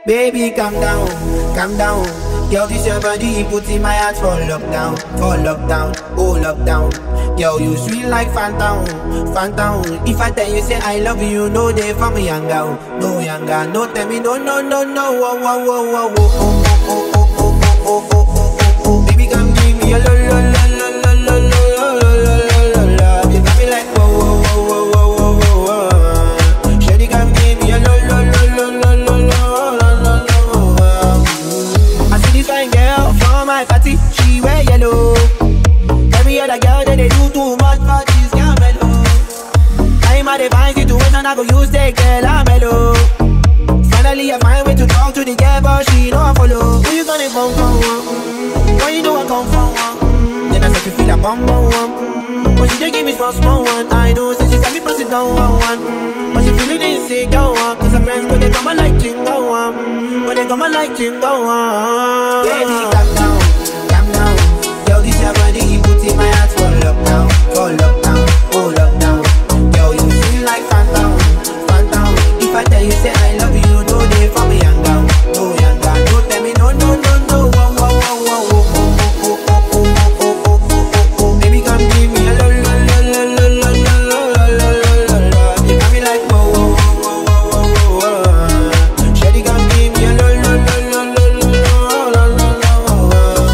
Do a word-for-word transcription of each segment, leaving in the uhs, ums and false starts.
Baby, calm down, calm down. Yo, this your body, put in my heart for lockdown, for lockdown, oh lockdown. Yo, you sweet like phantom, phantom. If I tell you say I love you, no day for me young girl, no young girl. No tell me no, no, no, no. Oh, oh, oh, oh, oh, oh, oh, oh, oh, oh, oh, oh, oh. Baby, come give me a lo, lo, lo, lo, lo, lo, lo, lo, lo, lo, lo. You got me like whoa, whoa, whoa, whoa, whoa, whoa, whoa. Shawty, come give me a lo, lo, lo, lo, lo, lo, lo, lo, lo. I see this fine girl from my party, she wear yellow. Every other girl that they do too much, but she's girl mellow. I'm at a fine situation, I go use the girl, I'm mellow. Finally I find way to talk to the girl, but she don't follow. Who you gonna phone for? Mm-hmm. Why you know I come from? Mm-hmm. Then I start to feel a bum bum one. Mm-hmm. But she just give me small small one. I know, so she got me press it down one one. Mm-hmm. But she feeling insecure one. Cause her friends go they come and like chingo one. Mm-hmm. But they come and like chingo one. Baby, calm down, calm down. Yo, this your body, you put in my heart for lockdown, for lockdown, oh lockdown. Yo, you feel like phantom, phantom. If I tell you say I love you, no day for me young girl, no young girl. No tell me no, no, no, no. Whoa, whoa, whoa, whoa, whoa, oh, oh, oh, oh, oh, oh, oh, oh, oh. Baby, come give me a lo, lo, lo, lo, lo, lo, lo, lo, lo, lo. You got me like whoa, whoa, whoa, whoa, whoa, whoa. Shawty, come give me a lo, lo, lo, lo, lo, lo, lo, lo.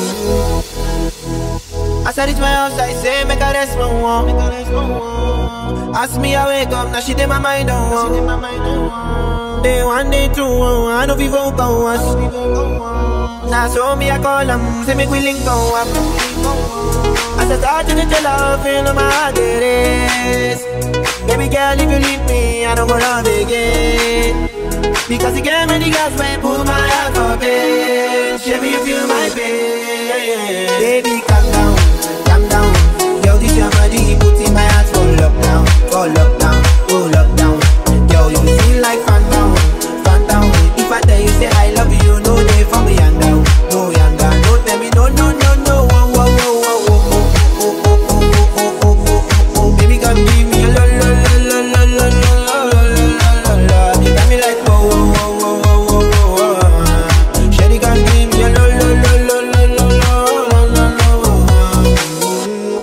I said it's my house, I say make a rest one more. Ask me I wake up, now she did my mind don't want. Day one, day two, I know people go us. Now so me I call them, say make we link go up. As I start to get your love, feel on my heart it is. Baby girl, if you leave me, I don't go love again. Because you gave me the gas when pull my heart for pain. Show me you feel my pain. Baby, calm down, calm down. Yo, this your body, put in my heart for lockdown, for lockdown, oh lockdown. Yo, you feel like phantom, phantom. If I tell you say I love you, no day for me young girl, no young girl. No tell me no, no, no, no. Whoa, whoa, whoa, whoa, whoa, oh, oh, oh, oh, oh, oh, oh, oh. Baby, come give me a lo, lo, lo, lo, lo, lo, lo, lo, lo. You got me like whoa, whoa, whoa, whoa, whoa, whoa. Shawty, come give me a lo, lo, lo, lo, lo, lo, lo, lo, lo.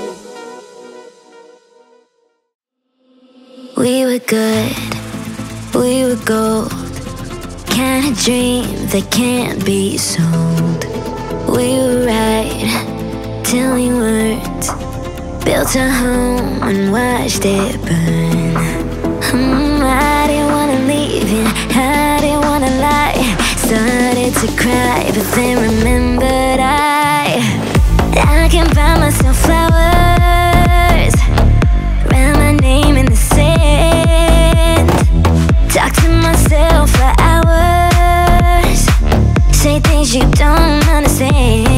We were good, we were gold. Kind of dream that can't be sold. We were right till we weren't. Built a home and watched it burn. mm, I didn't wanna leave you, I didn't wanna lie. Started to cry, but then remembered I I can buy myself flowers, write my name in the sand. Talk to myself for hours, say things you don't understand.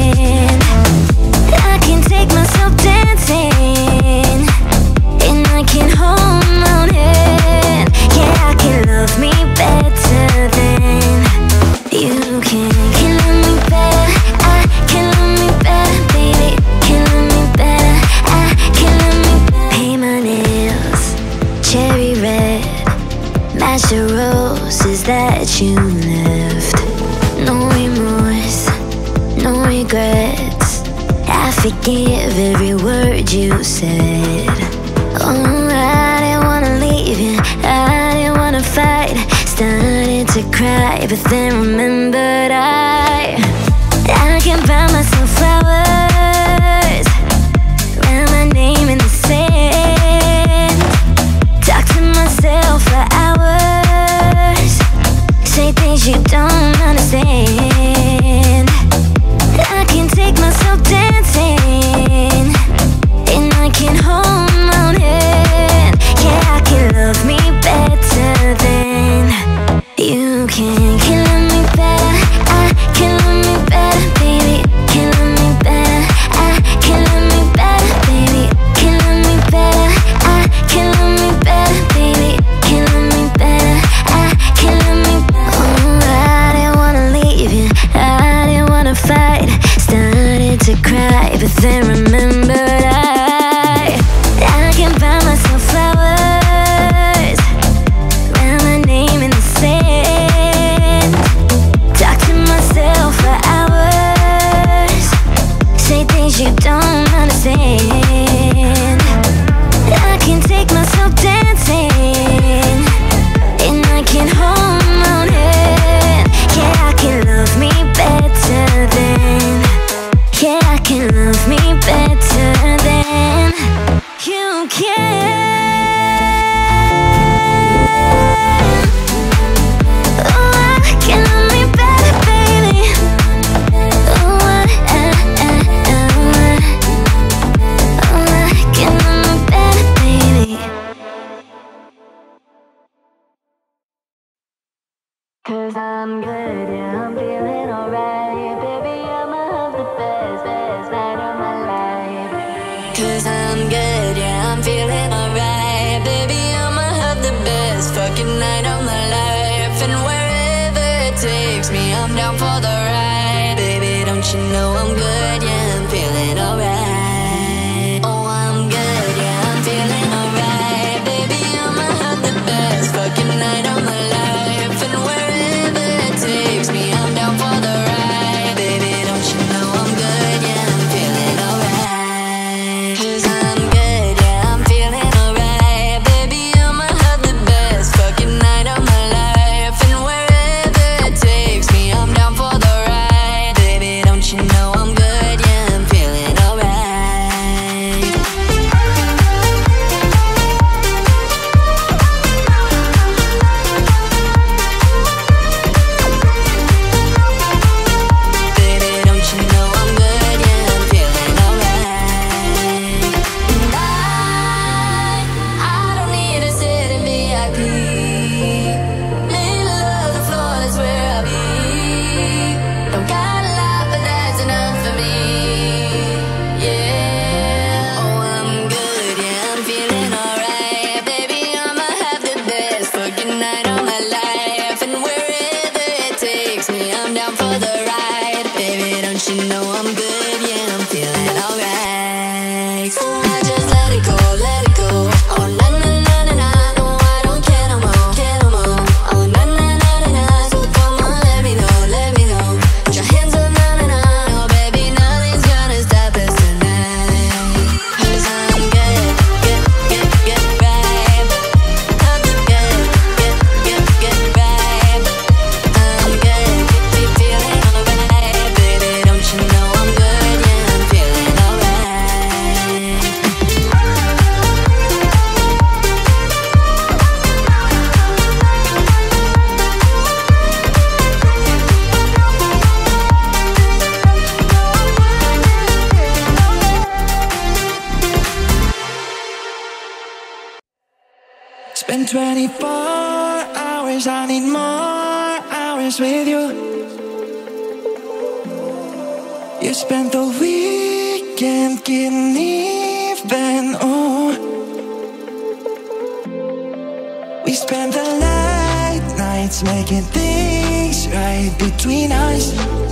I can take myself dancing, and I can hold my own hand. Yeah, I can love me better than you can. Can love me better, I can love me better, baby. Can love me better, I can love me better. Paint my nails cherry red, match the roses that you left. No remorse, no regrets, I forgive every word you said. Oh, I didn't wanna leave you, I didn't wanna fight. Started to cry, but then remembered I I can buy myself flowers, write my name in the sand. Talk to myself for hours, say things you don't understand. I can take myself dancing, and I can hold my own hand. Yeah, I can love me better than you can. Can love me better, I can love me better, baby. Can love me better, I can love me better, baby. Can love me better, I can love me better, baby. Can love me better, I can love me better. Oh, I Cause I'm good, yeah, I'm feeling alright. Baby, I'ma have the best, best night of my life. Cause I'm good, yeah, I'm feeling alright. Baby, I'ma have the best fucking night of my life. And wherever it takes me, I'm down for the ride. Baby, don't you know I'm good, yeah, I'm feeling alright. Oh, I'm good, yeah, I'm feeling alright. Baby, I'ma have the best fucking night of my life. And wherever it takes me, I'm down for the ride. Baby, don't you know I'm good, yeah, I'm feeling alright. Cause I'm good, yeah, I'm feeling alright. Baby, I'ma have the best fucking night of my life. And wherever it takes me, I'm down for the ride. Baby, don't you know I'm good, yeah, I'm feeling alright. Baby, don't you know I'm good, yeah, I'm feeling alright. And I, I don't need to sit in V I P. Middle of the floor, that's where I'll be. Don't got a lot, but that's enough for me. Yeah. Oh, I'm good, yeah, I'm feeling alright. Baby, I'ma have the best fucking night of my life. And wherever it takes me, I'm down for the ride. Baby, don't you know I'm good, yeah, I'm feeling alright. So I just let it go, let it go. Oh, na na na na na. No, I don't care no more, care no more. Oh, na na na na na. So come on, let me know, let me know. Put your hands up, na na na. No, baby, nothing's gonna stop us tonight. Cause I'm good, good, good, good vibe. I'm the good, good, good, good vibe. I'm good, be feeling alright. Baby, don't you know I'm good, yeah, I'm feeling alright. Spend twenty-four hours, I need more hours with you. You spent the weekend getting even, oh. We spent the late nights making things right between us.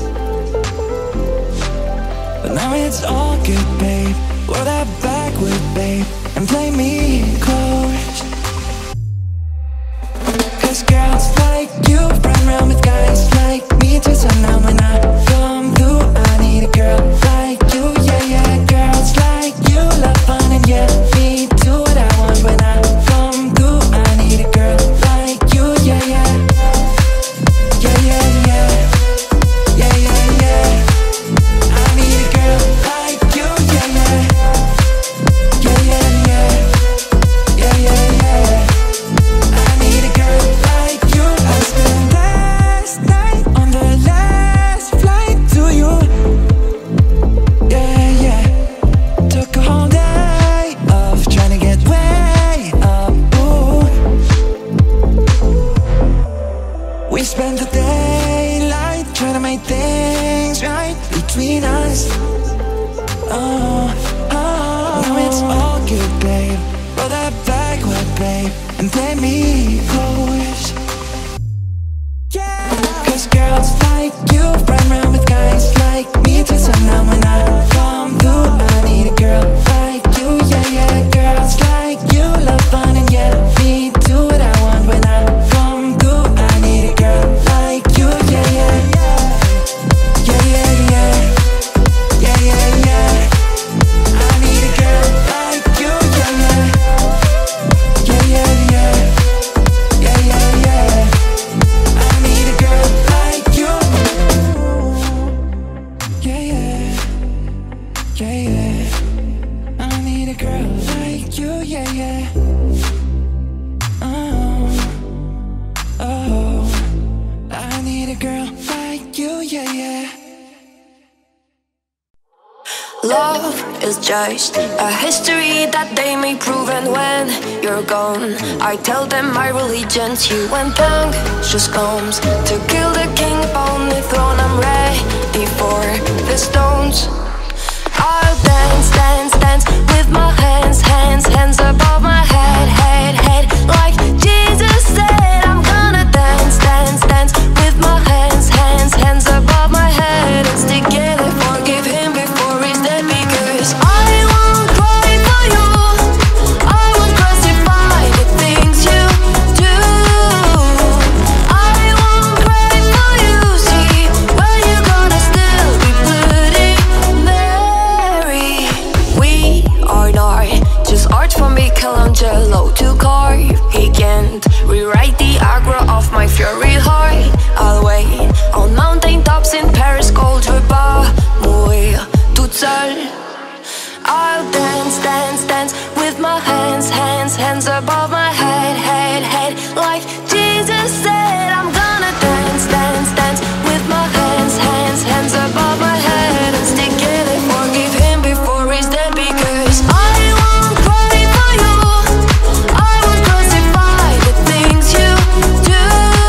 But now it's all good, babe. Roll that backward, babe, and play me close. Cause girls like you run around with guys like me till sundown. When I come through, I need a girl like you, yeah, yeah. Girls like you love fun and yeah, me do what I want. When I come through, I need a girl like you, yeah, yeah. Yeah, yeah, yeah. Yeah, yeah, yeah. I need a girl like you, yeah, yeah. Yeah, yeah, yeah. Yeah, yeah, yeah. I need a girl like you. I spent last night on the last flight to you. Yeah, yeah. Took a whole day off trying to get way up, ooh. We spent the daylight trying to make things right between us. Oh, oh. Now it's all good, babe. Roll that backward, babe, and play me close. Yeah. Cause girls like you run around with guys like me till sundown. When I come through, I need a girl like you, yeah, yeah. Girls like you love fun and yeah, me do what I want. When I come through, I need a girl like you, yeah, yeah. Yeah, yeah, yeah. Yeah, yeah, yeah. I need a girl like you, yeah, yeah. Yeah, yeah, yeah. Yeah, yeah, yeah. I need a girl like you. Yeah, yeah. Yeah, yeah. I need a girl like you, yeah, yeah. Oh, oh. I need a girl like you, yeah, yeah. love is just a history that they may prove. And when you're gone, I tell them my religion's you. When punk just comes to kill the king upon the throne, I'm ready for the stones. I'll dance, dance, dance with my hands, hands, hands above my head, head, head. Like Jesus said, I'm gonna dance, dance, dance with my hands, hands, hands above my head. And stick together, forgive him before he's dead. Because I won't cry for you, I won't crucify the things you do. I won't cry for you, see, but you're gonna still be bloody Mary. We are not just art from Michelangelo to carve. He can't rewrite the aggro of my fury heart. I'll wait on mountain tops in Paris, cold repas, mourir toute seule. I'll dance, dance, dance with my hands, hands, hands above my head, head, head. Like Jesus said, I'm gonna dance, dance, dance with my hands, hands, hands above my head. And stick together, forgive him before he's dead. Because I won't cry for you, I won't crucify the things you do.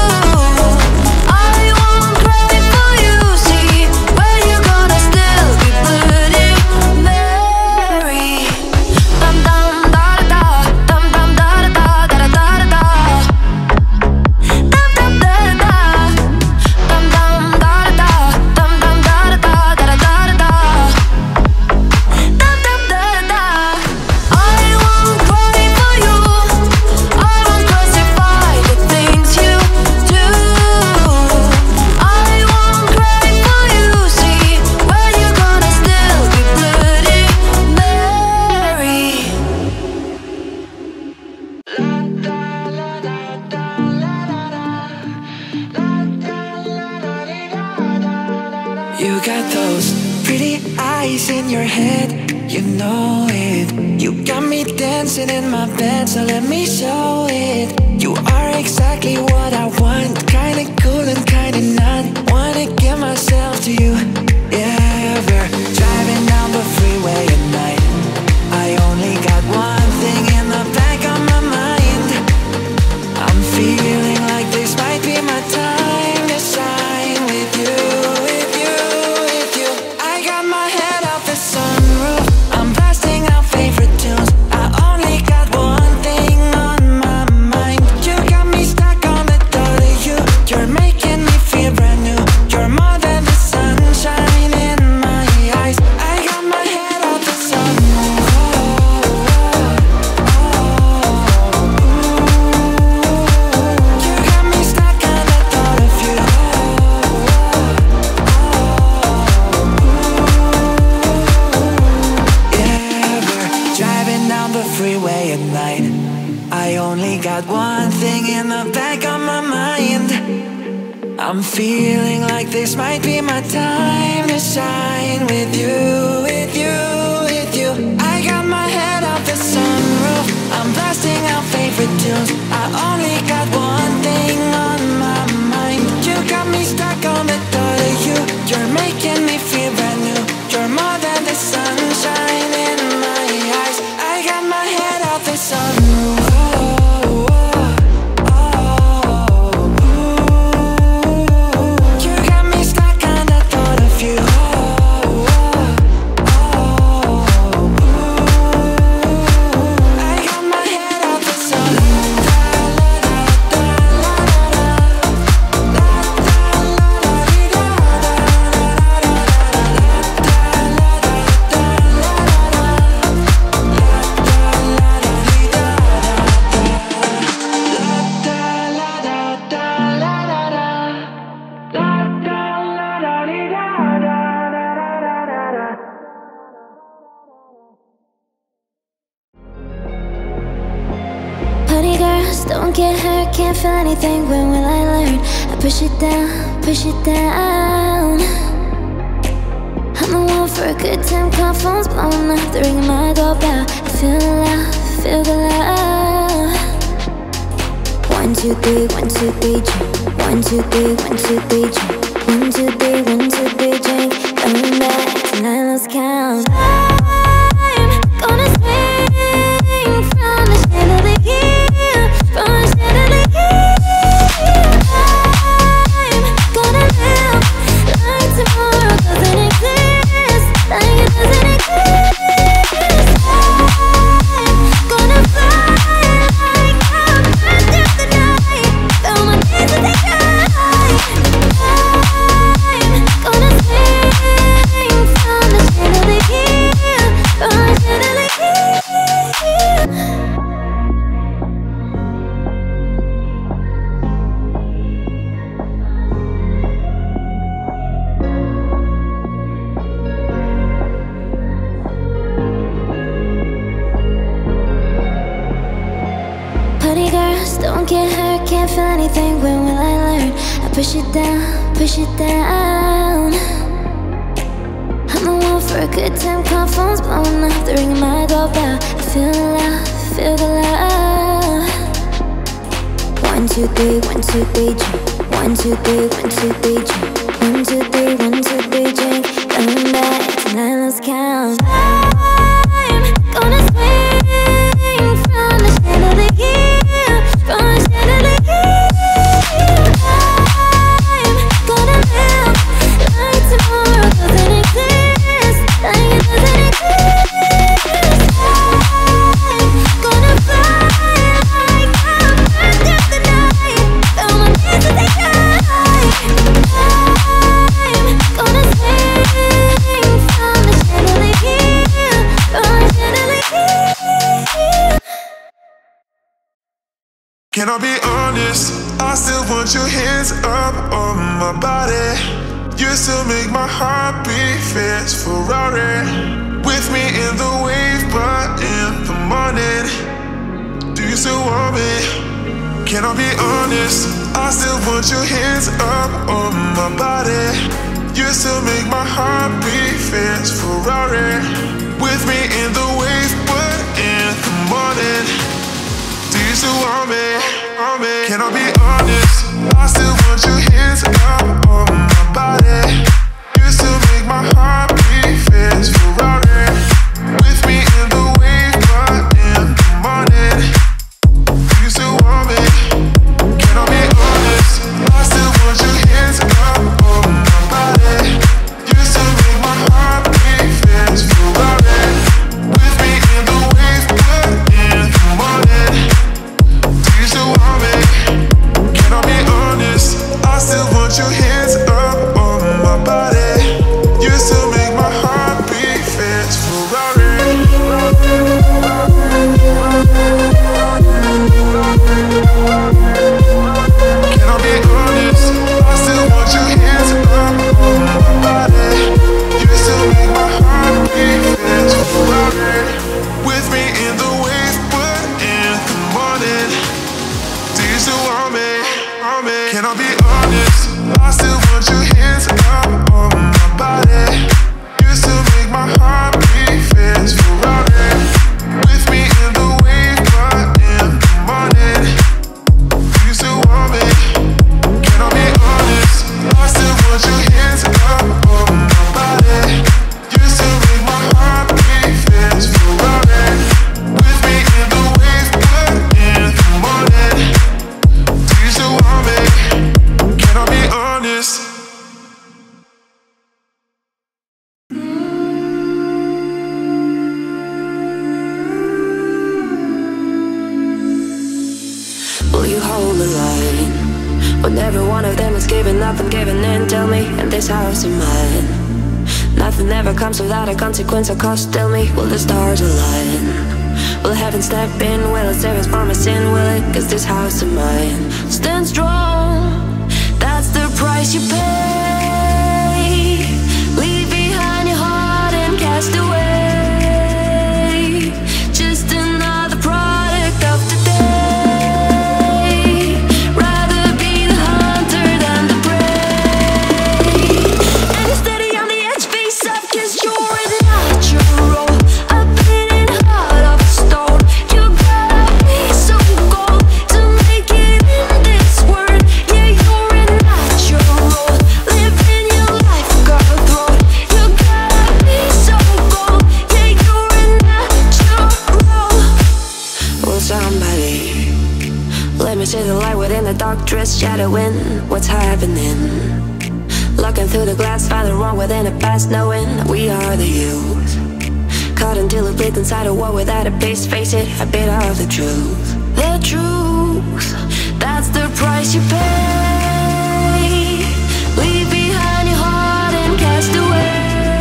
I won't cry for you, see, but you're gonna still be bloody Mary. Dum dum da da da, dum dum da da da da da da da. Dum dum da da da, dum dum da da da, dum dum da da da da da da da. Dum dum da da. I won't cry for you, I won't crucify the things you do. I won't cry for you, see, but you're gonna still be bloody Mary. You got those pretty eyes in your head, you know it. You got me dancing in my bed, so let me show it. You are exactly what I want, kinda cool and kinda not. Wanna give myself to you, yeah. We're driving down the freeway at night. I only got one thing in the back of my mind. I'm feeling like this might be my time to shine with you, with you, with you. I got my head out the sunroof, I'm blasting out favorite tunes. I only got one thing on my mind. You got me stuck on the thought of you. You're making me feel brand new. You're more than the sunshine in my eyes. I got my head out the sunroof. You got me stuck on the thought of you. Yeah, we're driving down the freeway at night. I only got one thing in the back of my mind. I'm feeling like this might be my time to shine with you, with you, with you. I got my head out the sunroof, I'm blasting out favorite tunes. I only got one thing on my mind. You got me stuck on the thought of you. You're making me feel brand new. You're more than the sunshine in my eyes. I got my head out the sunroof. You got me stuck on the thought of you. I got my head out the sunroof. Honey girls, don't get hurt, can't feel anything, when will I learn? I push it down, push it down. I'm the one for a good time, call phones blown up, the ring of my doorbell. I feel love, feel the love. One, two, three, one, two, three, jump. One, two, three, one, two, three, jump. One, two, three, one, two, three, drink. Coming back tonight, let's count. I'm gonna swing from the chandelier, from the chandelier. I'm gonna live like tomorrow doesn't exist, like it doesn't exist. I'm gonna fly like I'm first of the night, feel my knees as they cry. I'm gonna swing from the chandelier, from the chandelier. Pretty girls don't get hurt, can't feel anything. When will I learn? I push it down, push it down. I'm the one for a good time, call phones blowing up, the ring of my doorbell. I feel the love, feel the love. One, two, three, one, two, three, drink. One, two, three, one, two, three, drink. One, two, three, one, two, three, drink. Coming back tonight, let's count. I'm gonna swing from the chandelier, from the chandelier. I'm gonna live like tomorrow doesn't exist, like it doesn't exist. I'm gonna fly like I'm first of the night, feel my knees as they cry. I'm gonna swing from the chandelier, from the chandelier. Can I be honest? I still want your hands up on my body. You still make my heart beat fast Ferrari. With me in the wave, but in the morning. Do you still want me? Can I be honest? I still want your hands up on my body. You still make my heart beat fast Ferrari. With me in the wave, but in the morning. Do you still want me? Want me? Can I be honest? I still want your hands up on my body. You still make my heart beat fast Ferrari. With me in the wave, but in the morning. Do you still want me? Can I be honest? I still want your hands up on my body. You still make my heart beat fast Ferrari. With me in the wave, but in the morning. Do you still want me? Can I be honest? I still want your hands up on my body. You still make my heart beat fast Ferrari. Can I be honest? I still want your hands up on my body. You still make my heart beat fast Ferrari. With me in the wave, but in the morning. Do you still want me? Want me? Can I be honest? I still want your hands up on my body. You still make my heart beat fast Ferrari. With me in the wave, but in the morning. Do you still want me? Can I be honest? I still want your hands up on my body. You still make my heart beat fast Ferrari. With me in the wave, but in the morning. Do you still want me? Can I be honest? Will you hold the line when every one of them is giving up and giving in? Tell me, in this house of mine, nothing ever comes without a consequence or cost. Tell me, will the stars align? Will heaven step in? Will it save us from our sin? Will it? Cause this house of mine stands strong. That's the price you pay. Leave behind your heart and cast away. Just another product of today. Rather be the hunter than the prey. And you're steady on the edge, face up, cause you're a natural. A beating heart of stone. You gotta be so cold to make it in this world. Yeah, you're a natural. shadowing what's happening. Looking through the glass, find the wrong within the past, knowing that we are the youth. Caught until it breathed inside a war without a base. Face it, a bit of the truth. The truth, that's the price you pay. Leave behind your heart and cast away.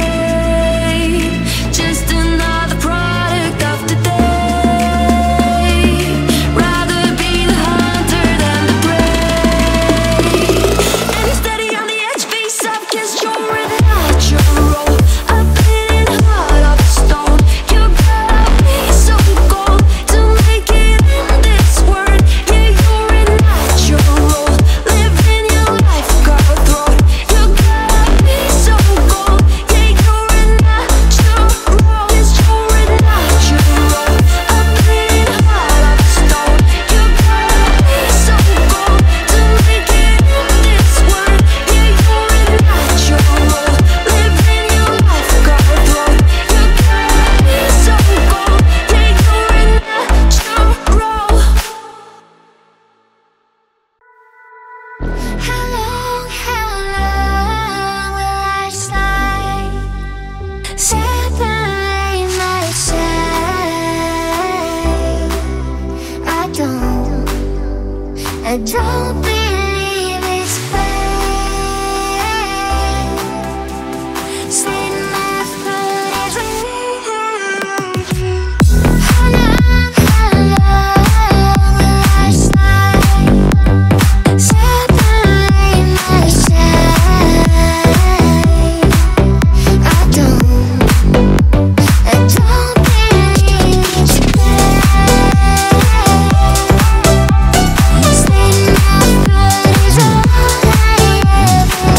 Just another product of today. Rather be the hunter than the prey. And you're steady on the edge, face up, 'cause you're a natural. A beating heart of stone. You gotta be so cold to make it in this world. Yeah, you're a natural. Living your life, cutthroat. You gotta be so cold. Yeah, you're a natural. Yes, you're a natural. A beating heart of stone. You gotta be so cold to make it in this world. Yeah, you're a natural. Living your life, cutthroat. You gotta be so cold. Yeah, you're a natural. How long, how long will I slide? Separate myself. I don't, I don't believe it's fair. Slit my throat as I how long, how long will I slide? Separate myself. I don't, I don't believe it's fair. Slit my throat is all I ever.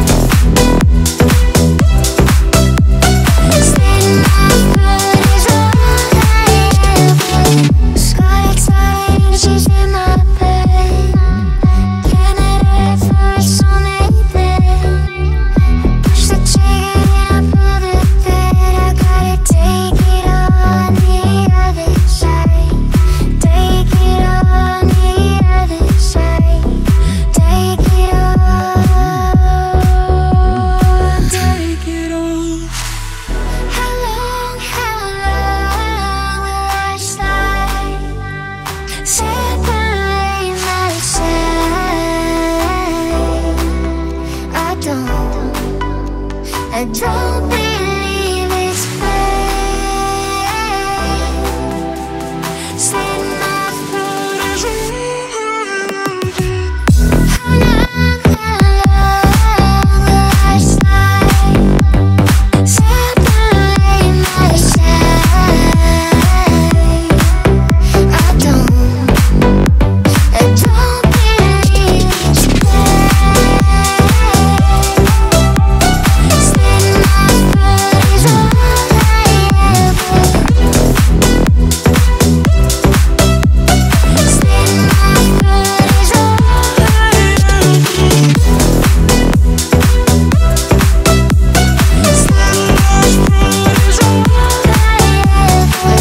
Slit my throat is all I ever. Scarlet sign, she's in my bed. Candidate for a soulmate bed. Push the trigger and I pull the bed. I gotta take it on the other side. Take it on the other side. Take it on. Take it on. How long, how long will I slide? Separate myself. I don't, I don't believe it's fair. Slit my throat as I how long, how long will I slide? Separate myself. I don't, I don't believe it's fair. Slit my throat is all I ever. Slit my throat is all I ever. Slit my throat is all I ever.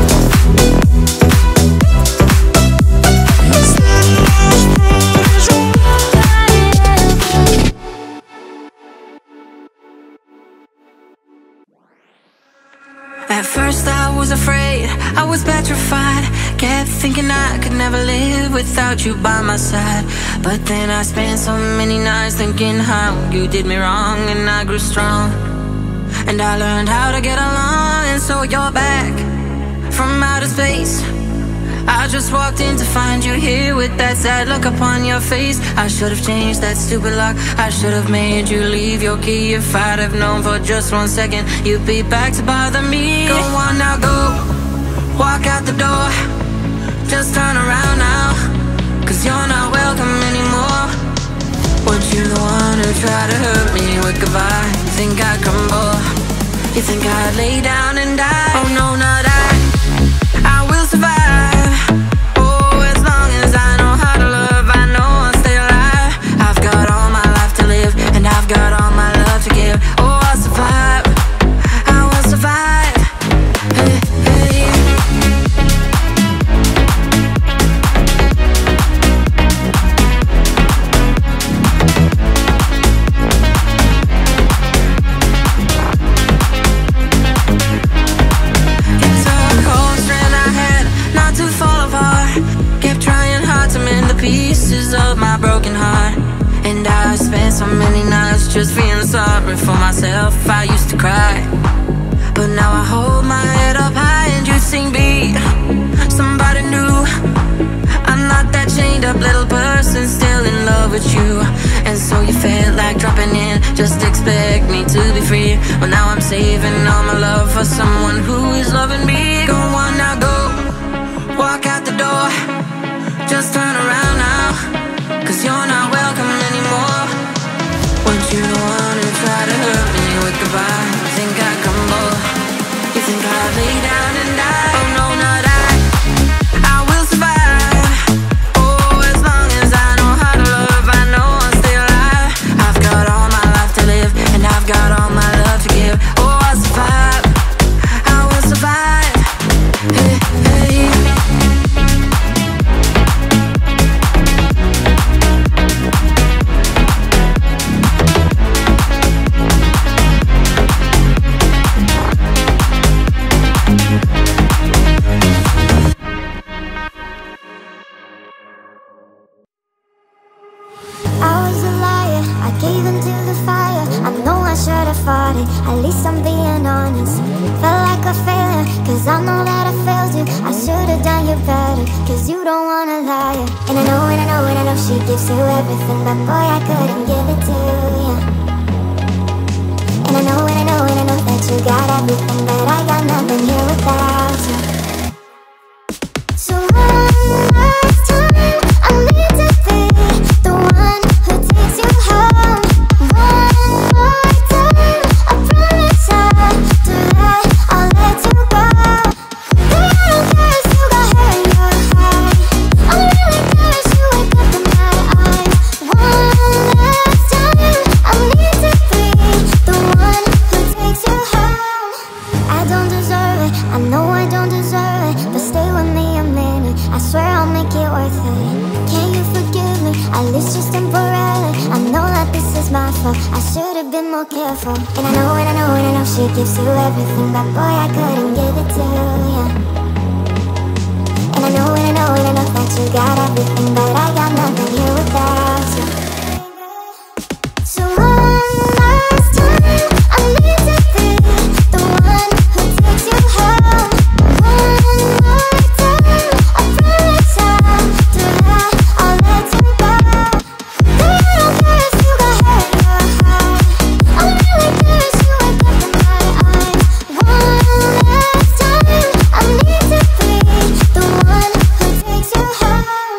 Slit my throat is all I ever. At first I was afraid, I was petrified. Kept thinking I could never live without you by my side. But then I spent so many nights thinking how you did me wrong, and I grew strong. And I learned how to get along, and so you're back from outer space. I just walked in to find you here with that sad look upon your face. I should have changed that stupid lock. I should have made you leave your key. If I'd have known for just one second you'd be back to bother me. Go on now, go, walk out the door. Just turn around now, 'cause you're not welcome anymore. Weren't you the one who tried to hurt me with goodbye? You think I'd crumble? You think I'd lay down and die? Oh no, not I, I will survive. Oh, as long as I know how to love, I know I'll stay alive. I've got all my life to live, and I've got all my love to give. Oh, I'll survive, I will survive. Hey, hey. just feeling sorry for myself. I used to cry, but now I hold my head up high and you sing beat somebody new. I'm not that chained up little person still in love with you. And so you felt like dropping in, just expect me to be free. Well, now I'm saving all my love for someone who is loving me. Go on now, go, walk out the door, just turn around now, cause you're not welcome anymore. Want you to wanna try to hurt me with goodbye. You think I come more, you think I lay down and die. Oh no, not I, I will survive. Oh, as long as I know how to love, I know I'm still alive. I've got all my life to live, and I've got all my love to give. Oh, I'll survive, I will survive. Hey, hey. At least I'm being honest. Felt like a failure, cause I know that I failed you. I should've done you better, cause you don't wanna lie. And I know, and I know, and I know she gives you everything, but boy, I couldn't give it to you. And I know, and I know, and I know that you got everything, but I got nothing here without you. So one last time, I need to be the one who takes you home. One more time, I promise I'll do that, I'll let you go. But I don't care if you got hair in your heart. I don't really care if you wake up in my eyes. One last time, I need to be the one who takes you home. I don't deserve it, I know I don't deserve it, but stay with me a minute, I swear I'll make it worth it. Can you forgive me, at least just temporarily? I know that this is my fault, I should've been more careful. And I know, and I know, and I know she gives you everything, but boy, I couldn't give it to you. And I know, and I know, and I know that you got everything, but I got nothing here without you. So one last time, I need to be the one who takes you home. One more time, I promise I'll do that, I'll let you go. But I don't care if you got hair in your heart. I don't really care if you wake up in my eyes. One last time, I need to be the one who takes you home.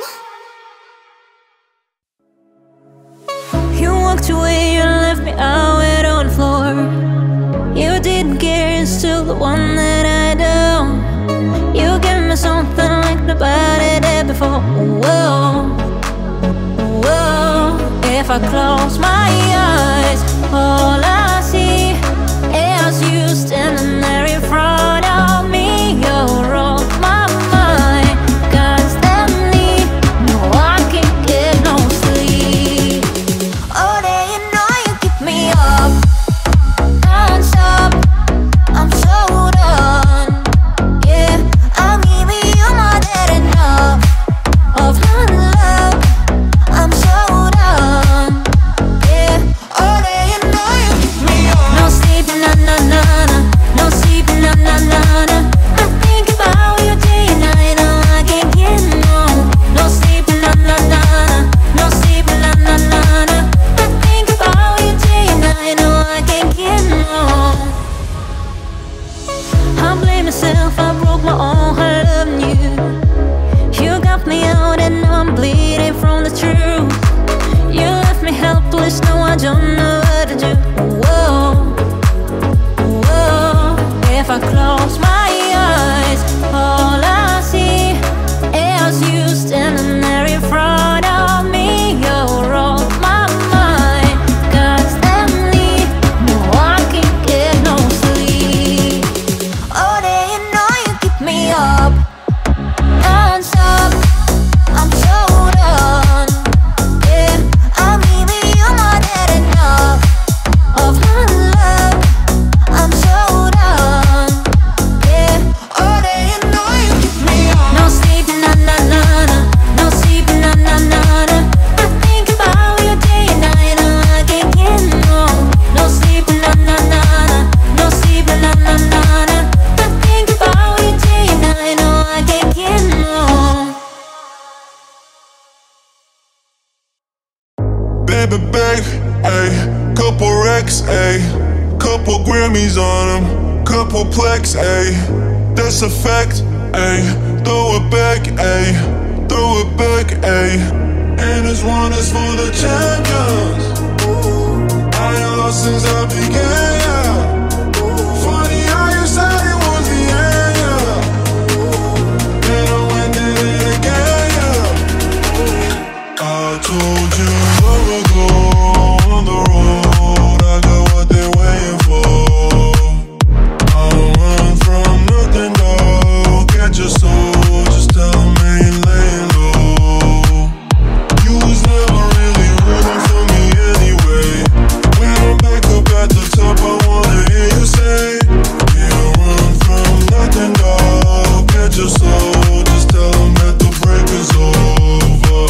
You walked away, you left me out on the floor. You didn't care, you're still the one that I do. You gave me something like nobody did before. Whoa, whoa. If I close my eyes, all I see is you standing there in front of me. You're on my mind, constantly. No, I can't get no sleep. All day you know you keep me up, non-stop. I'm so done. Yeah, I'm giving you more than enough of my love. I'm so done. Yeah, all day you know you keep me up. No sleeping, na na na na. No sleeping, na na na na. I think about you day and night. No, I can't get no. No sleeping, na na na na. No sleeping, na na na na. I think about you day and night. No, I can't get no. I blame myself, I broke my own heart loving you. You got me out and now I'm bleeding from the truth. You left me helpless, now I don't know what to do. Whoa, whoa. If I close my eyes, all I see is you standing there in front of me. You're on my mind, constantly. No, I can't get no sleep. All day you know you keep me up, non-stop. I'm so done. Yeah, I'm giving you more than enough ayy. Couple Rex, ayy. Couple Grammys on them, couple Plex, ayy. That's a fact, ayy. Throw it back, ayy. Throw it back, ayy. And this one is for the champions. I ain't lost since I began, yeah. Funny how you said it was the end, yeah. And I went and did it again, yeah. I told you long ago on the road, I got what they're waiting for. I don't run from nothing, dog. Catch your soul, just tell them I ain't laying low. You was never really rooting for me anyway. When I'm back up at the top, I wanna hear you say, you don't run from nothing, dog. Catch your soul, just tell them that the break is over.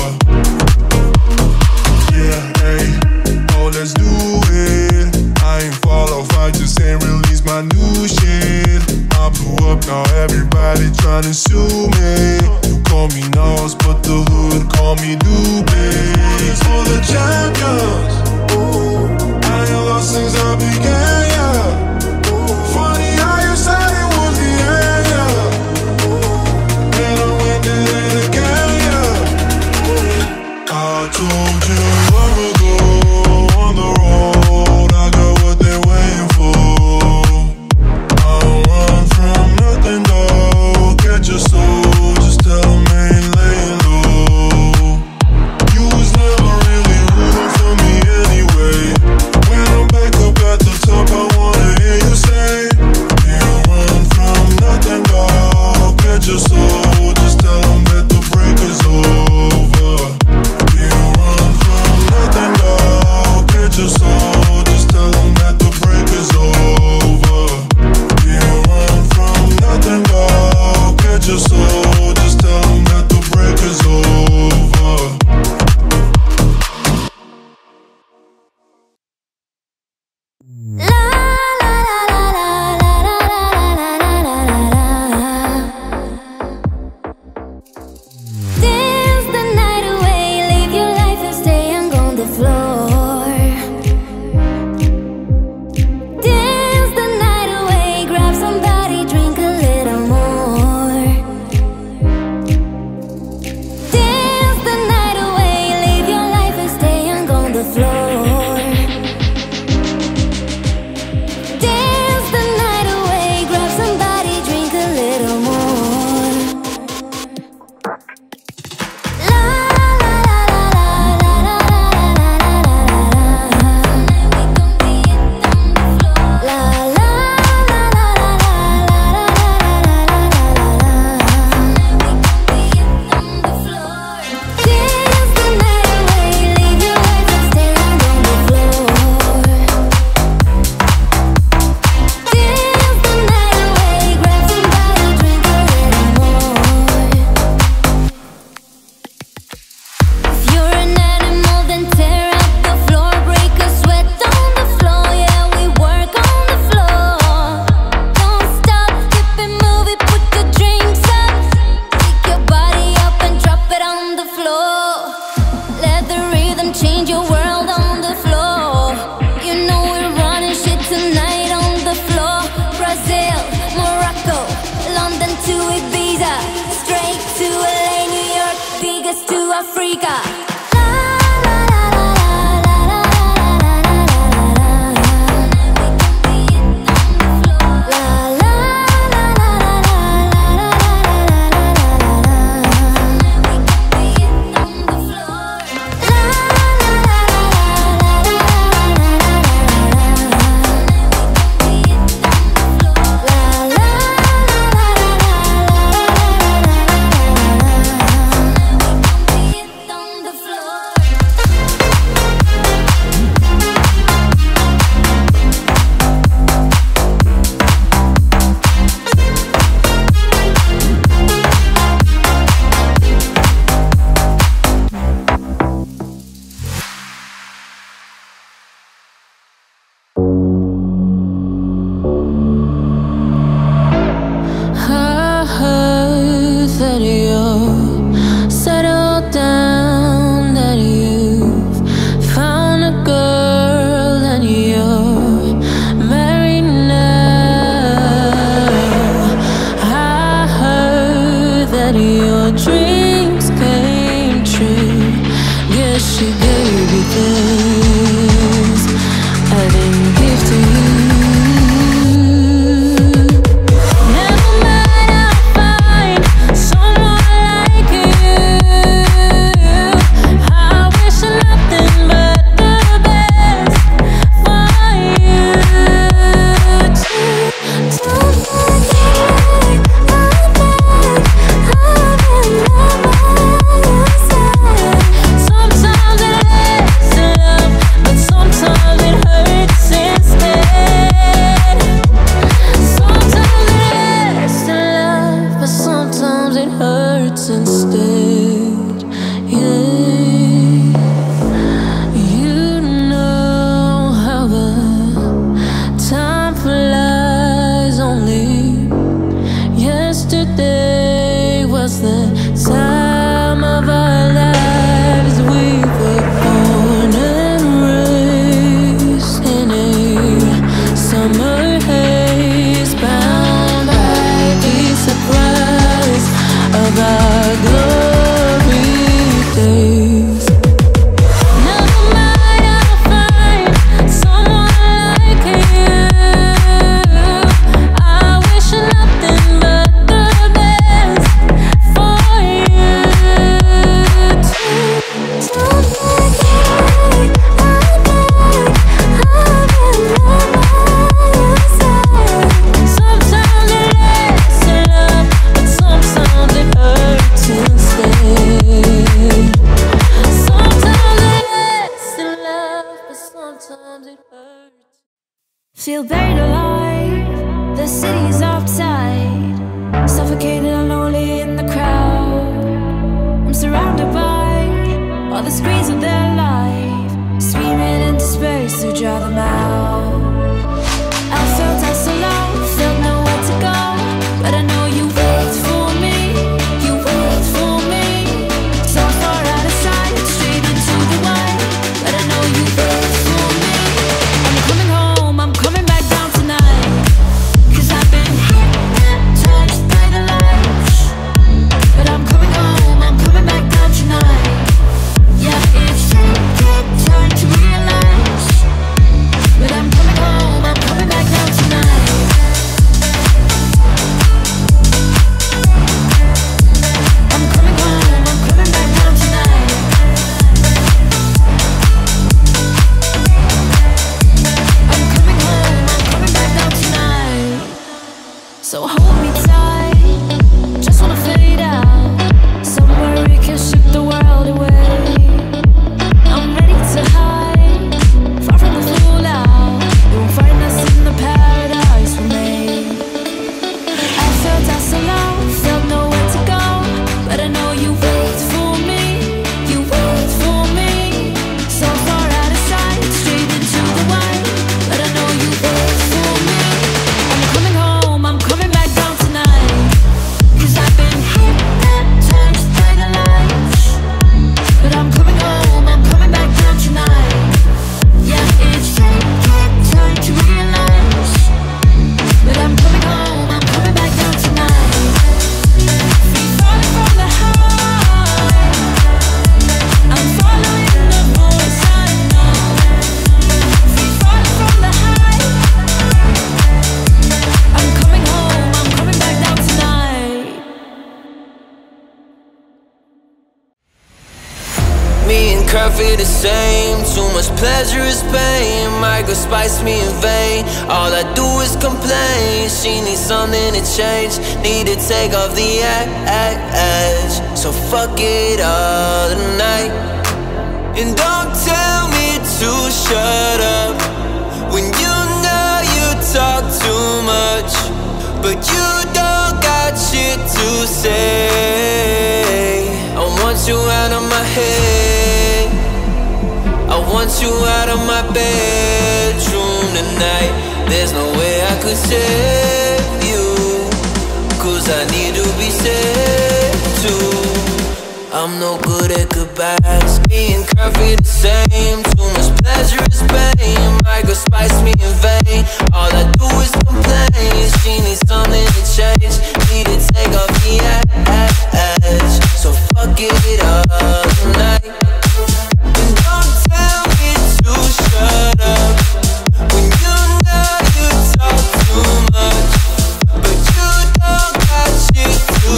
Yeah, hey, oh, let's do it. I ain't fall off, I just ain't release my new shit. I blew up, now everybody tryna sue me. You call me Nas, but the hood call me Doobie. For the champions, I ain't lost since I began, yeah. Funny how you said it was the end, yeah. And I went and did it again, yeah. I told you long ago on the road, I got what they're waiting for. I don't run from nothing, dog. Catch your soul, just tell them I ain't laying low. You was never really rooting for me anyway. When I'm back up at the top, I wanna hear you say, you don't run from nothing, dog. Catch your soul, just tell them that the break is over. You don't run from nothing, dog. Catch your soul, just tell them that the break is over. You don't run from nothing, dog. Catch your soul, just tell them that the break is over. La la la la la la la la la la la. Dance the night away, live your life and stay hung on the floor. Dance the night away, grab somebody, drink a little more. Dance the night away, live your life and stay hung on the floor. Dance the night away, grab somebody, drink a little more. La la la la la la la la la la. La la la la la Dance the night away, leave your life and stay on the floor. Dance the night away, grab somebody, drink a little more. If you're an animal, then tear up the floor, break a sweat on the floor. Yeah, we work on the floor. Don't stop, keep it moving, put your dreams up. Pick your body up and drop it on the floor. Let the rhythm change your world on the floor. You know we're running shit tonight on the floor. Brazil, Morocco, London to Ibiza, straight to L A, New York, Vegas to Africa. La la la la la la la la la la. La la la la la On the floor. sometimes it hurts. Feel buried alive, the city's upside, suffocated and lonely in the crowd. I'm surrounded by all the screens of their life, screaming into space to draw them out. I felt I so low, felt nowhere to go, but I know you wait for me, you wait for me. So far out of sight, straight into the light, but I know you wait for me. I'm coming home, I'm coming back down tonight, 'cause I've been hypnotized by the lights. But I'm coming home, I'm coming back down tonight. Yeah, it's taking time to realize, but I'm coming home, I'm coming back down tonight. I'm coming home, I'm coming back down tonight. I'm coming home, I'm coming back down tonight. So hold me tight, just wanna fade out, somewhere we can ship the world away. I'm ready to hide, far from the fallout. You won't find us in the paradise we made. I felt I so low, felt nowhere to go, but I know you wait for me, you wait for me. So far out of sight, straight into the white, but I know you wait for me. I'm coming home, I'm coming back down tonight, 'cause I've been hypnotized by the lights. But I'm coming home, I'm coming back down tonight. Yeah, it's taking time to realize, but I'm coming home, I'm coming back down tonight. Free falling from the high, I'm following the voice I know. Free falling from the high, I'm coming home, I'm coming back down tonight. Me and Curvy the same, too much pleasure is pain. My girl spice me in vain, all I do is complain. She needs something to change, need to take off the edge. So fuck it all tonight. And don't tell me to shut up, when you know you talk too much, but you don't got shit to say. I want you out of my head, I want you out of my bedroom tonight. There's no way I could save you, 'cause I need to be saved too. I'm no good at goodbyes, me and Curvy the same. Too much pleasure is pain, my girl spice me in vain. All I do is complain, she needs something to change, need to take off the edge. So fuck it all tonight. And don't tell me to shut up, when you know you talk too much, but you don't got shit to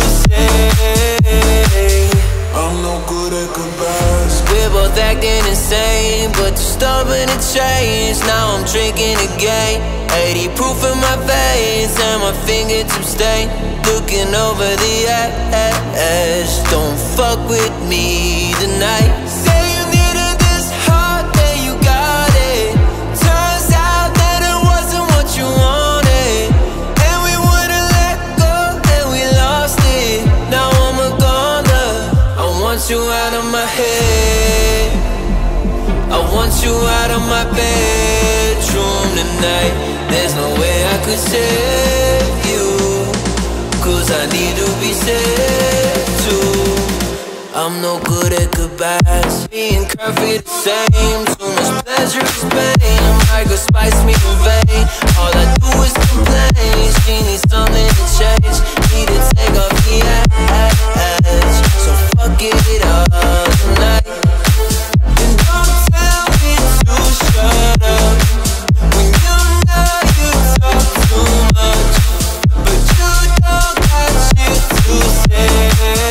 say. I'm no good at goodbyes. We're both acting insane, but you're stubborn to change. Now I'm drinking again, eighty proof in my veins, and my fingertips stain, looking over the edge. Don't fuck with me tonight. Say you needed this hard, then you got it. Turns out that it wasn't what you wanted, and we wouldn't let go, and we lost it. Now I'm a goner, I want you out of my head, I want you out of my bedroom tonight. There's no way I could save you, 'cause I need to be saved too. I'm no good at goodbyes, me and Curvy the same. Too much pleasure is pain, my girl spice me in vain. All I do is complain, she needs something to change, need to take off the edge. So fuck it all tonight. And don't tell me to shut up, when you know you talk too much, but you don't got shit to say.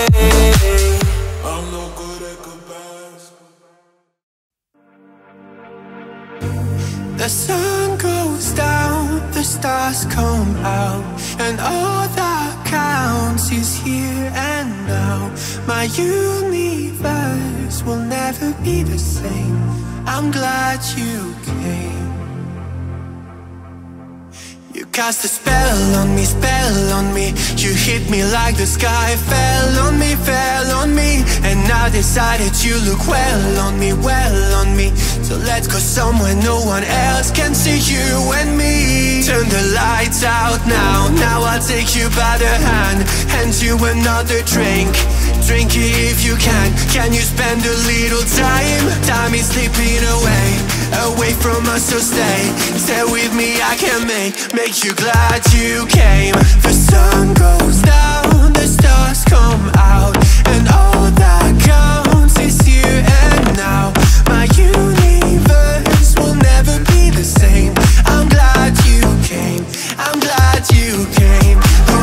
I'm no good at goodbyes. The sun goes down, the stars come out, and all that counts is here and now. My universe will never be the same. I'm glad you came. cast a spell on me, spell on me. You hit me like the sky fell on me, fell on me. And I decided you look well on me, well on me. So let's go somewhere no one else can see you and me. Turn the lights out now, now I'll take you by the hand, hand you another drink. Drink it if you can. Can you spend a little time? Time is slipping away, away from us, so stay. Stay with me, I can make, make you glad you came. The sun goes down, the stars come out, and all that counts is here and now. My universe will never be the same. I'm glad you came, I'm glad you came.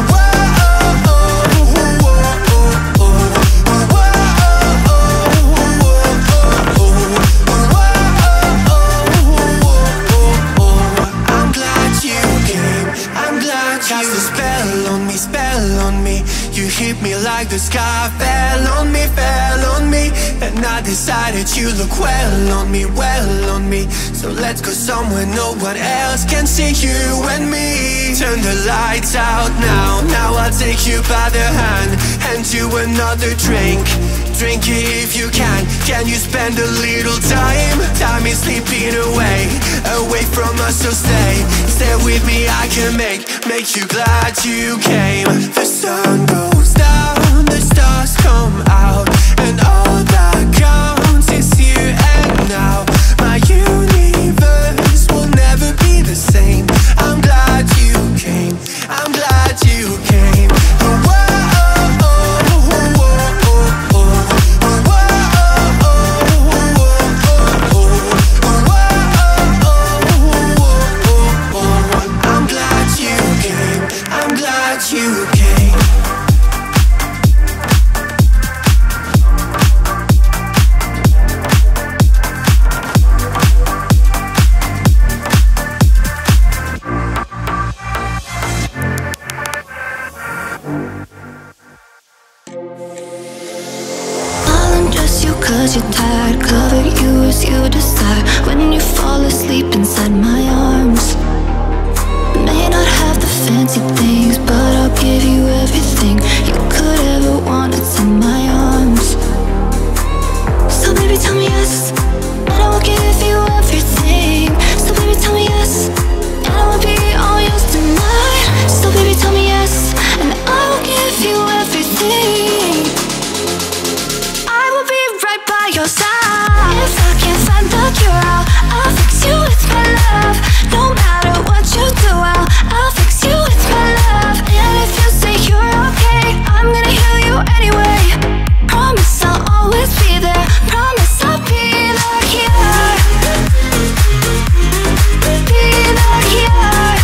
Hit me like the sky fell on me, fell on me. And I decided you look well on me, well on me. So let's go somewhere no one else can see you and me. Turn the lights out now, now I'll take you by the hand, hand you another drink. Drink it if you can. Can you spend a little time? Time is slipping away, away from us, so stay. Stay with me, I can make, make you glad you came. The sun goes down, the stars come out, and all that counts is here and now. My universe will never be the same. I'm glad you came, I'm glad you came. You came. I'll undress you cause you're tired, cover you as you decide. When you fall asleep inside my arms, may not have the fancy things, but I'll give you everything you could ever want. It's in my arms. So baby tell me yes, and I will give you everything. So baby tell me yes, and I will be all yours tonight. So baby tell me yes, and I will give you everything. I will be right by your side. If I can't find the cure, I'll, I'll fix you with my love. No matter what you do, I'll, I'll fix you with my love. And if you say you're okay, I'm gonna heal you anyway. Promise I'll always be there. Promise I'll be the cure. Be the cure.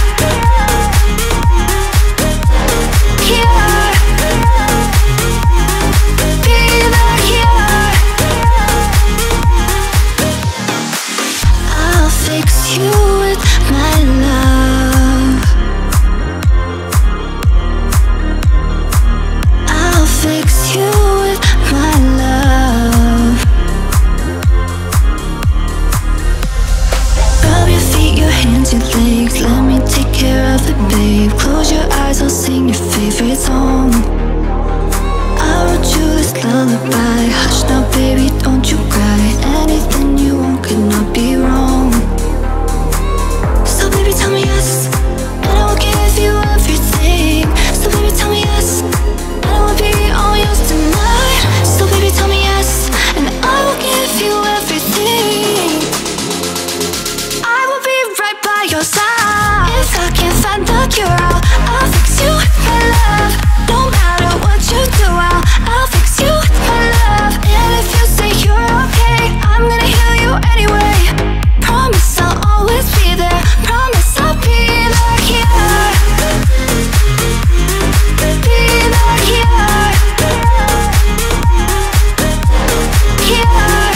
Cure. Be the cure. I'll fix you with my love. I'll fix you with my love. Rub your feet, your hands, your legs. Let me take care of it, babe. Close your eyes, I'll sing your favorite song. I wrote you this lullaby. Hush now, baby, don't you cry. Anything you want could not be wrong. So baby tell me yes, and I will give you everything. So baby tell me yes, and I will be all yours tonight. So baby tell me yes, and I will give you everything. I will be right by your side. If I can't find the cure, I'll, I'll fix you with my love. No matter what you do, I'll, I'll fix you with my love. And if you say you're okay, I'm gonna heal you anyway. Promise I'll always be there. Promise I'll be the cure. Be the cure. Cure.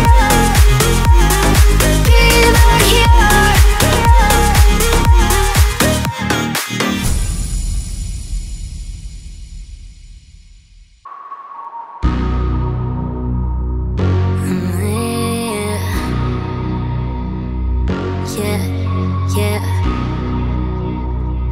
Be the cure. Yeah, yeah.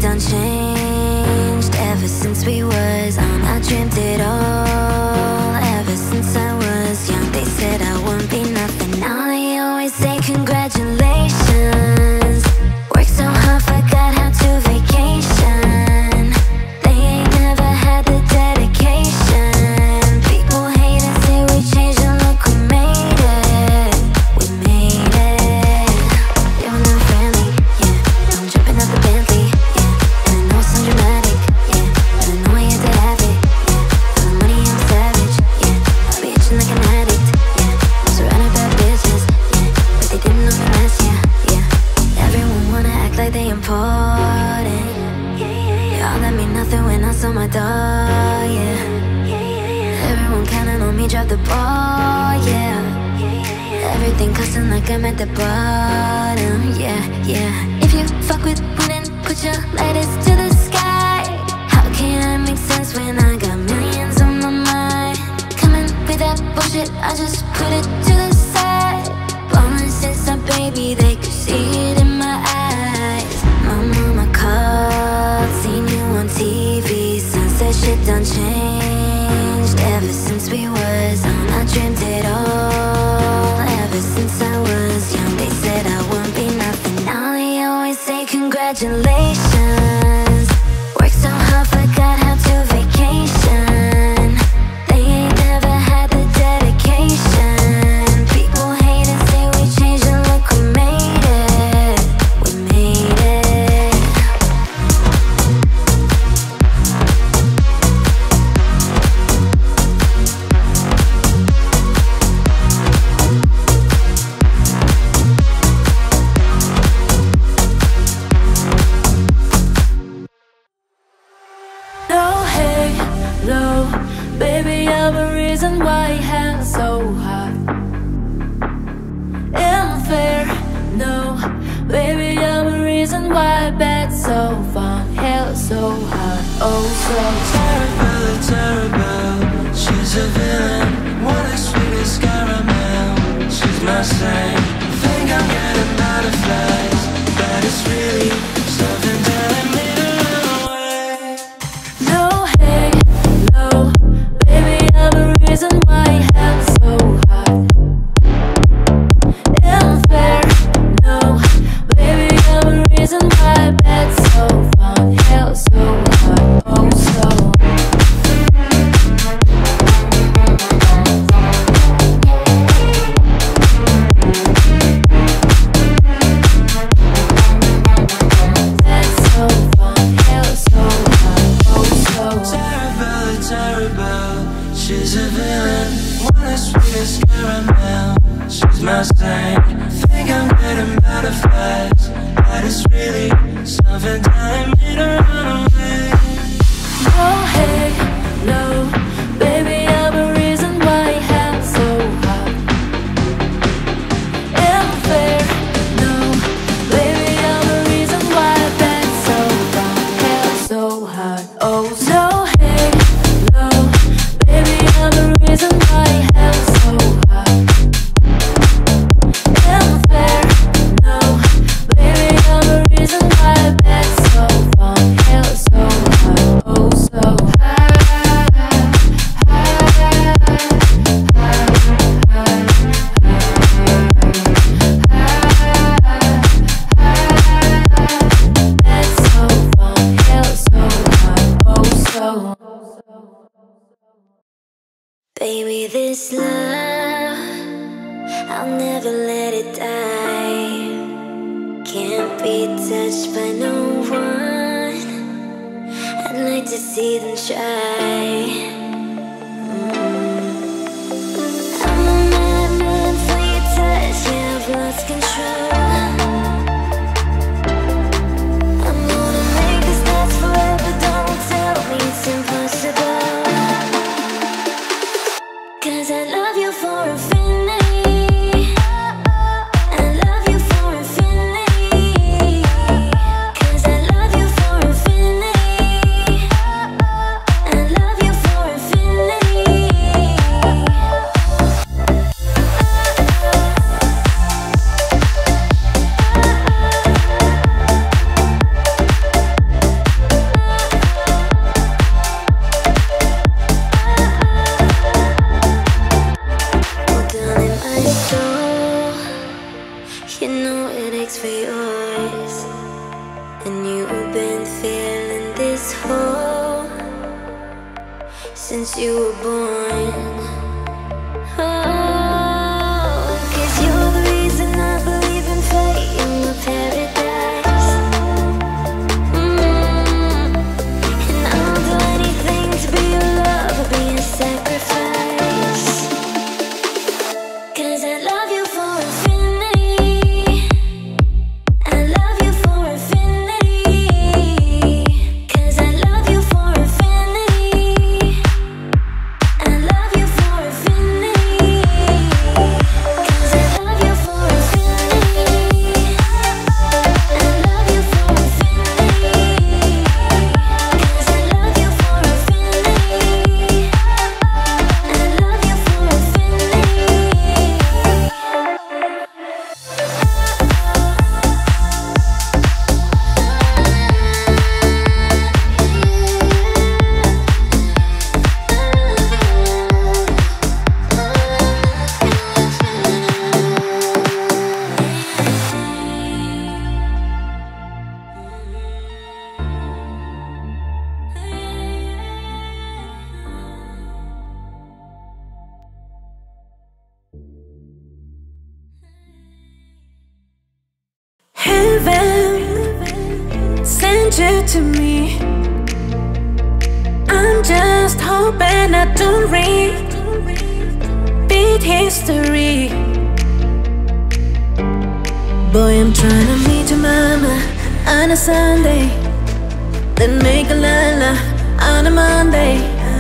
done changed ever since we was on. I dreamt it all ever since I was young. They said I wouldn't be nothing. Now they always say congratulations. Worked so hard, forgot how to vacation. They ain't never had the dedication. People hate and say we changed and look, we made it. We made it. They were never friendly, yeah. Now I'm jumping out the Bentley, yeah. And I know it sounds dramatic, yeah. But I know I had to have it, yeah. For the money I'm savage, yeah. I'll be itching like an addict, yeah. I'm surrounded by bitches, yeah. But they didn't know the rest, yeah, yeah. Everyone wanna act like they important. Y'all let me nothing when I saw my dog, yeah. Everyone counting on me, drop the ball, yeah. Everything costing like I'm at the bottom, yeah, yeah. If you fuck with me, then put your lighters to the sky. How can I make sense when I got millions on my mind? Coming with that bullshit, I just put it to the side. Ballin' since I'm baby, they could see it in my eyes. My mama called, seen you on T V. Sunset shit done changed ever since we was on. I dreamt it all ever since I was young. They said I wouldn't be nothing. Now they always say congratulations. Worked so hard, forgot how to vacation. They ain't never had the dedication. People hate and say we changed and look, we made it. We made it. No, hey, no, baby, I'm a reason why hands so hot. Unfair, no, baby, I'm a reason why bed's so fun, hell so hot, oh so Terrible, terrible, she's a villain. What a sweet as caramel, she's my saint. Think I'm getting butterflies, but it's really something telling me to run away. No, hey, no, baby, I'm a reason why hands so hot. Unfair, no, baby, I'm a reason why bed's so fun, hell so hot, oh so. Bed's so fun, hell so hot, oh so. Terrible, terrible, she's a villain. What a sweet as caramel, she's my saint. Think I'm getting butterflies, but it's really something telling me to run away. No, hey, no, baby, I'm a reason why hands so hot. Unfair, no, baby, I'm a reason why bed's so fun, hell so hot, oh so. Hey, no, baby, I'm a reason why hands so hot. Unfair, no, baby, I'm a reason why bed's so fun, hell so hot, oh so. Bed's so fun, hell so hot, oh so. Baby, this love, I'll never let it die. Can't be touched by no one. I'd like to see them try. I'm a madman for your touch, yeah, I've lost control. I'm gonna make this last forever, don't tell me it's impossible. Cause I love you for infinity. I love you for infinity. Cause I love you for infinity. I love you for infinity. since you were born. Oh, 'cause you're the reason I believe in fate in the paradise. Mm. And I'll do anything to be your love or be a sacrifice. 'Cause I love you for infinity. I love you for infinity. 'Cause I love you for infinity. I love you for infinity. 'Cause I love you for infinity. I love you for infinity. 'Cause I love you for infinity. I love you for infinity. Heaven sent you to me. I'm just hoping I don't repeat history. Boy, I'm trying to meet your mama on a Sunday, then make a lala on a Monday.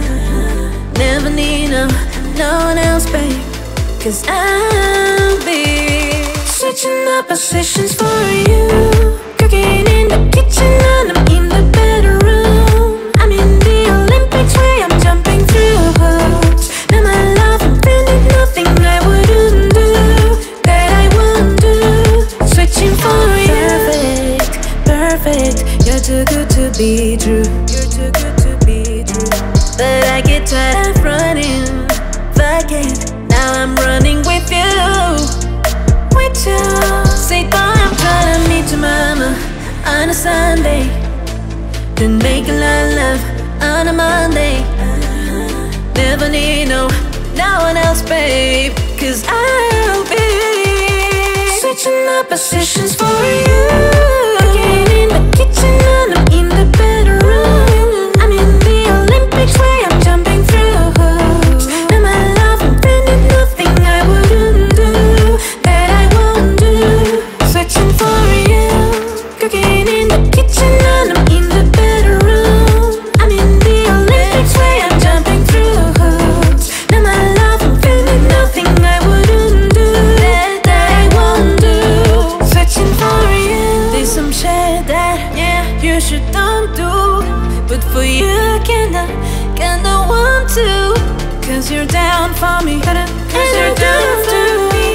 Never need no, no one else, babe, 'cause I'll be switching up positions for you. Cooking in the kitchen and I'm in the bedroom. I'm in the Olympics where I'm jumping through hoops. Now my love, I'm feeling nothing I wouldn't do, that I won't do. Switching for you. Perfect, perfect. You're too good to be true. You're too good to be true. But I get tired of running. Fuck it, now I'm running with you. With you. Say, boy, I'm trying to meet your mama on a Sunday, then make a lot of love on a Monday. Never need no, no one else, babe, 'cause I'll be switching up positions for you. Cooking in the kitchen and I'm in the bedroom. I'm in the Olympics where I'm jumping through hoops. Now my love, I'm feeling nothing I wouldn't do, that I won't do. Switching for you. Cooking in the kitchen and I'm in the bedroom. I'm in the Olympics where I'm jumping through hoops. Now my love, I'm feeling nothing I wouldn't do, that, that I won't do. Switching for you. There's some shit that, yeah, you should don't do, but for you I kinda, kinda want to. 'Cause you're down for me, 'cause you're down for me.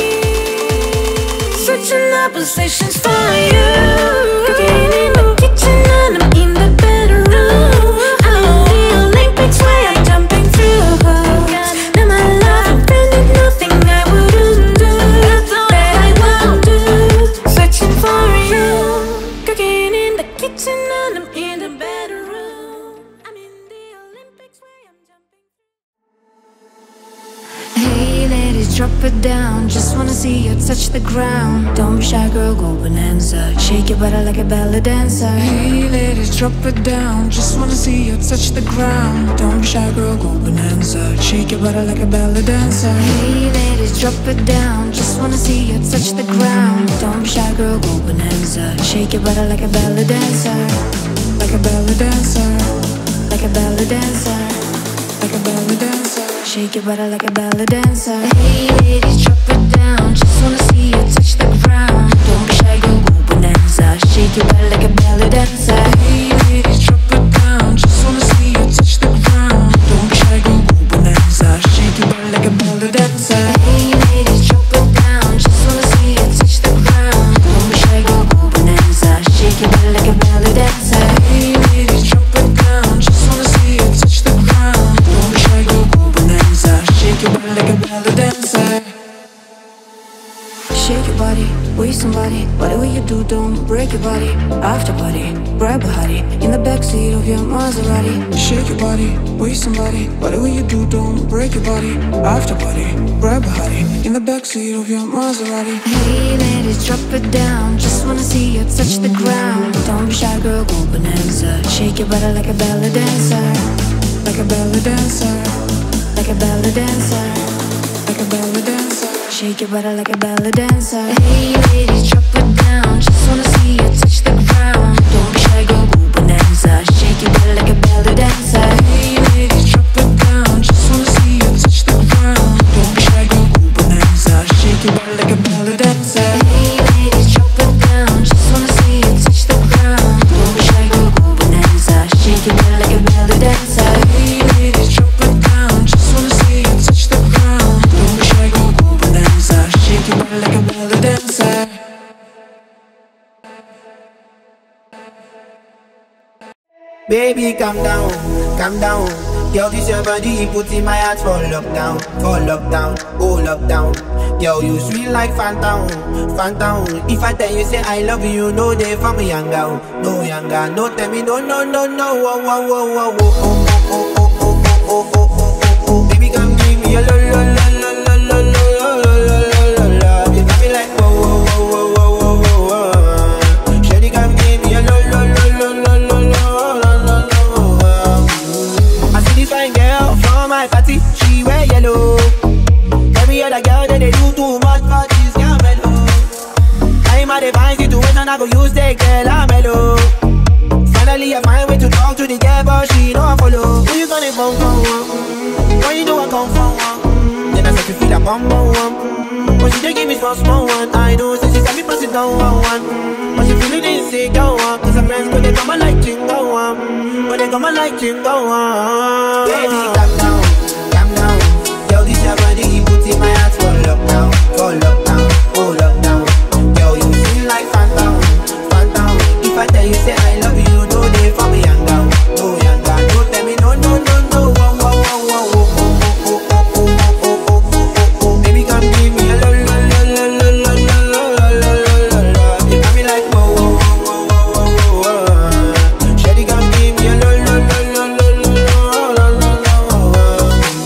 Switching up positions for you. Cooking in the kitchen and I'm in the bedroom. I'm in the Olympics where I'm jumping through hoops. Now my love, I'm feeling nothing I wouldn't do, that I won't do. Switching for you. Cooking in the kitchen and I'm in the bedroom. I'm in the Olympics where I'm jumping. Hey ladies, drop it down. Just wanna see you touch the ground. Don't be shy, girl, go bonanza. Shake your body like a belly dancer. Hey ladies, drop it down. Just wanna see you touch the ground. Don't be shy, girl, go bonanza. Shake your body like a belly dancer. Hey ladies, drop it down. Just wanna see you touch the ground. Don't be shy, girl, go bonanza. Shake your body like a belly dancer. Like a belly dancer. Like a belly dancer. Like a belly dancer. Shake your body like a belly dancer. Hey ladies, drop it down. Just wanna see you touch the ground. Don't be shy, girl, go bonanza. Shake your body like a belly dancer. Hey ladies, drop it down. Just wanna see you touch the ground. Don't be shy, girl, go bonanza. Shake your body like a belly dancer. Hey ladies, drop it down. Just wanna see you touch the ground. Don't be shy, girl, go bonanza. Shake your body like a belly dancer. Hey ladies, drop it down. Just wanna see you touch the ground. Don't be shy, girl, go bonanza. Shake your body like a belly dancer. Shake your body. with somebody. Whatever you do, don't break your body. After party, grab a hottie in the backseat of your Maserati. Shake your body with somebody. Whatever you do, don't break your body. After party, grab a hottie in the backseat of your Maserati. Hey ladies, drop it down. Just wanna see you touch the ground. Don't be shy, girl, go bonanza. Shake your body like a belly dancer, like a belly dancer, like a belly dancer, like a belly dancer. Shake your body like a belly dancer. Hey ladies, drop it down. Just wanna see you touch the ground. Don't be shy, girl, go bonanza. Shake your body like a belly dancer. Hey ladies, drop it down. Just wanna see you touch the ground. Don't be shy, girl, go bonanza. Shake your body like a belly dancer. Hey ladies, drop it down. Just wanna see you touch the ground. Don't be shy, girl, go bonanza. Shake your body like a belly dancer. Hey ladies, drop it down. Just wanna see you touch the ground. Don't be shy, girl, go bonanza. Shake your body like a belly dancer. Baby, calm down, calm down. Yo, this your body, put in my heart for lockdown, for lockdown, oh lockdown. Yo, you sweet like phantom, phantom. If I tell you say I love you, no day for me young girl, no young girl. No tell me no, no, no, no, oh, oh, oh, oh, oh, oh, oh, oh, oh, oh, oh, oh, oh, oh. Baby, come give me a lo, lo, lo, lo, lo, lo, lo, lo, lo, lo, lo. You got me like whoa, whoa, whoa, whoa, whoa, whoa, whoa. Shawty, come give me a lo, lo, lo, lo, lo, lo, lo. Fine girl from my party, she wear yellow. Every other girl that they do too much for this girl mellow. I'm at a fine situation, I go use the girl I'm mellow. Finally I find way to talk to the girl, but she don't follow. Who you gonna phone for? Mm-hmm. Why you do I come for one? Mm-hmm. Then I start to feel a bum bum one. Mm-hmm. But she just give me small small one. I know, so she said me pass it down one one. Mm-hmm. But she feeling insecure one. Cause her friends, but they come like chingo one. Mm-hmm. But they come like chingo one. Baby, calm down, calm down. Yo, this your body, put in my heart for lockdown, for lockdown, oh lockdown. Yo, you feel like phantom, phantom. If I tell you say I love you, no day for me young girl, no young girl. Don't tell me no, no, no, no, oh, oh, oh, oh, oh, oh, oh, oh, oh, oh, oh, oh, oh. Baby, come give me a lo, lo, lo, lo, lo, lo, lo, lo, lo, lo, lo. You got me like whoa, whoa, whoa, whoa, whoa, whoa. Shawty, come give me a lo, lo, lo, lo, lo, lo, lo, lo.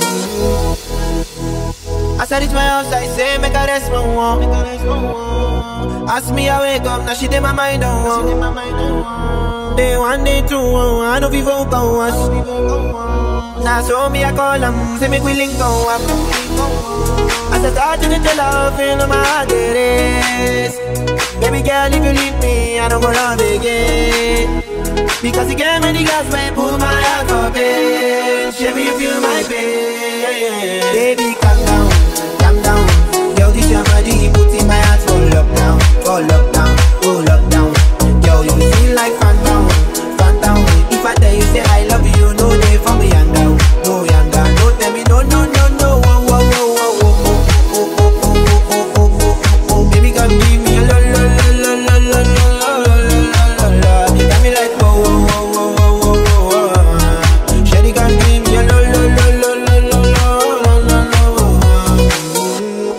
As I reach my house, I say, make a rest, one one. Ask me, I wake up, now she did my mind on one. Day one, day two, I know people go us. Now so me, I call them, say make we link go up. As I start to get love, feel my heart it is. Baby girl, if you leave me, I don't go love again. Because you gave me the gas, man, pull my heart for pain. Show me you feel my pain. Baby, calm down, calm down. Yo, this your body, put in my heart for lockdown, for lockdown, oh lockdown. Yo, you feel like phantom, phantom. If I tell you say I love you, no day for me young girl, no young girl. No tell me no, no, no, no, oh, oh, oh, oh, oh, oh, oh, oh, oh, oh, oh, oh, oh. Baby, come give me a lo, lo, lo, lo, lo, lo, lo, lo, lo. You got me like whoa, whoa, whoa, whoa, whoa, whoa. Shawty, come give me a lo, lo, lo, lo, lo, lo, lo, lo.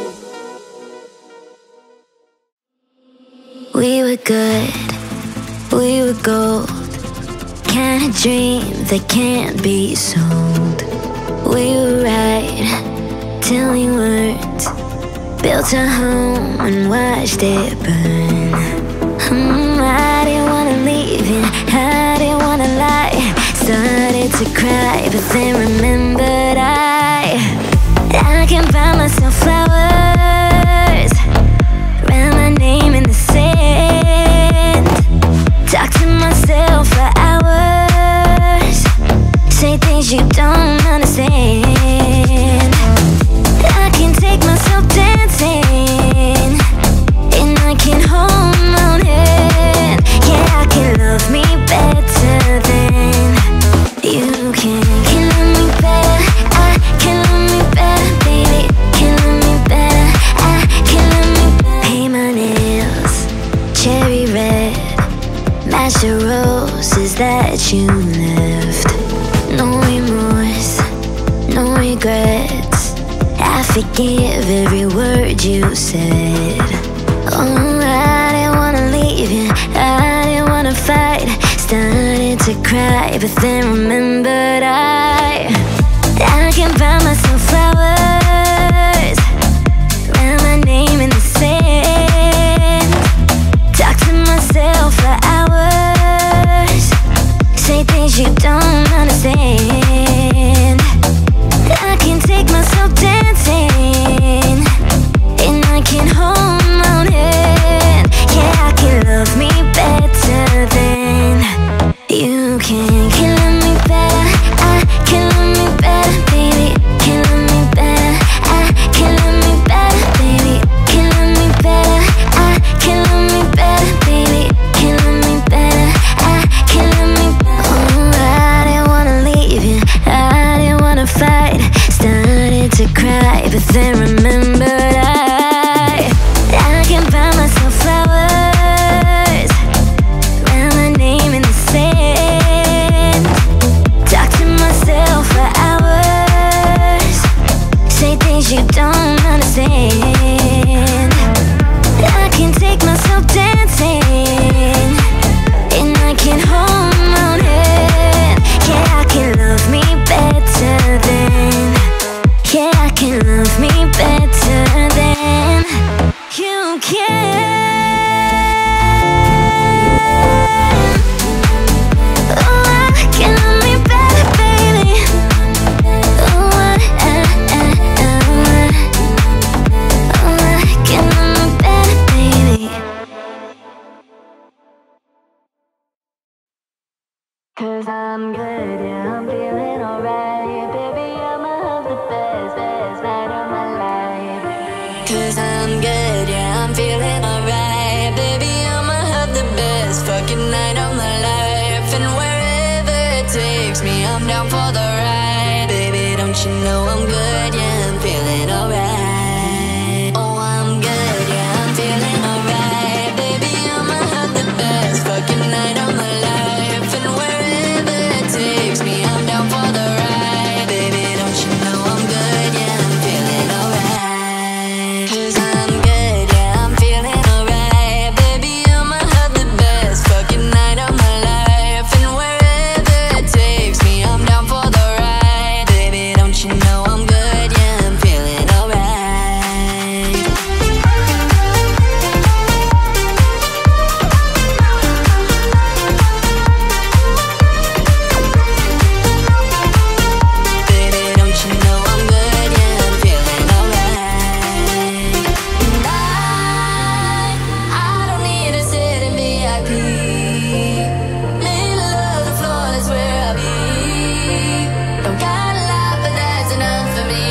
We were good, we were gold. Kind of dream that can't be sold. We were right till we weren't. Built a home and watched it burn. mm, I didn't wanna leave you, I didn't wanna lie. Started to cry, but then remembered I I can buy myself flowers, write my name in the sand. Talk to myself for hours, say things you don't understand. I can take myself dancing, and I can hold my own hand. Yeah, I can love me better than you can. Can love me better, I can love me better, baby. Can love me better, I can love me better. Paint my nails cherry red, match the roses that you left. No remorse, no regrets, I forgive every word you said. Oh, I didn't wanna leave you, I didn't wanna fight. Started to cry, but then remembered I I can buy myself flowers, write my name in the sand, talk to myself for hours, say things you don't understand. I can take myself dancing, and I can hold my own hand. Yeah, I can love me better than you can. Can love me better, I can love me better, baby. Can love me better, I can love me better, baby. Can love me better, I can love me better, baby. Can love me better, I can love me better. Oh, I didn't wanna leave you, I didn't wanna fight. Started to cry, but then remembered I I can buy myself flowers, write my name in the sand, talk to myself for hours, say things you don't understand. I can take myself dancing, and I can hold my own hand. Yeah, I can love me better than, yeah, I can love me better than you can. Oh, I can love me better, baby. Oh, I, I, I, I, oh, I can love me better, baby. 'Cause I'm good, yeah, I'm feeling alright. Baby, I'ma have the best, best night of my life. 'Cause I'm good, yeah, I'm feeling alright. Baby, I'ma have the best fucking night of my life. And wherever it takes me, I'm down for the ride. Baby, don't you know I'm good, yeah, I'm feeling alright. Oh, I'm good, yeah, I'm feeling alright. Baby, I'ma have the best fucking night of my life. And wherever it takes me, I'm down for the ride. Baby, don't you know I'm good, yeah, I'm feeling alright. 'Cause I'm good, yeah, I'm feeling alright. Baby, I'ma have the best fucking night of my life. And wherever it takes me, I'm down for the ride. Baby, don't you know I'm good, yeah, I'm feeling alright. Baby, don't you know I'm good, yeah, I'm feeling alright. And I, I don't need to sit in V I P. Middle of the floor, that's where I'll be. Don't got a lot, but that's enough for me.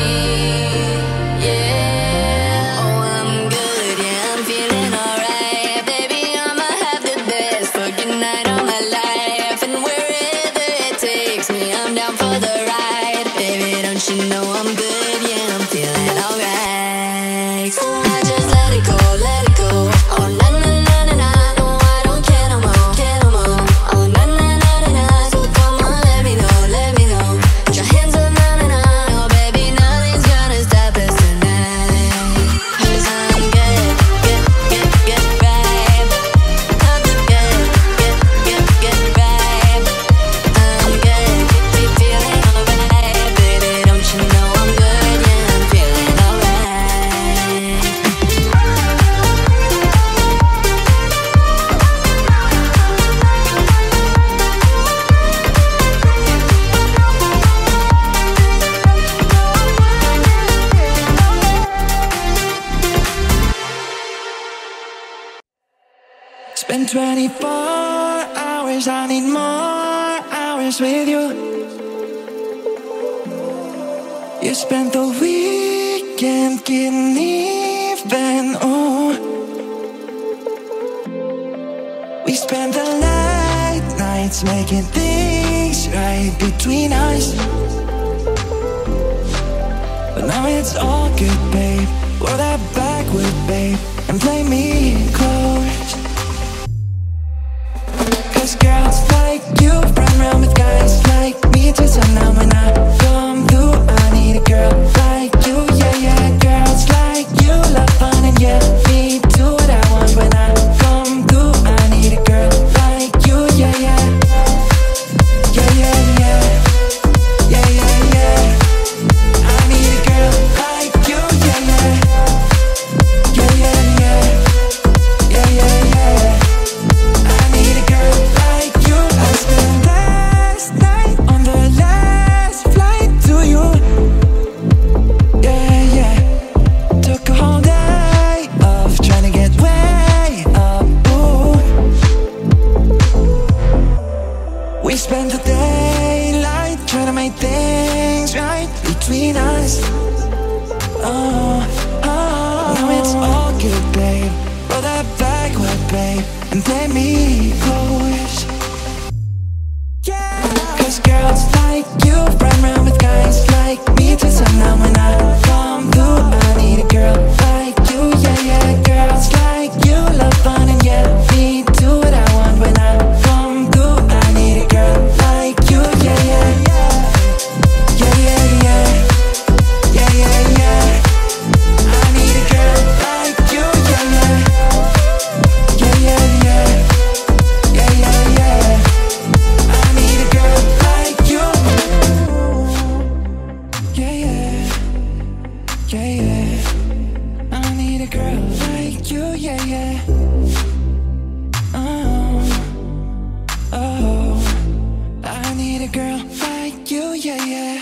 Yeah, oh, I'm good, yeah, I'm feeling alright. Baby, I'ma have the best fucking night of my life. And wherever it takes me, I'm down for the ride. Baby, don't you know I'm good, yeah, I'm feeling alright. So I just let it go, let it go. Oh, na na na na na, no, I don't care no more, care no more. Oh, na na na na na, so come on, let me know, let me know. Put your hands up, na na na, oh baby, nothing's gonna stop us tonight. 'Cause I'm good, good, good, good vibe. I'm the good, good, good, good vibe. I'm good, be feeling alright. Baby, don't you know I'm good, yeah, I'm feeling alright. Spend twenty-four hours, I need more hours with you. You spent the weekend getting even, oh. We spent the late nights making things right between us. But now it's all good, babe. Roll that backward, babe, and play me close. 'Cause girls like you run around with guys like me till sundown. When I come through, I need a girl like you, yeah, yeah. Girls like you love fun and yeah, me do what I want. right things right between us. Oh, oh, now it's all good, babe. Roll that back, what, babe, and play me close. Yeah, cause girls like you run around with guys like me till sundown. When I come through, I need a girl like you, yeah, yeah. Girls like you love fun and yeah, me do what I want. When I come through, I need a girl like you, yeah, yeah, yeah. Yeah, yeah, yeah. Yeah, yeah, yeah. I need a girl like you, yeah, yeah. Yeah, yeah, yeah. Yeah, yeah, yeah. I need a girl like you. Yeah, yeah. Yeah, yeah. I need a girl like you, yeah, yeah. Oh, oh. I need a girl like you, yeah, yeah.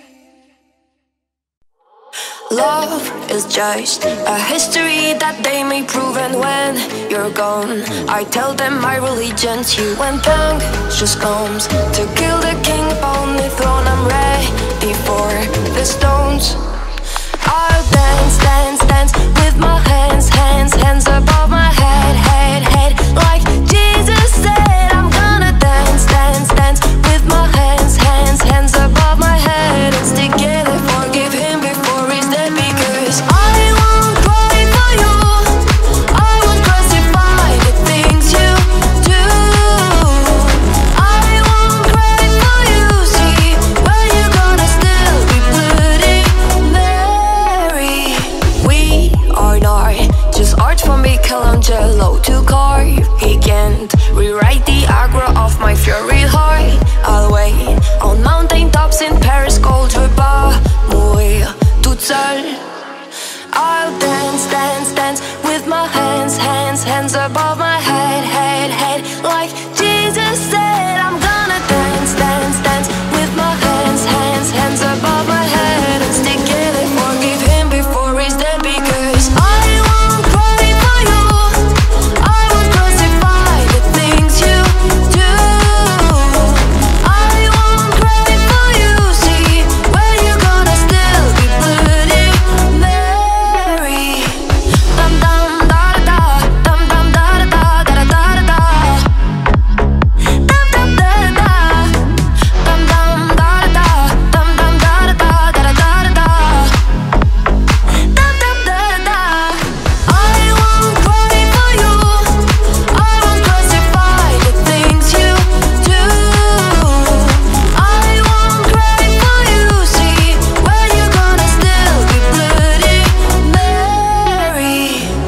Love is just a history that they may prove, and when you're gone, I tell them my religion's you. When punk just comes to kill the king upon the throne, I'm ready for the stones. I'll dance, dance, dance with my hands, hands, hands above my head, head, head. Like Jesus said, I'm gonna dance, dance, dance with my hands, hands, hands above my head. And stick together, forgive him before he's dead, because I won't cry for you. I won't crucify the things you do. I won't cry for you. See, where you gonna still be Bloody Mary. We are not just art from Michelangelo to carve. He can't rewrite the aggro of my fury heart. I'll wait on mountain tops in Paris, gold ruba, muy toute seule. I'll dance, dance, dance with my hands, hands, hands above my head, head, head. Like Jesus said, I'm gonna dance, dance, dance with my hands, hands, hands above my head. And stick together, forgive him before he's dead, because I won't cry for you. I won't crucify the things you do. I won't cry for you. See, where you gonna still be Bloody Mary. Dum dum da da da, dum dum da da da da da da da. Dum dum da da da, dum dum da da da, dum dum da da da da da da da. Dum dum da da da. I won't cry for you. I won't crucify the things you do. I won't cry for you. See, where you gonna still be Bloody Mary.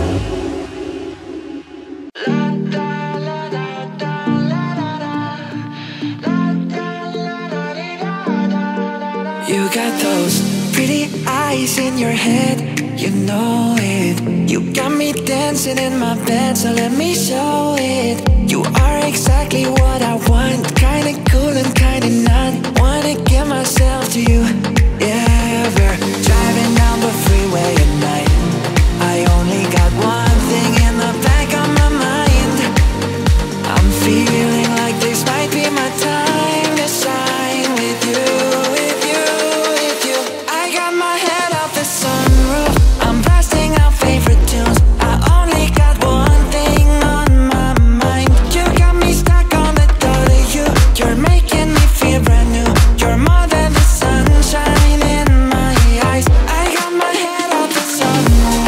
You got those pretty eyes in your head, you know it. You got me dancing in my bed, so let me show it. You are exactly what I want, kinda cool and kinda not. Wanna give myself to you, yeah. We're driving down the freeway at night. I only got one thing in the back of my mind. I'm feeling like this might be my time to shine with you, with you, with you. I got my head off the sunroof, I'm blasting out favorite tunes. I only got one thing on my mind. You got me stuck on the thought of you. You're making me feel brand new. You're more than the sunshine in my eyes. I got my head off the sunroof.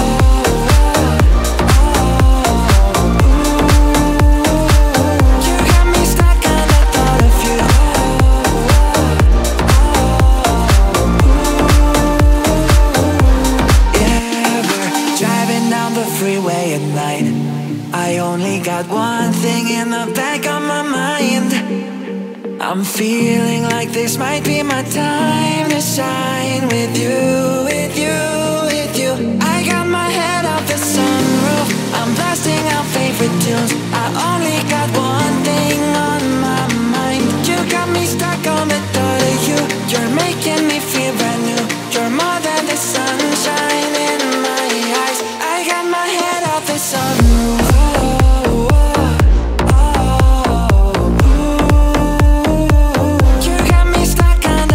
You got me stuck on the thought of you. Yeah, we're driving down the freeway at night. I only got one thing in the back of my mind. I'm feeling like this might be my time to shine with you, with you, with you. I got my head off the sunroof, I'm blasting out favorite tunes. I only got one thing on my mind. You got me stuck on the thought of you. You're making me feel brand new. You're more than the sunshine in my eyes. I got my head off the sunroof. Oh, oh, oh, ooh. You got me stuck on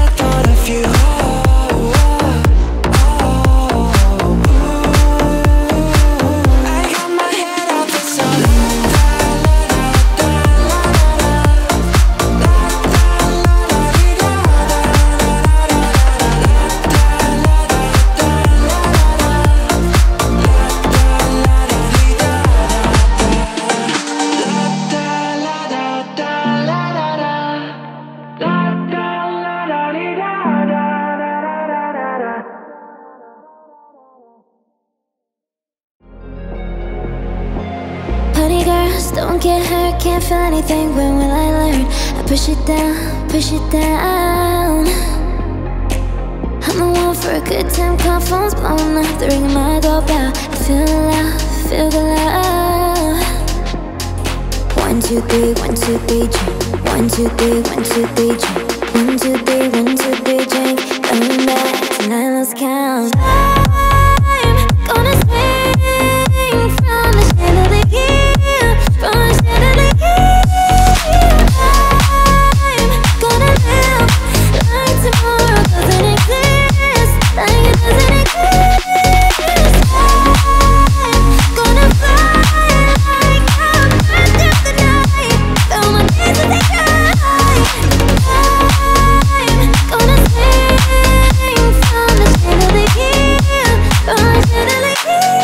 don't get hurt, can't feel anything. When will I learn? I push it down, push it down. I'm the one for a good time, call phones blown up, the ring of my doorbell. I feel the love, feel the love. One, two, three, one, two, three, drink. One, two, three, one, two, three, drink. One, two, three, one, two, three, drink. Coming back tonight, let's count. I'm gonna swing from the chandelier, from the chandelier. I'm gonna live like tomorrow doesn't exist, like it doesn't exist. I'm gonna fly like a bird through the night, though my days will take time. I'm gonna swing from the chandelier, from the chandelier.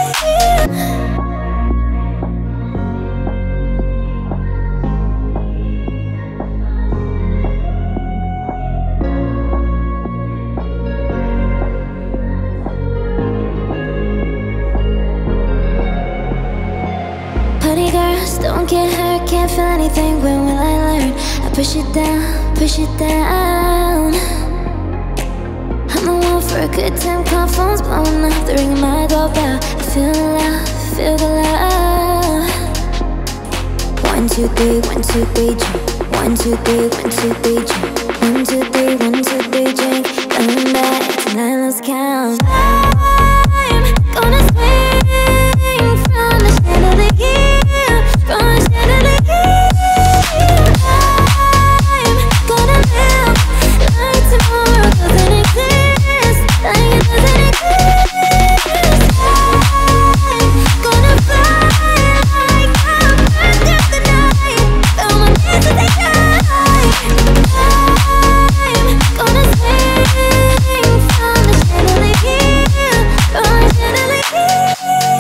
Party girls, don't get hurt, can't feel anything. When will I learn? I push it down, push it down. I'm the one for a good time, call phones blown up, the ring of my doorbell. I feel the love, feel the love. One, two, three, one, two, three, drink. One, two, three, one, two, three, drink. One, two, three, one, two, three, drink. Coming back tonight, let's count. I'm gonna swing from the chandelier, from the chandelier. I'm gonna live like tomorrow doesn't exist, like it doesn't exist. I'm gonna fly like a bird through the night, though my days will take time. I'm gonna swing from the chandelier, from the chandelier.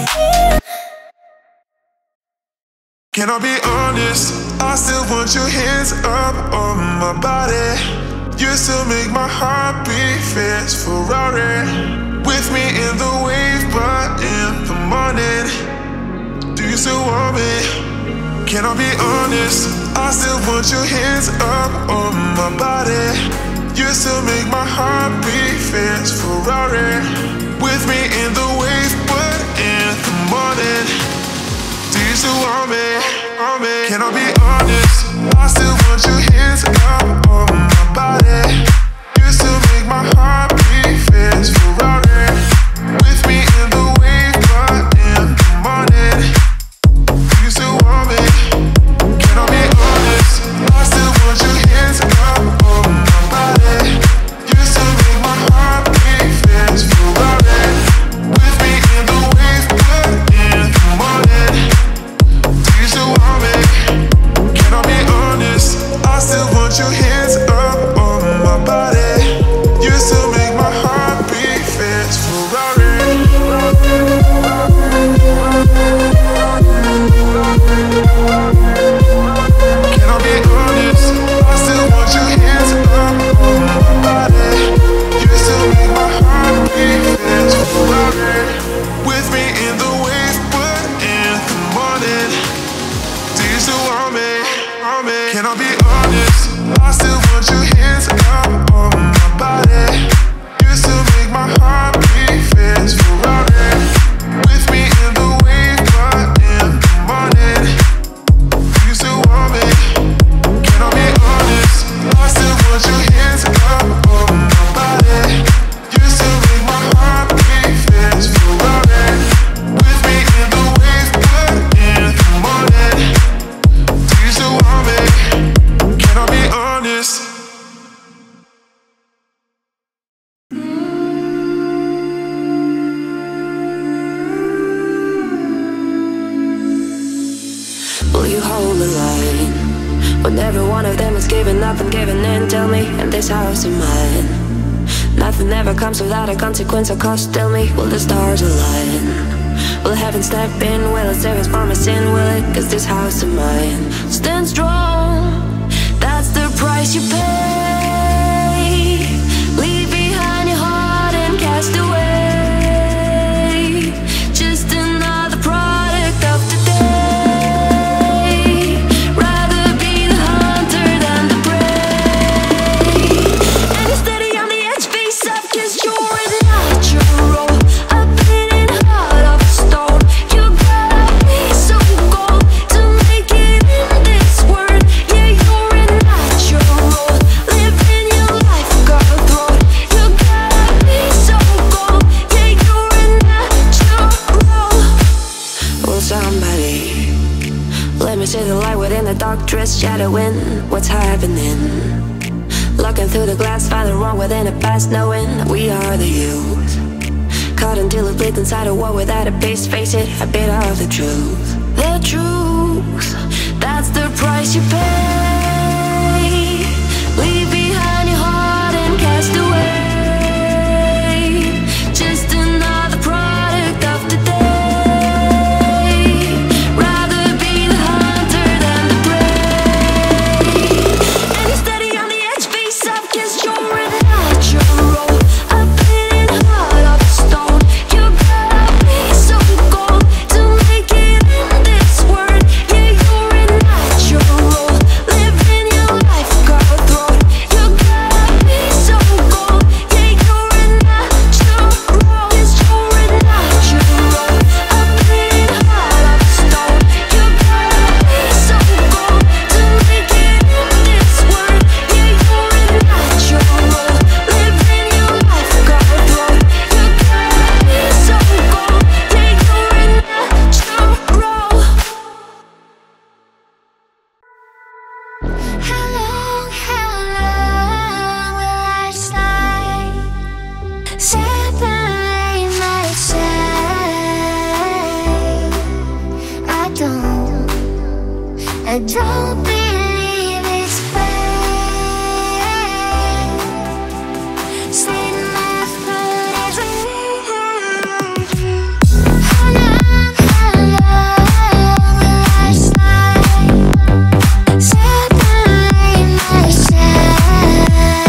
Can I be honest? I still want your hands up on my body. You still make my heart beat fast Ferrari. With me in the wave, but in the morning, do you still want me? Can I be honest? I still want your hands up on my body. You still make my heart beat fast Ferrari. With me in the wave, but in the morning, do you still want me? Want me? Can I be honest? I still want your hands up on my body. You still make my heart beat fast Ferrari. With me in the wave, but in the morning, do you still want me? Can I be honest? I still want your hands up on my body. You still make my heart beat fast Ferrari. With me in the wave, but in the morning, do you still want me? Can I be honest? I still want your hands up on my body. You still make my heart beat fast Ferrari. Can I be honest? I still want your hands up on my body. You still make my heart beat fast Ferrari. With me in the wave, but in the morning, do you still want me? Want me? Can I be honest? I still want your hands up on my body. You still make my heart beat fast Ferrari. With me in the wave, but in the morning, do you still want me? Can I be honest? I still want your hands up on my body. You still make my heart beat fast Ferrari. With me in the wave, but in the morning, do you still want me? Can I be honest? Will you hold the line when every one of them is giving up and giving in? Tell me, in this house of mine, nothing ever comes without a consequence or cost. Tell me, will the stars align? Will heaven step in? Will it save us from a sin? Will it? Cause this house of mine stands strong. That's the price you pay. Leave behind your heart and cast away. Just another product of today. just shadowing what's happening. Looking through the glass, find the wrong within the past, knowing we are the youth. Caught until it bleeds inside a war without a base. Face it, a bit of the truth. The truth, that's the price you pay. Leave behind your heart and cast away. Just another product of today. Rather be the hunter than the prey. And you're steady on the edge, face up, cause you're in natural. A beating heart of stone. You gotta be so cold to make it in this world. Yeah, you're in natural. Living your life, cutthroat. You gotta be so cold. Yeah, you're in natural. Yes, you're in natural. A beating heart of stone. You gotta be so cold to make it in this world. Yeah, you're in natural. Living your life, cutthroat. You gotta be so cold. Yeah, you're in natural. How long, how long will I slide? Separate myself. I don't, I don't believe it's fair. Slit my throat as I How long, how long will I slide? Separate myself.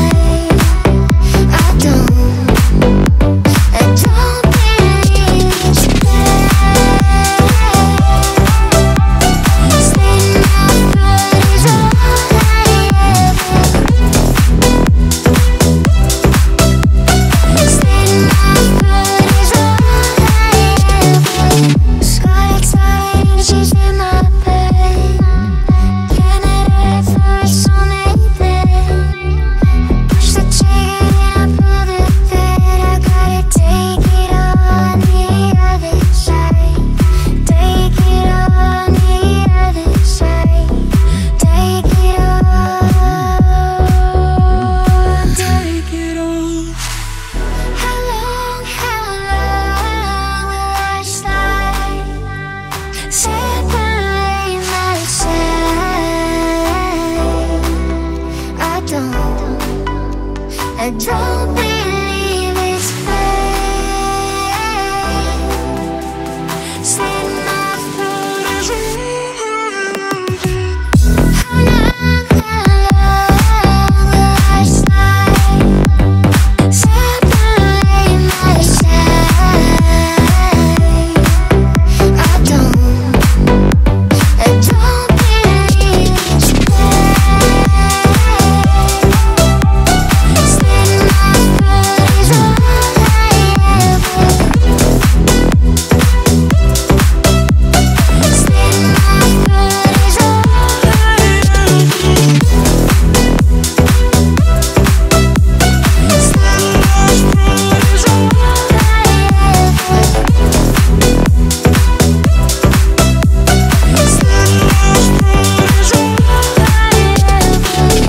I don't, I don't believe it's fair. Slit my throat is all I ever. Slit my throat is all I ever. Scarlet sign, she's in my bed. Candidate for a soulmate then. Push the trigger and I pull the thread. I gotta take it on the other side. Take it on the other side. Take it on. Take it on. How long, how long will I slide? Separate myself. I don't, I don't believe it's fair. Slit my throat as I How long, how long will I slide? Separate myself. I don't, I don't believe it's fair. Slit my throat is all I ever. Slit my throat is all I ever. Slit my throat is all I ever. Slit my throat is all I ever.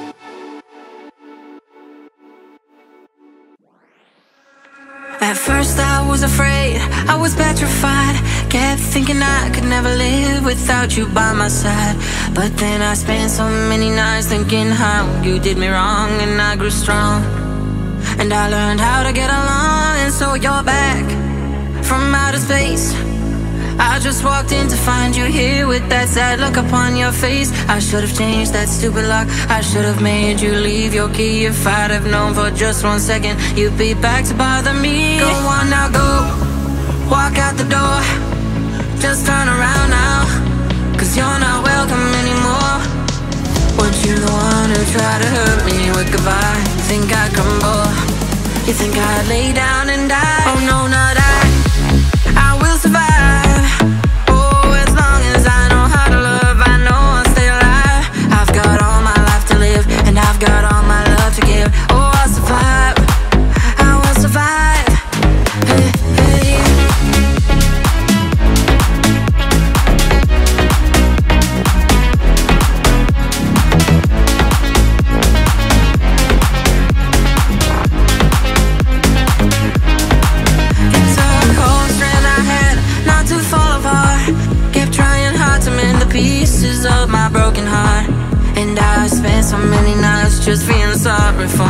At first I was afraid, I was petrified. Kept thinking I could never live without you by my side. But then I spent so many nights thinking how you did me wrong, and I grew strong. And I learned how to get along, and so you're back from outer space. I just walked in to find you here with that sad look upon your face. I should have changed that stupid lock. I should have made you leave your key. If I'd have known for just one second you'd be back to bother me. Go on now, go, walk out the door. Just turn around now, cause you're not welcome anymore. Weren't you the one who tried to hurt me with goodbye? You think I'd crumble? You think I'd lay down and die? Oh no, not I, I will survive. Oh, as long as I know how to love, I know I'll stay alive. I've got all my life to live, and I've got all my love to give. Oh, I'll survive, I will survive. Hey, hey.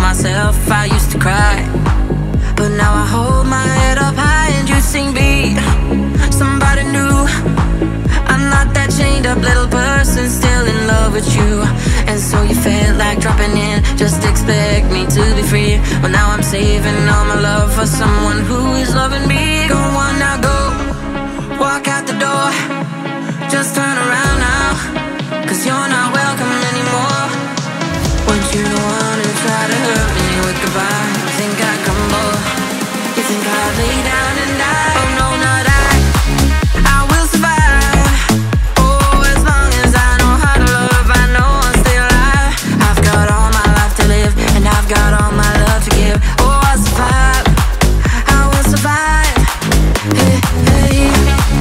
myself, I used to cry, but now I hold my head up high and you sing beat somebody new. I'm not that chained up little person, still in love with you. And so you felt like dropping in, just expect me to be free. Well, now I'm saving all my love for someone who is loving me. Go on now, go, walk out the door, just turn around now, cause you're not welcome anymore. Want you to wanna try to hurt me with goodbye. You think I crumble, you think I'd lay down and die. Oh no, not I, I will survive. Oh, as long as I know how to love, I know I'm still alive. I've got all my life to live, and I've got all my love to give. Oh, I'll survive, I will survive. Hey, hey.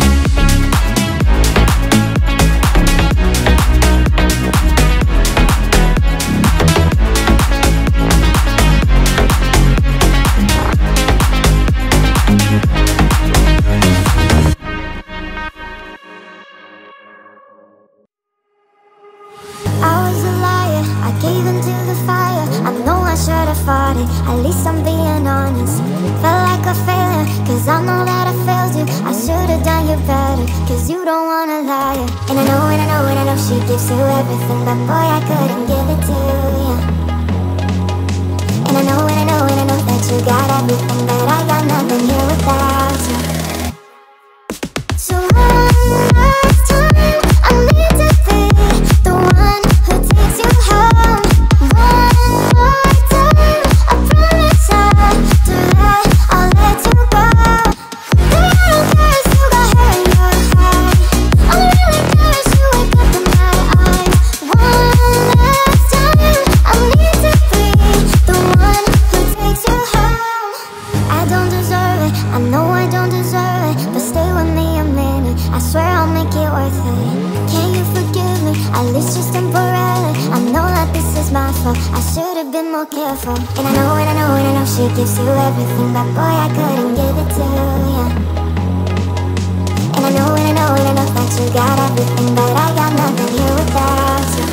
At least I'm being honest. Felt like a failure, cause I know that I failed you. I should've done you better, cause you don't wanna lie. And I know, and I know, and I know she gives you everything, but boy, I couldn't give it to you. And I know, and I know, and I know that you got everything, but I got nothing here without you. So one last time, I need to be the one who takes you home. One more time, I promise I'll do that, I'll let you go. Baby, I don't care if you got hair in your heart. All I really care is you wake up in my eyes. One last time, I need to be the one who takes you home. I don't deserve it, I know I don't deserve it, but stay with me a minute, I swear I'll make it worth it. Can you forgive me, at least just temporarily? I know that this is my fault, I should've been more careful. And I know, and I know, and I know she gives you everything, but boy, I couldn't give it to you. And I know, and I know, and I know that you got everything, but I got nothing here without you.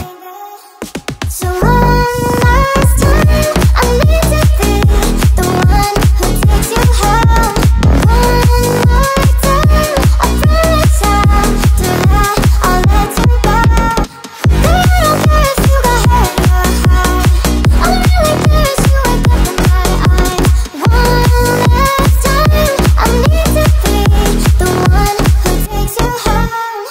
So one last time, I need to be the one who takes you home. One more time, I promise I'll do that, I'll let you go. Baby, I don't care if you got hair in your heart. All I really care is you wake up in my eyes. One last time, I need to be the one who takes you home.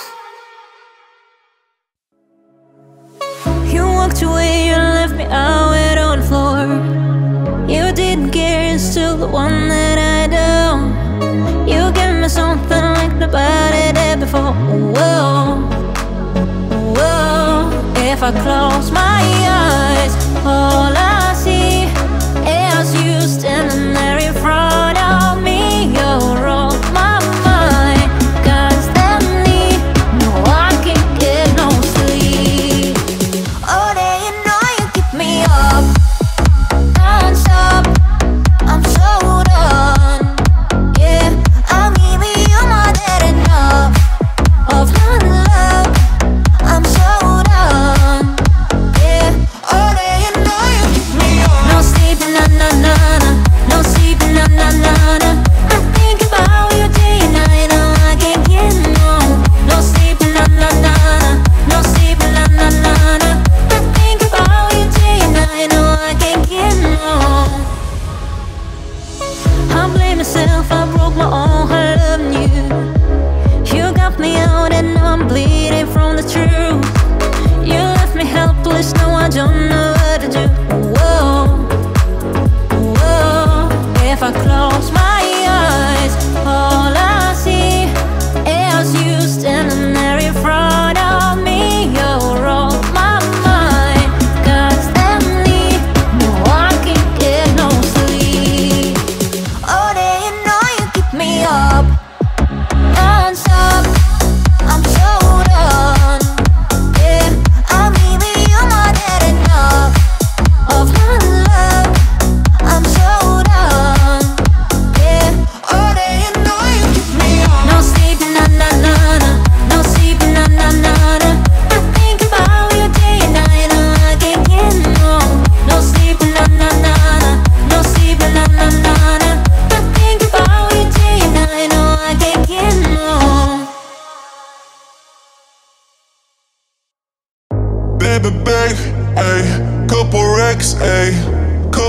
You walked away, you left me out on the floor. You didn't care, you're still the one that I know. You gave me something like nobody did before. Whoa, whoa. If I close my eyes, all I see is you standing there in front of me. You're on my mind constantly. No, I can't get no sleep. Oh, there you know you keep me up non-stop. I'm so done. Yeah, I'm giving you more than enough of love. I'm so done. Yeah, oh, there you know you keep me up. No sleeping, na na na na. No sleeping, na na na na. I think about you day and night. No, I can't get no. No sleeping, na na na na. No sleeping, na na na na. I think about you day and night. No, I can't get no. I blame myself, I broke my own heart loving you. You got me out and now I'm bleeding from the truth. You left me helpless, now I don't know what to do. Whoa, whoa. If I close my eyes, all I see is you standing there in front of me. You're on my mind constantly. No, I can't get no sleep. Oh, there you know you keep me up non-stop. I'm so done. Yeah, I'm giving you more than enough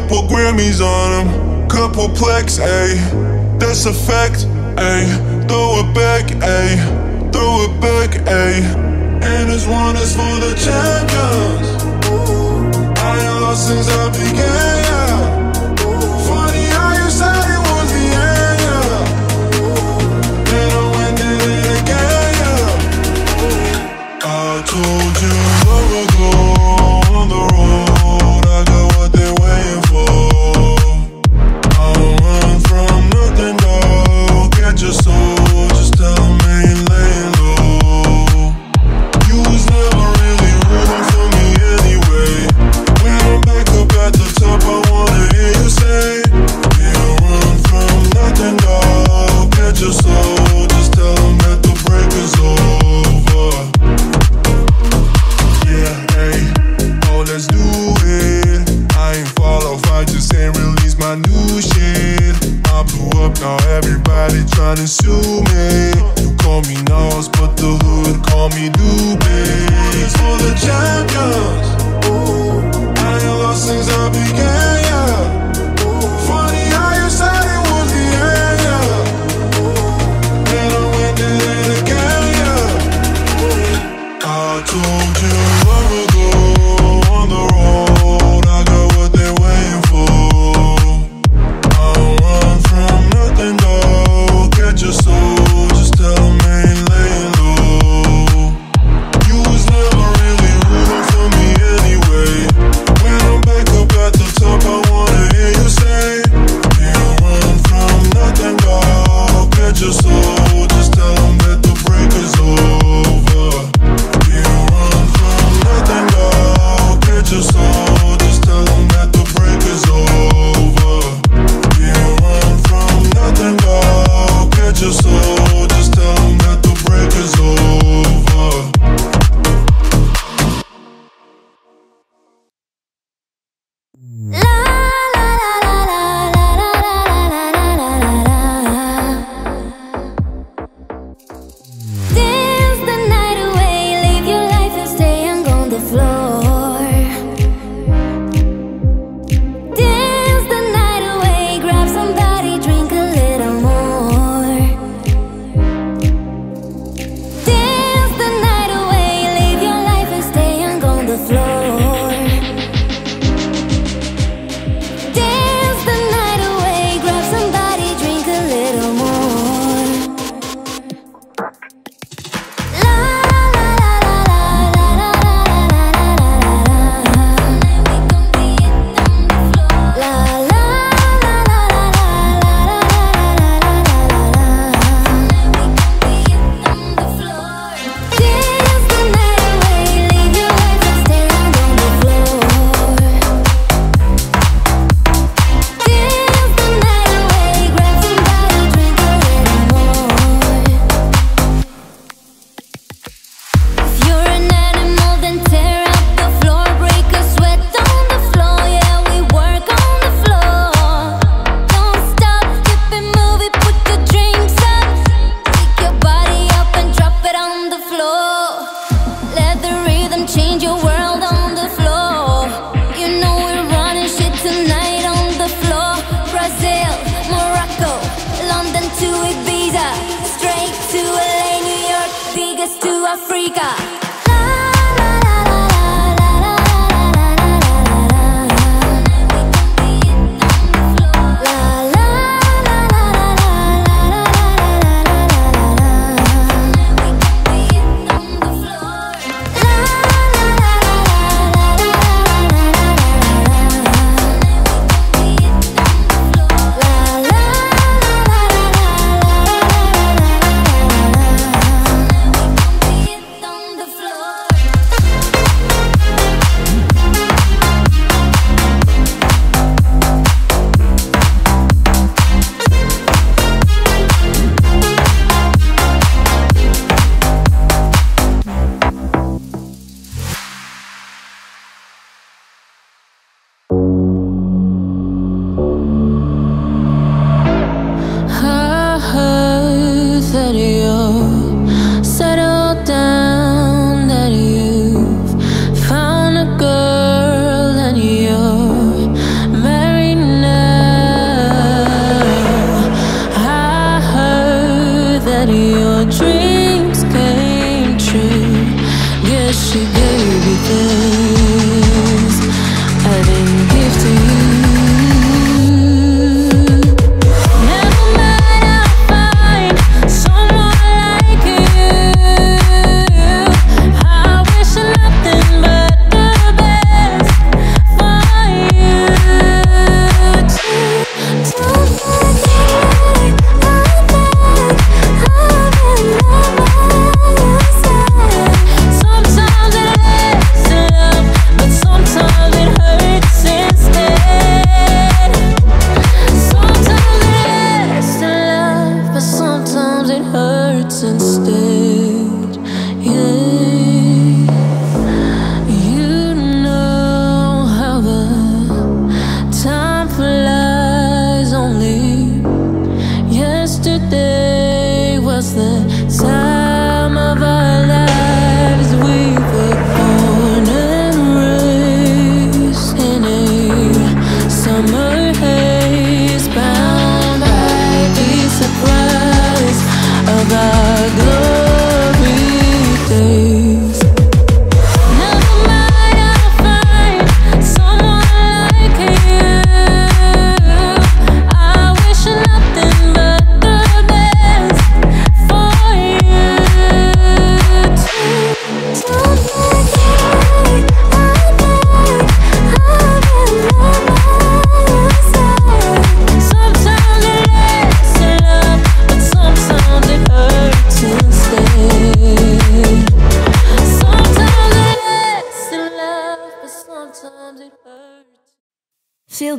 Couple Grammys on them, couple plex, ayy. That's a fact, ayy. Throw it back, ayy. Throw it back, ayy. And this one is for the champions. I ain't lost since I began, yeah. Funny how you said it was the end, yeah. Then I went and did it again, yeah. I told you long ago on the road, I got what they're waiting for. I don't run from nothing, dog. Get your soul, just tell them ain't laying low. You was never really rooting for me anyway. When I'm back up at the top, I wanna hear you say, you don't run from nothing, dog. Get your soul, just tell them that the break is over. Yeah, hey, oh, let's do it. I ain't fall off, I just ain't release my new shit. I blew up, now everybody tryna sue me. You call me Nas, but the hood call me Doobie. It's for the champions. I ain't lost since I began, yeah. Funny how you said it was the end, yeah. Then I went and did it again, yeah. I told you long ago on the road, I got what they're waiting for. I don't run from nothing, dog. Get your soul, just tell them ain't laying low. You was never really rooting for me anyway. When I'm back up at the top, I wanna hear you say, you don't run from nothing, dog. Get your soul, just tell them that the break is over. You don't run from nothing, dog. Get your soul, just tell them that the break is over. You don't run from nothing, dog. Get your soul, just tell them that the break is over. Dance the night away, live your life and stay young on the floor. Dance the night away, grab somebody, drink a little more. Dance the night away, live your life and stay young on the floor. Dance the night away, grab somebody, drink a little more. If you're an animal, then tear up the floor, break a sweat on the floor. Yeah, we work on the floor. Don't stop, keep it moving, put your drinks up. Take your body up and drop it on the floor. Let the rhythm change your world on the floor. You know we're running shit tonight on the floor. Brazil, Morocco, London to Ibiza, straight to L A, New York, Vegas to Africa. On the floor.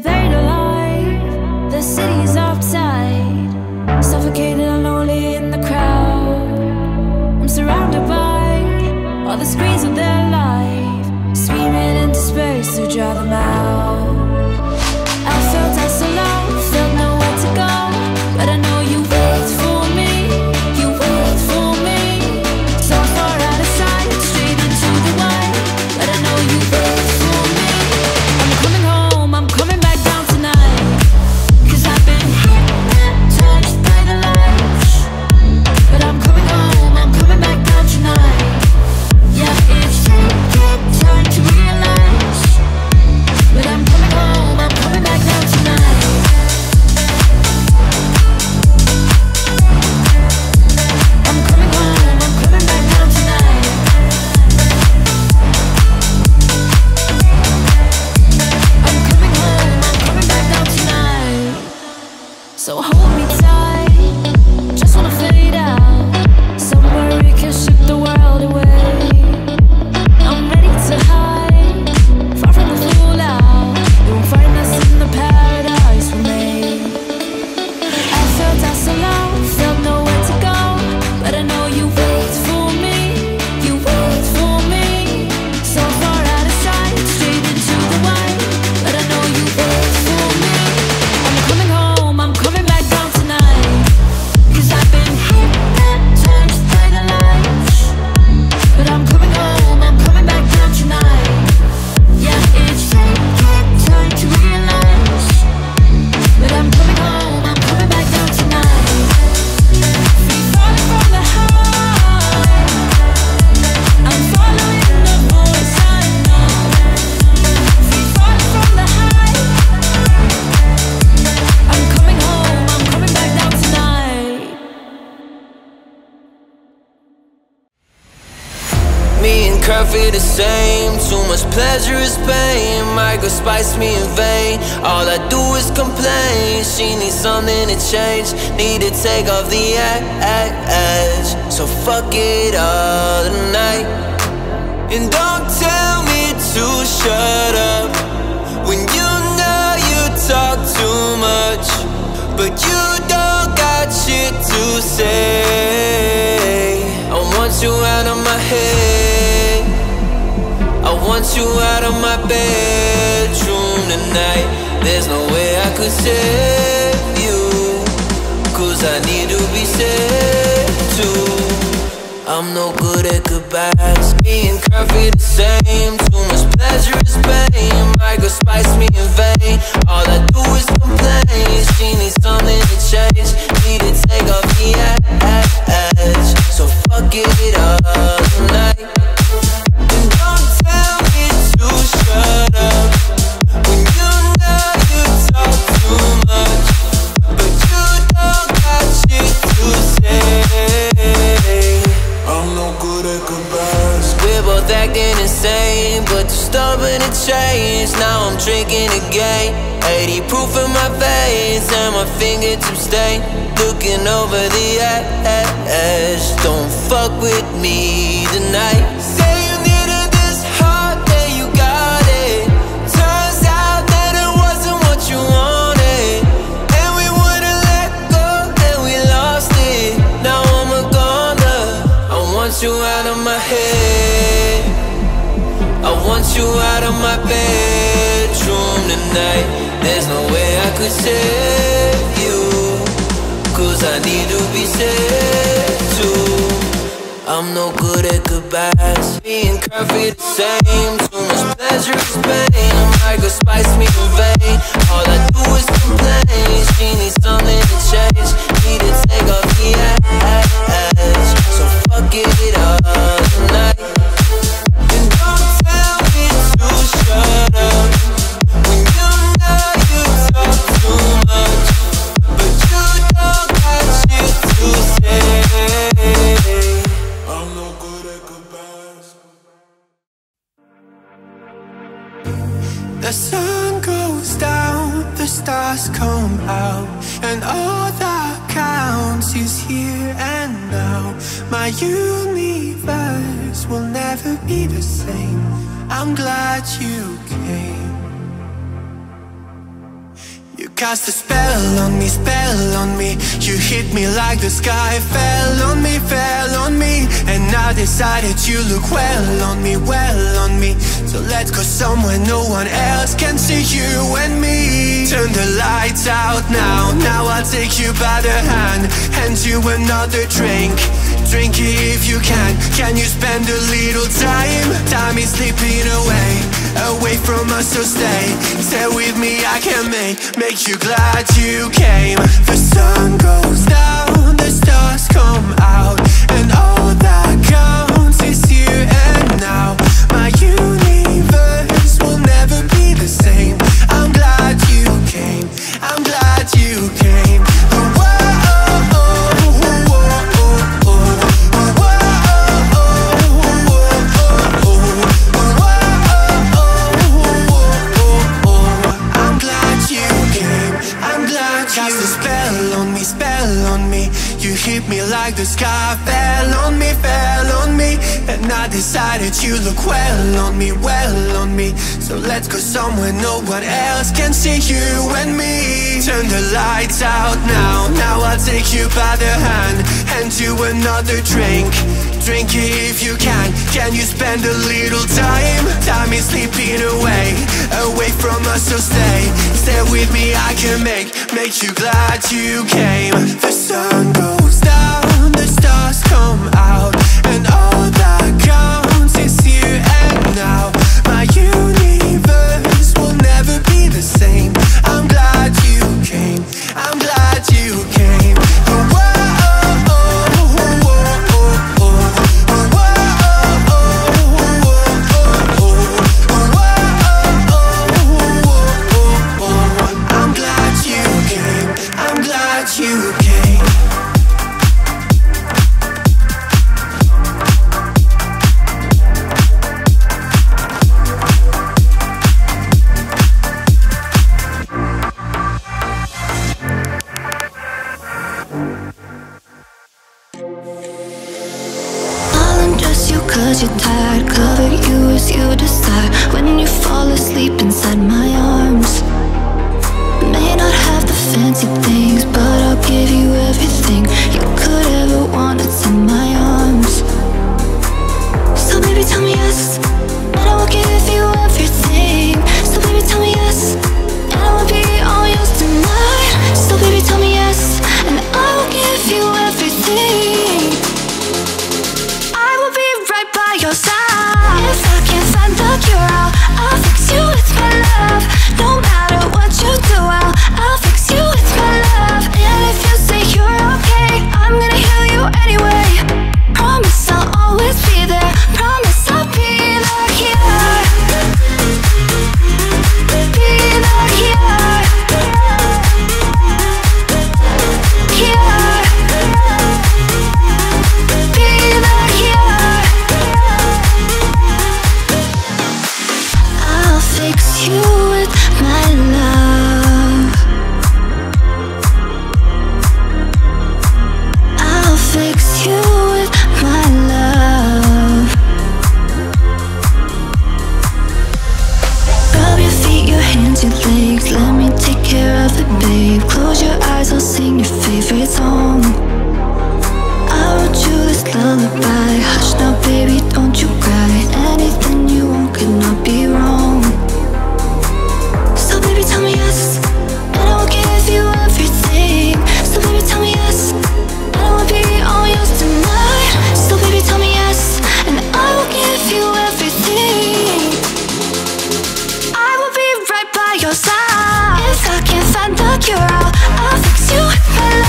buried alive. The city's uptight, suffocated and lonely in the crowd. I'm surrounded by all the screens of their life, screaming into space to draw them out. I felt I so low, felt nowhere to go, but I know you wait for me, you wait for me. So far out of sight, straight into the light, but I know you wait for me. I'm coming home, I'm coming back down tonight, 'cause I've been hypnotized by the lights. But I'm coming home, I'm coming back down tonight. Yeah, it's time to realize. But I'm coming home, I'm coming back down tonight. I'm coming home, I'm coming back down tonight. I'm coming home, I'm coming back down tonight. So hold me tight, just wanna fade out somewhere we can ship the world away. I'm ready to hide, far from the fallout. You won't find us in the paradise we made. I felt I so low, felt nowhere to go, but I know you wait for me, you wait for me. So far out of sight, straight into the white, but I know you wait for me. I'm coming home, I'm coming back down tonight, 'cause I've been hypnotized by the lights. But I'm coming home, I'm coming back down tonight. Yeah, it's time to realize. But I'm coming home, I'm coming back down tonight. Free falling from the high, I'm following the voice I know. Free falling from the high, I'm coming home, I'm coming back down tonight. Me and Curvy the same. Too much pleasure is pain. My girl spice me in vain. All I do is complain. She needs something to change. Need to take off the edge. So fuck it all tonight. And don't tell me to shut up when you know you talk too much, but you don't got shit to say. I want you out of my head, I want you out of my bedroom tonight. There's no way I could save you, 'cause I need to be saved too. I'm no good at goodbyes. Me and Curvy the same. Too much pleasure is pain. My girl spice me in vain. All I do is complain. She needs something to change. Need to take off the edge. So fuck it all tonight. And don't tell me to shut up when you know you talk too much, but you don't got shit to say. I'm no good at goodbyes. We're both acting insane, but you're stubborn to change. Now I'm drinking again. eighty proof in my veins and my fingertips stain. Looking over the edge. Don't fuck with me tonight. Say you needed this hard, then you got it. Turns out that it wasn't what you wanted, and we wouldn't let go, and we lost it. Now I'm a goner. I want you out of my head, I want you out of my bedroom tonight. There's no way I could save you, 'cause I need to be saved too. I'm no good at goodbyes. Me and Curvy the same. Too much pleasure is pain. My girl spice me in vain. All I do is complain. She needs something to change. Need to take off the edge. So fuck it all tonight. And don't tell me to shut up when you know you talk too much, but you don't got shit to say. I'm no good at goodbyes. The sun goes down, the stars come out, and all that counts is here and now. My universe will never be the same. I'm glad you came. Cast a spell on me, spell on me. You hit me like the sky fell on me, fell on me. And I decided you look well on me, well on me. So let's go somewhere no one else can see you and me. Turn the lights out now, now I'll take you by the hand. Hand you another drink, drink it if you can. Can you spend a little time? Time is slipping away, away from us, so stay. Stay with me, I can make, make you glad you came. The sun goes down, the stars come out, and all that counts is here and now. My universe will never be the same. I'm glad you came, I'm glad you came. Cast a spell on me, spell on me. You hit me like the sky fell on me, fell on me. And I decided you look well on me, well on me. So let's go somewhere no one else can see you and me. Turn the lights out now, now I'll take you by the hand. Hand you another drink, drink it if you can. Can you spend a little time? Time is slipping away, away from us, so stay. Stay with me, I can make, make you glad you came. The sun goes down, the stars come out, and all that counts is here and now. My universe will never be the same. I'm glad you came, I'm glad you came. You came. I'll undress you cause you're tired, cover you as you decide. When you fall asleep inside my arms, may not have the fancy things, but I'll give you everything you could ever want. It's in my arms. So baby tell me yes, and I will give you everything. So baby tell me yes, and I will be all yours tonight. So baby tell me yes, and I will give you everything. I will be right by your side. If I can't find the cure, I'll, I'll fix you with my love. No matter what you do, I'll, I'll fix you with my love. And if you say you're okay, I'm gonna heal you anyway. Promise I'll always be there. Promise I'll be the cure. Be the cure. Cure. Be the cure. I'll fix you with my love. I'll fix you with my love. Rub your feet, your hands, your legs. Let me take care of it, babe. Close your eyes, I'll sing your favorite song. I wrote you this lullaby. Hush now, baby, don't you cry. Anything you want could not be wrong. So baby tell me yes, and I will give you everything. So baby tell me yes, and I will be all yours tonight. So baby tell me yes, and I will give you everything. I will be right by your side. If I can't find the cure, I'll, I'll fix you with my love.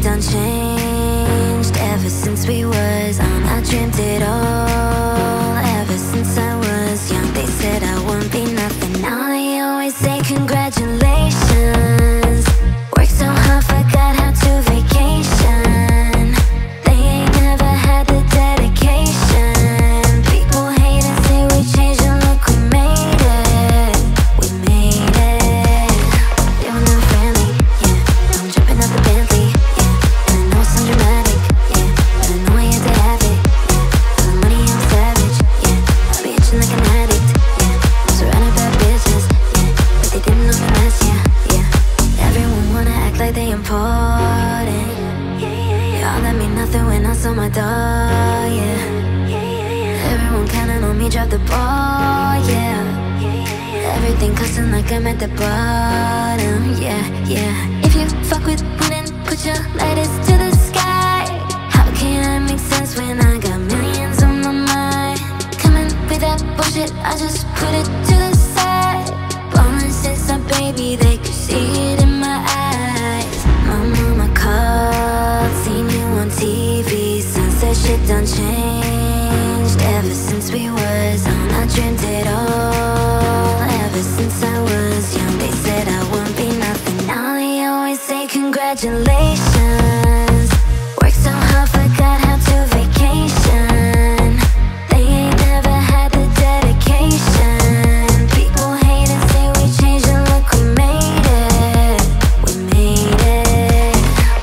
done changed ever since we was on. I dreamt it all ever since I was young. They said I wouldn't be nothing. Now they always say congratulations. Worked so hard, forgot how to vacation. They ain't never had the dedication. People hate and say we changed and look, we made it. We made it. They were never friendly, yeah. Now I'm jumping out the Bentley, yeah. And I know it sounds dramatic, yeah. But I know I had to have it, yeah. For the money I'm savage, yeah. I'll be itching like an addict, yeah. I'm surrounded by bitches, yeah. But they didn't know me last, yeah, yeah. Everyone wanna act like they important. Y'all let me nothing when I saw my door, yeah. Everyone counting on me, drop the ball, yeah. Everything costing like I'm at the bottom, yeah, yeah. If you fuck with me, then put your lighters to the sky. How can I make sense when I got millions on my mind? Coming with that bullshit, I just put it to the side. Ballin' since I'm baby, they could see it in my eyes. My mama called, seen you on T V. Sunset shit done changed ever since we was on. I dreamt it all ever since I was young. They said I wouldn't be nothing. Now they always say congratulations. Worked so hard, forgot how to vacation. They ain't never had the dedication. People hate and say we changed and look, we made it. We made it.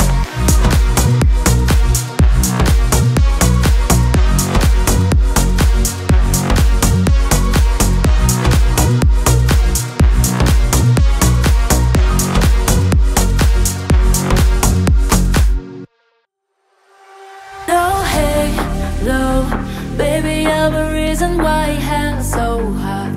No halo, baby, I'm a reason why hands so hot.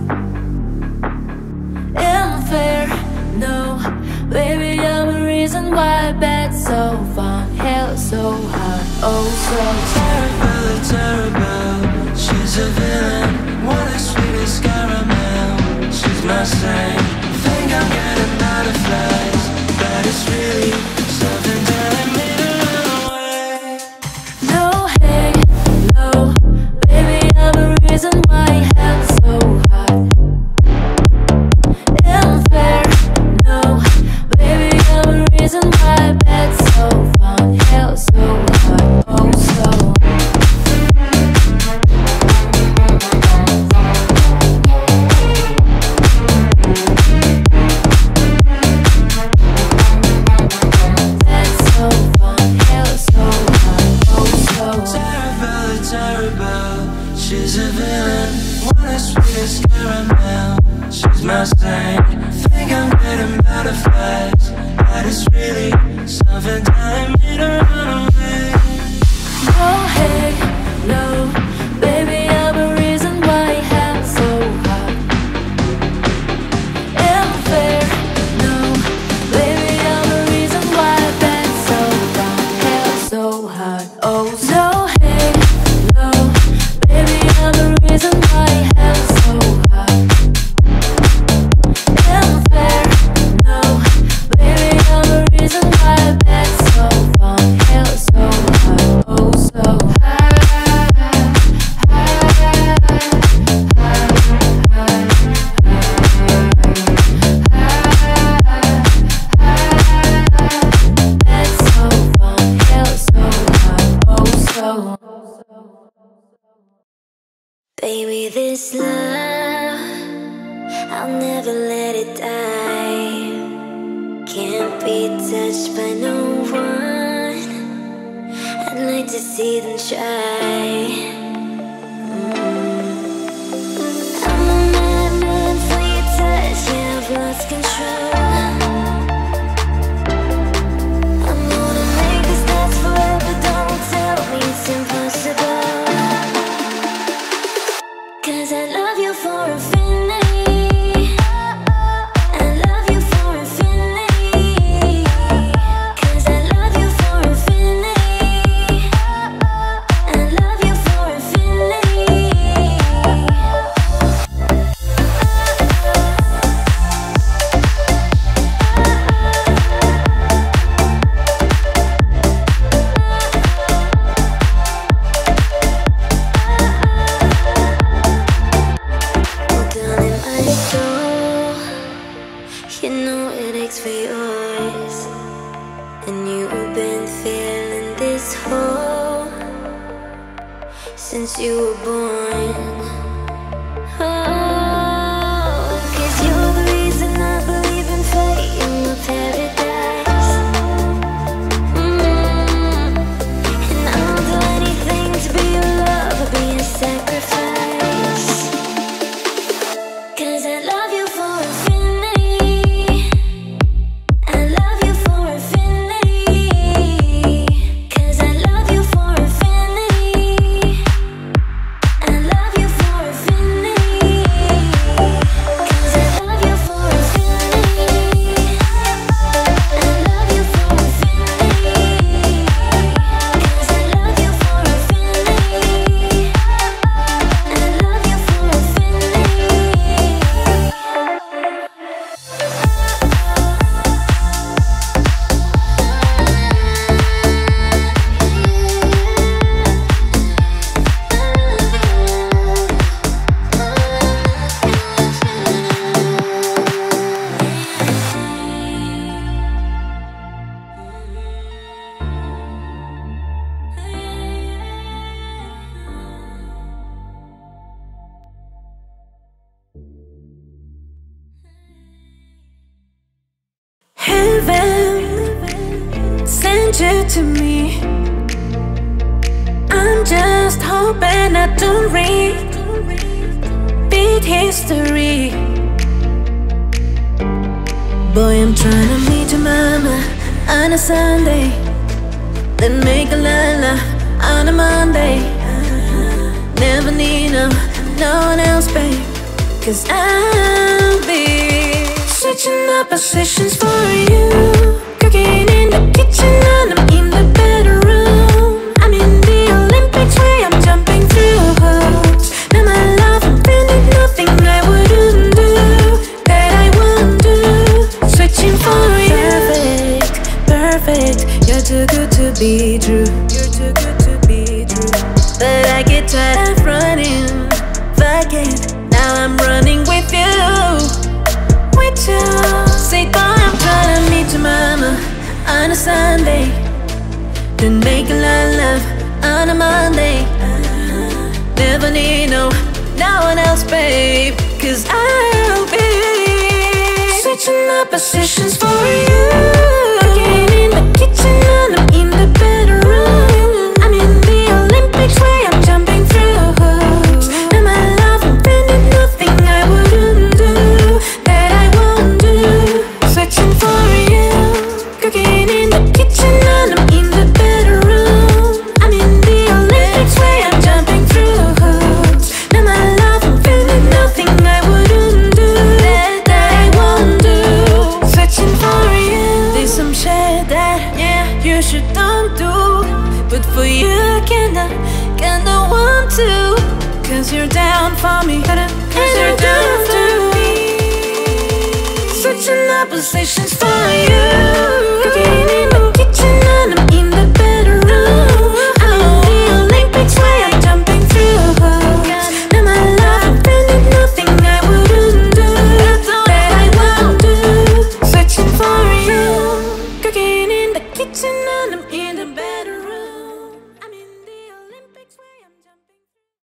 Unfair, no, baby, I'm a reason why bed so fun, hell so hot, oh so Terrible, terrible, she's a villain. What as sweet as caramel, she's my saint. Think I'm getting butterflies, but it's really something telling me to run away. no halo, baby, I'm a reason why hands so hot. Unfair, no, baby, I'm a reason why bed so fun, hell so hot, oh so. That's so fun, hell so hot, oh so. Terrible, terrible, she's a villain. What as sweet as caramel, she's my saint. Think I'm getting butterflies, but it's really something telling me to run away. No halo, baby, I'm a reason why hands so hot. Unfair, no, baby, I'm a reason why bed so fun, hell so hot, oh so halo, baby, I'm a reason why hands so hot. Unfair, no, baby, I'm a reason why bed so fun, hell so hot, oh so That's so fun, hell so hot, oh so. Baby, this love, I'll never let it die. Can't be touched by no one. I'd like to see them try. I'm a madman for your touch, yeah, I've lost control. I'm gonna make this last forever, don't tell me it's impossible. Cause I love you for infinity. I love you for infinity. Cause I love you for infinity. I love you since you were born. Oh, 'cause you're the reason I believe in fate in the paradise. Mm. And I'll do anything to be your love or be a sacrifice. 'Cause I love you for infinity. I love you for infinity. 'Cause I love you for infinity. I love you for infinity. 'Cause I love you for infinity. I love you for infinity. 'Cause I love you for infinity. I love you for infinity. Heaven sent you to me. I'm just hoping I don't repeat history. Boy, I'm trying to meet your mama on a Sunday, then make a lala on a Monday. Never need no, no one else, babe, 'cause I'll be switching up positions for you. Cooking in the kitchen and I'm in the bedroom. I'm in the Olympics where I'm jumping through hoops. Now my love, I'm feeling nothing I wouldn't do, that I won't do. Switching for you. Perfect, perfect. You're too good to be true. You're too good to be true. But I get tired of running. Fuck it, now I'm running with you. With you. Say, boy, I'm trying to meet your mama on a Sunday, then make a lot of love on a Monday. Never need no, no one else, babe, 'cause I'll be switching up positions for you. Cooking in the kitchen and I'm in the bedroom. I'm in the Olympics where I'm jumping through hoops. Now my love, I'm feeling nothing I wouldn't do, that I won't do. Switching for you. Cooking in the kitchen and I'm in the bedroom. I'm in the Olympics where I'm jumping through hoops. Now my love, I'm feeling nothing I wouldn't do, that, that I won't do. Switching for you. There's some shit that, yeah, you should don't do, but for you, kinda, kinda want to. 'Cause you're down for me, 'cause you're down for me. Switching up positions for you. Cooking in the kitchen and I'm in the bedroom. I'm in the Olympics where I'm jumping through hoops. Now my love, I'm feeling nothing I wouldn't do, that I won't do. Switching for you. Cooking in the kitchen and I'm in the bedroom. I'm in the Olympics where I'm jumping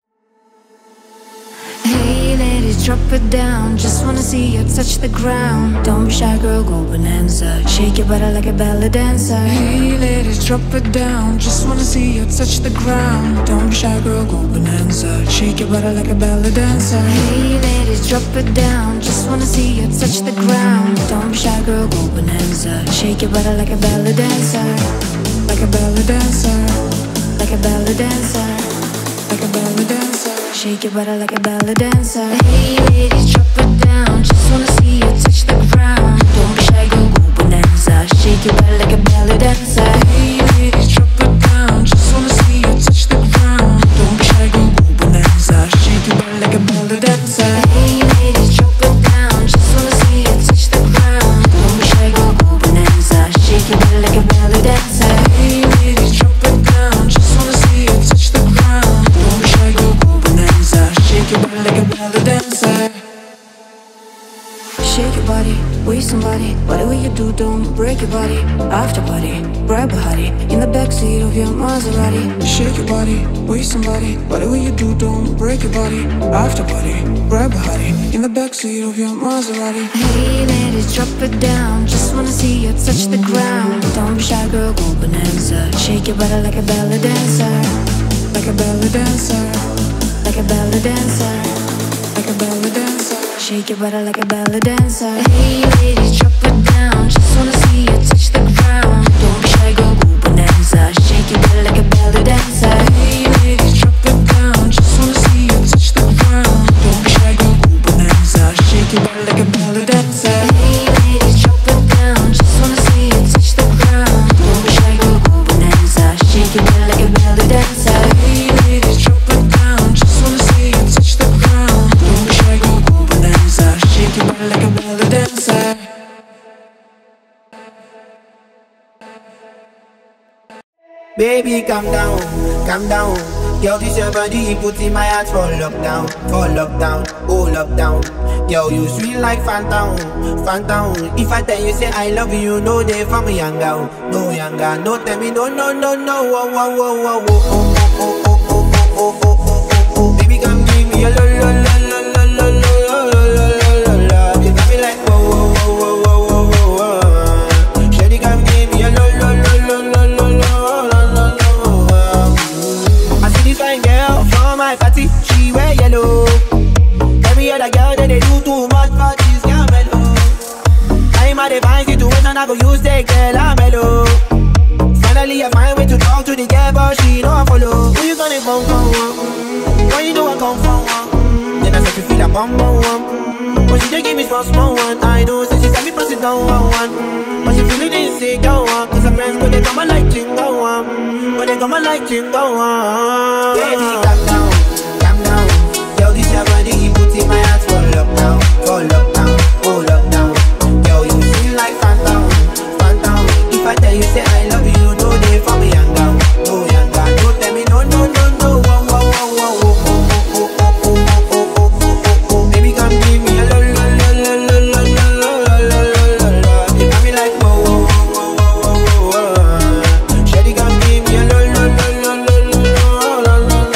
through. Hey ladies, drop it down. Just wanna see you touch the ground. Don't be shy, girl, go bonanza. Shake your body like a belly dancer. Hey ladies, drop it down. Just wanna see you touch the ground. Don't be shy, girl, go bonanza. Shake your body like a belly dancer. Hey ladies, drop it down. Just wanna see you touch the ground. Don't be shy, girl, go bonanza. Shake your body like a belly dancer. Like a belly dancer. Like a belly dancer. Like a belly dancer. Shake your body like a belly dancer. Hey ladies, drop it down. Just wanna see you touch the ground. Don't be shy, go go bonanza. Shake your body like a belly dancer. Hey ladies, drop it down. Just wanna see you touch the ground. Don't be shy, go go bonanza. Shake your body like a belly dancer. Hey ladies, drop it down. Just wanna see you touch the ground. Don't be shy, go go bonanza. Shake your body like a belly dancer. Hey ladies, drop it down. Just wanna see you touch the ground. Don't be shy, go go bonanza. Shake your body like a belly dancer. Shake your body. waste somebody. Whatever you do, don't break your body. After party, grab a hottie in the backseat of your Maserati. Shake your body, waste somebody. Whatever you do, don't break your body. After party, grab a hottie in the backseat of your Maserati. Hey ladies, drop it down. Just wanna see you touch the ground. Don't be shy, girl, go bonanza. Shake your body like a belly dancer. Like a belly dancer. Like a belly dancer. Like a belly dancer. Shake your body like a belly dancer. Hey ladies, drop it down. Just wanna see you touch the ground. Don't be shy, girl, go bonanza. Shake your body like a belly dancer. Hey ladies, drop it down. Just wanna see you touch the ground. Don't be shy, girl, go bonanza. Shake your body like a belly dancer. Hey ladies, drop it down. Just wanna see you touch the ground. Don't be shy, girl, go bonanza. Shake your body like a belly dancer. Hey ladies, drop it down. Just wanna see you touch the ground. Don't be shy, girl, go bonanza. Shake your body like a belly dancer. Baby, calm down, calm down. Yo, this your body, put in my heart for lockdown, for lockdown, oh lockdown. Yo, you sweet like phantom, phantom. If I tell you say I love you, no day for me younger, no younger. No tell me no, no, no, no. Whoa, whoa, whoa, whoa, whoa, oh, oh, oh, oh, oh, oh, oh, oh, oh. Baby, come give me a lo, lo, lo, lo, lo, lo, lo, lo, lo, lo, lo. You got me like whoa, whoa, whoa, whoa, whoa, whoa, whoa. Shawty, come give me a lo, lo, lo, lo, lo, lo, lo. My party, she wear yellow. Every other girl that they do too much, but she's girl mellow. I'm at a fine situation, I go use the girl, I'm mellow. Finally I find way to talk to the girl, but she don't follow. Who you gonna phone for? Mm-hmm. When you know I come for one, mm-hmm. Then I start to feel a bum bum one. Mm-hmm. But she just give me small small one. I know, so she said me pass it down one one. Mm-hmm. But she feeling insecure one, cause her friends go they come and like chingo one. Mm-hmm. When they come and like chingo one. Baby, calm down. This your body, put in my heart for lockdown, for lockdown, oh lockdown. Yo, you feel like phantom, phantom. If I tell you say I love you, no day for me younger, no younger. No tell me no, no, no, no. Whoa, whoa, whoa, whoa, whoa, oh, oh, oh, oh, oh, oh, oh, oh. Baby, come give me a lo, lo, lo, lo, lo, lo, lo, lo, lo, lo, lo. You got me like whoa, whoa, whoa, whoa, whoa, whoa. Shawty, come give me a lo, lo, lo, lo, lo, lo, lo, lo, lo.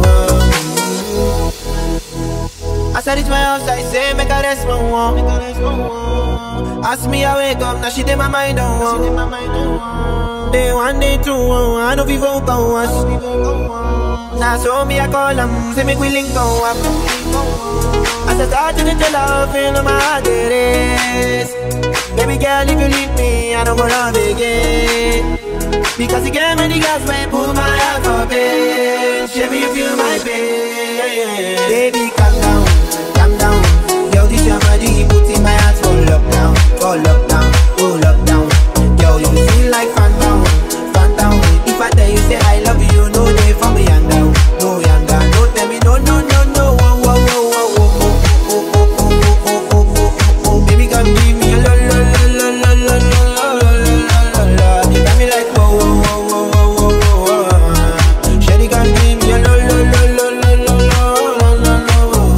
As I reach my house, I say, make a rest, my one. Ask me, I wake up, now she did my mind on one. Day one, day two, I know people go us. Now so me, I call them, say make we link go up. As I start to get love, feel my heart it is. Baby girl, if you leave me, I don't go love again. Because you gave me the gas, when pull my heart for pain. Show me you feel my pain. Baby, calm down. Yo, this your body, put in my heart for lockdown, for lockdown, oh lockdown. Yo, you feel like phantom, phantom. If I tell you say I love you, no day for me younger, no younger. No tell me no, no, no, no. Whoa, whoa, whoa, whoa, whoa, oh, oh, oh, oh, oh, oh, oh, oh. Baby, come give me a lo, lo, lo, lo, lo, lo, lo, lo, lo. You got me like whoa, whoa, whoa, whoa, whoa, whoa. Shawty, come give me a lo, lo, lo, lo, lo, lo, lo, lo, lo.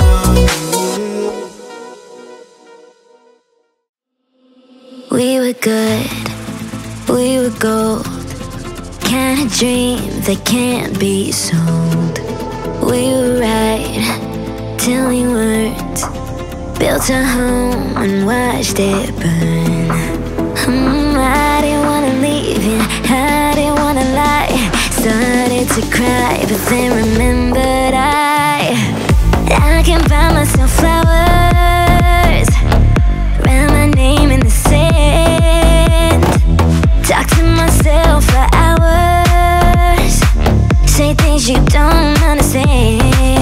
We were good, we were gold. Kind of dream that can't be sold. We were right till we weren't. Built a home and watched it burn. mm, I didn't wanna leave you, I didn't wanna lie. Started to cry, but then remembered I I can buy myself flowers, write my name in the sand, talk to myself for hours, say things you don't understand.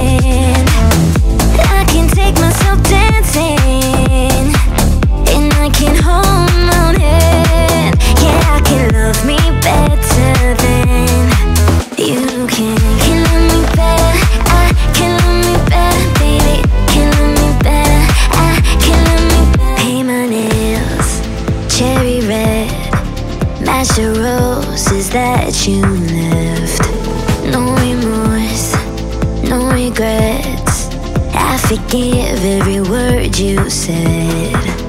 I can take myself dancing, and I can hold my own hand. Yeah, I can love me better than you can. Can love me better, I can love me better, baby. Can love me better, I can love me better. Paint my nails cherry red, match the roses that you left. No remorse, no regrets, I forgive every word you said.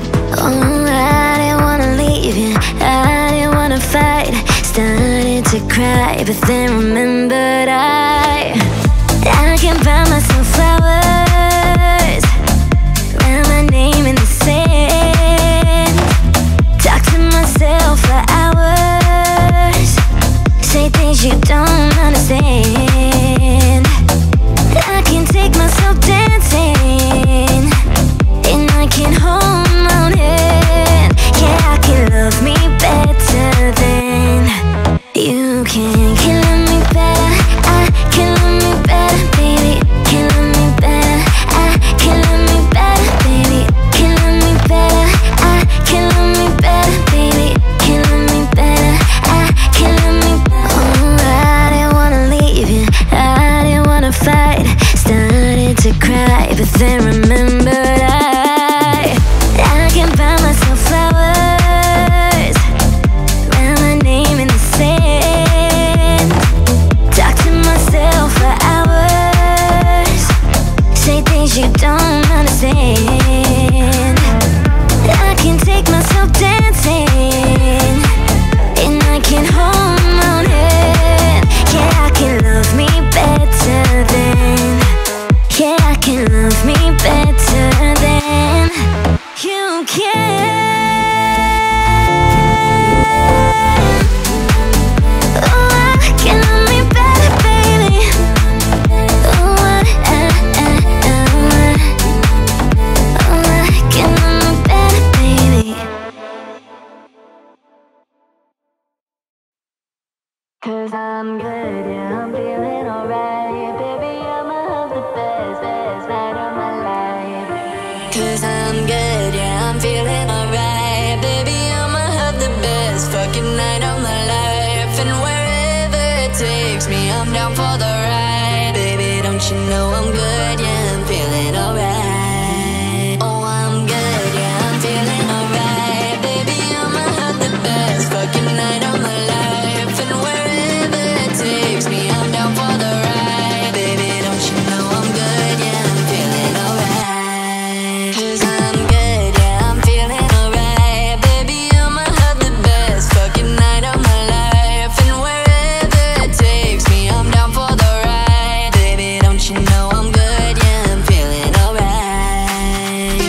Oh, I didn't wanna leave you, I didn't wanna fight. Started to cry, but then remembered I I can buy myself flowers, write my name in the sand, talk to myself for hours, say things you don't understand. I can take myself dancing, and I can hold my own hand. Yeah, I can love me better than you can. Can love me better, I can love me better, baby. Can love me better, I can love me better, baby. Can love me better, I can love me better, baby. Can love me better, I can love me better. Oh, I didn't wanna leave you, I didn't wanna fight. Started to cry, but then remembered I I can buy myself flowers, write my name in the sand, talk to myself for hours, say things you don't understand. I can take myself dancing, and I can hold my own hand. Yeah, I can love me better than, yeah, I can love me better than you can. Oh, I can love me better, baby. Oh, I, I, I, oh, I, oh, I can love me better, baby. 'Cause I'm good, yeah, I'm feeling alright. Baby, I'ma have the best, best night of my life. 'Cause I'm good, yeah, I'm feeling alright. Baby, I'ma have the best fucking night of my life. And wherever it takes me, I'm down for the ride. Baby, don't you know I'm good, yeah, I'm feeling alright. Oh, I'm good, yeah, I'm feeling alright. Baby, I'ma have the best fucking night of my life. And wherever it takes me, I'm down for the ride. Baby, don't you know I'm good, yeah, I'm feeling alright. 'Cause I'm good, yeah, I'm feeling alright. Baby, I'ma have the best fucking night of my life. And wherever it takes me, I'm down for the ride. Baby, don't you know I'm good, yeah, I'm feeling alright.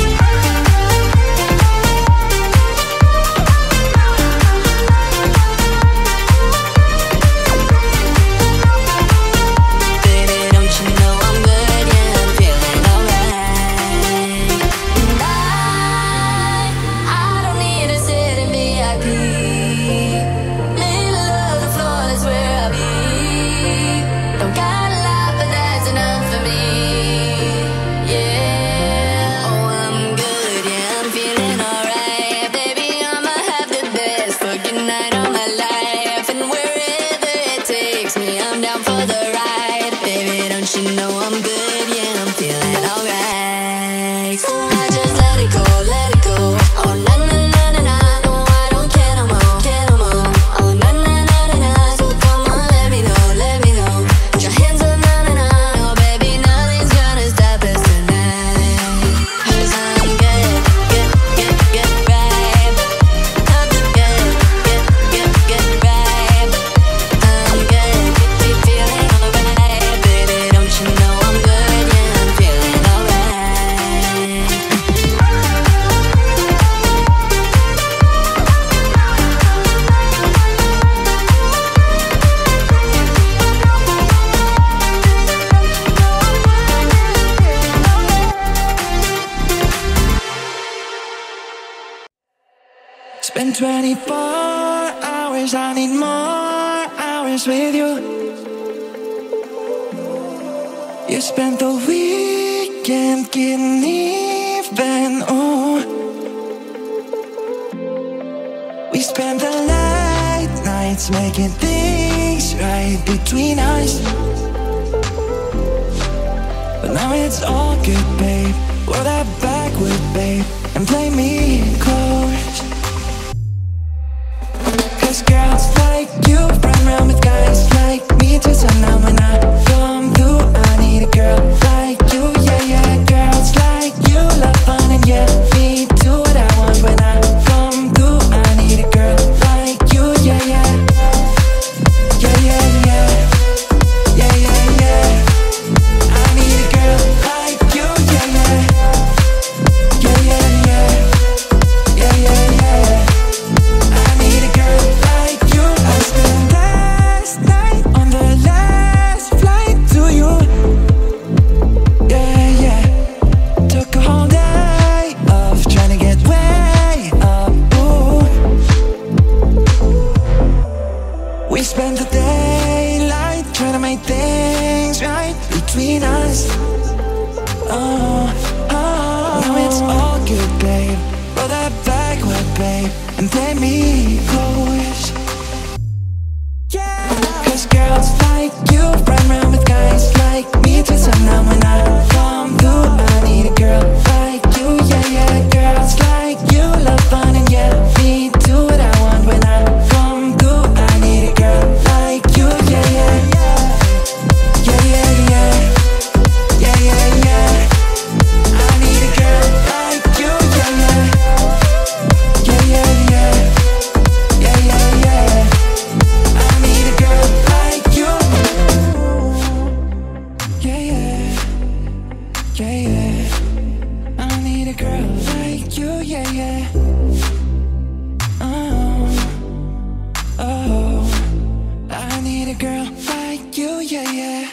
Baby, don't you know I'm good, yeah, I'm feeling alright. And I, I don't need to sit in V I P. Middle of the floor, that's where I'll be. Don't got a lot, but that's enough for me. Yeah, oh, I'm good, yeah, I'm feeling alright. Baby, I'ma have the best fucking night of my life. And wherever it takes me, I'm down for the ride. Baby, don't you know I'm good, yeah, I'm feeling alright. So I just let it go, let it go. Oh, na na na na na, no, I don't care no more, care no more. Oh, na na na na na, so come on, let me know, let me know. Put your hands up, na na na, oh baby, nothing's gonna stop us tonight. 'Cause I'm good, good, good, good, right. I'm good, good, good, good, right. I'm good, be feeling alright. Baby, don't you know I'm good, yeah, I'm feeling alright. Spend twenty-four hours, I need more hours with you. You spent the weekend getting even, oh. We spent the late nights making things right between us. But now it's all good, babe. Roll that backward, babe, and play me close. 'Cause girls like you run around with guys like me till sundown. When I come through, I need a girl like you, yeah, yeah. Girls like you love fun and yeah, me do what I want. us. Oh, oh, now it's all good, babe. Roll that backward, babe, and play me close. Yeah, cause girls like you run around with guys like me till sundown. When I come through, I need a girl like you, yeah, yeah. Girls like you love fun and yeah, me do what I want. When I come through, I need a girl like you, yeah, yeah, yeah. Yeah, yeah, yeah. Yeah, yeah, yeah. I need a girl like you, yeah, yeah. Yeah, yeah, yeah. Yeah, yeah, yeah. I need a girl like you. Yeah, yeah. Yeah, yeah. I need a girl like you, yeah, yeah. Oh, oh. I need a girl like you, yeah, yeah.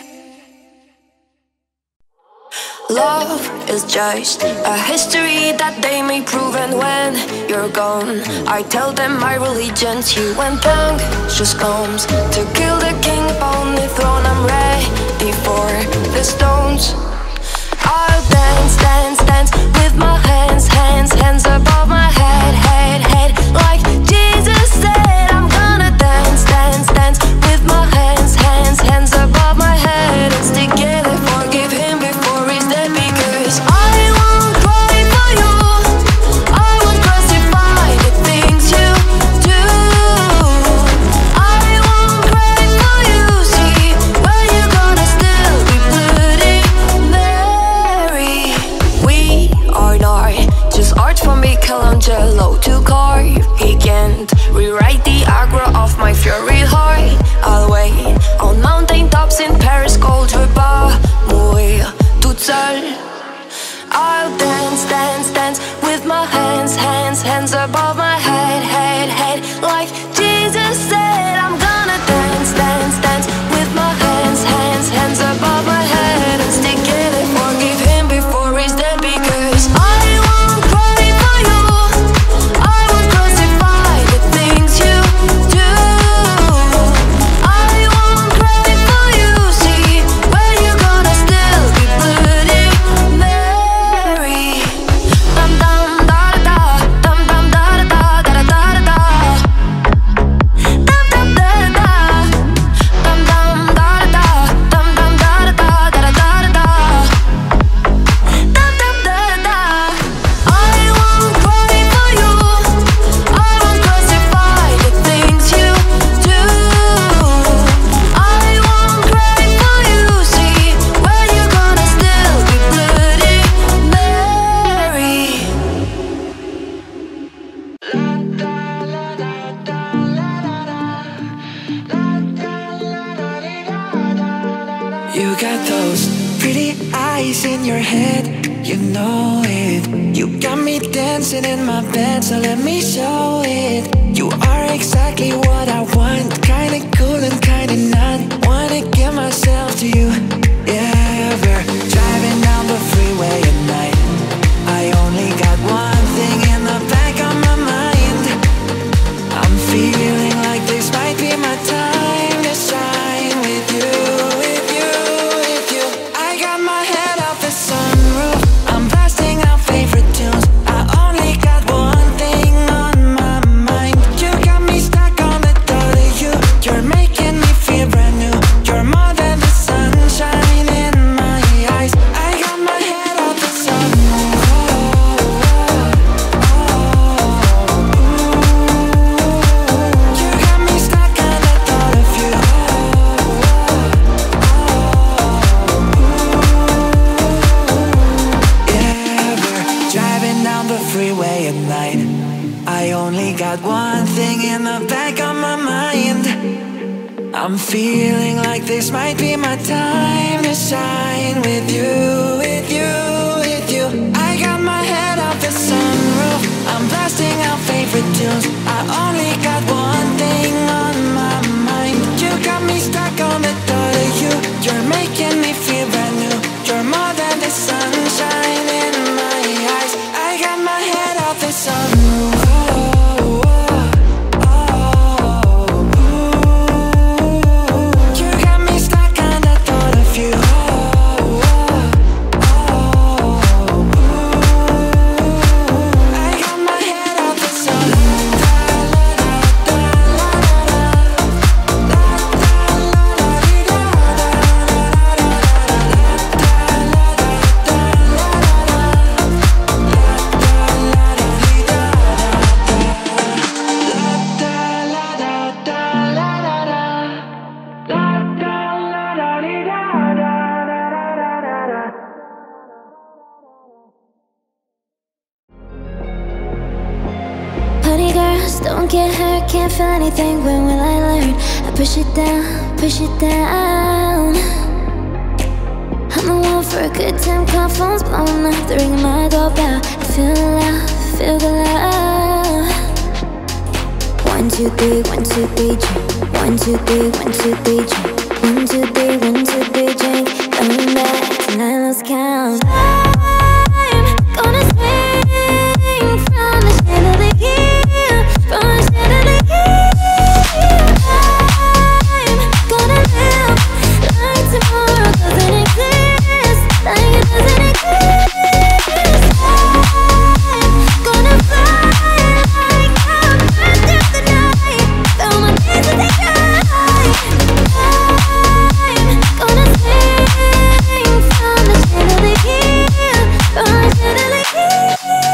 Love is just a history that they may prove. And when you're gone, I tell them my religion's you. When just comes to kill the king upon the throne, I'm ready for the stones. I'll dance, dance, dance with my hands, hands, hands above my head, head, head. Like Jesus said, I'm gonna dance, dance, dance with my hands, hands, hands above my head. And stick together, forgive him before he's dead. Because I won't cry for you, I won't crucify the things you do. I won't cry for you, see, where you gonna still be bloody Mary. We are not just art from Michelangelo to carve. He can't rewrite the aggro of my fury heart. I'll wait on mountain tops in Paris, cold pas mourir toute seule. I'll dance, dance, dance with my hands, hands, hands above my head, head, head. Like Jesus said, I'm gonna dance, dance, dance with my hands, hands, hands above my head. And stick together, forgive him before he's dead. Because I won't cry for you, I won't crucify the things you do. I won't cry for you, see, where you gonna still be bloody Mary. Dum dum da da da, dum dum da da da da da da da. Dum dum da da, dum dum da da, dum dum da da da da da da da. Dum dum da da. I won't cry for you, I won't crucify the things you do. I won't cry for you, see, where you gonna still be bloody Mary. You got those pretty eyes in your head, you know it. You got me dancing in my bed, so let me show it. You are exactly what I want, kinda cool and kinda not. Wanna give myself to you, yeah. We're driving down the freeway at night. I only got one thing in the back of my mind. I'm feeling like this might be my time to shine with you, with you, with you. I got my head off the sunroof, I'm blasting out favorite tunes. I only got one thing on my mind. You got me stuck on the thought of you. You're making me feel brand new. You're more than the sunshine in my eyes. I got my head off the sunroof. You got me stuck on the thought of you. Yeah, we're driving down the freeway at night. I only got one thing in the back of my mind. I'm feeling like this might be my time to shine with you, with you, with you. I got my head off the sunroof, I'm blasting out favorite tunes. I only got one thing on my mind. You got me stuck on the thought of you. You're making me feel brand new. You're more than the sunshine in my eyes. I got my head off the sunroof. You got me stuck on the thought of you. don't get hurt, can't feel anything. When will I learn? I push it down, push it down. I'm the one for a good time, call phones blowing up, the ring of my doorbell. I feel the love, feel the love. One, two, three, one, two, three, drink. One, two, three, one, two, three, drink. One, two, three, one, two, three, drink. Coming back tonight, let's count. I'm gonna swing from the chandelier, from the chandelier. I'm gonna live like tomorrow doesn't exist, like it doesn't exist. I'm gonna fly like I'm burnt through the night, though my days are taken. I'm gonna swing from the chandelier, from the chandelier.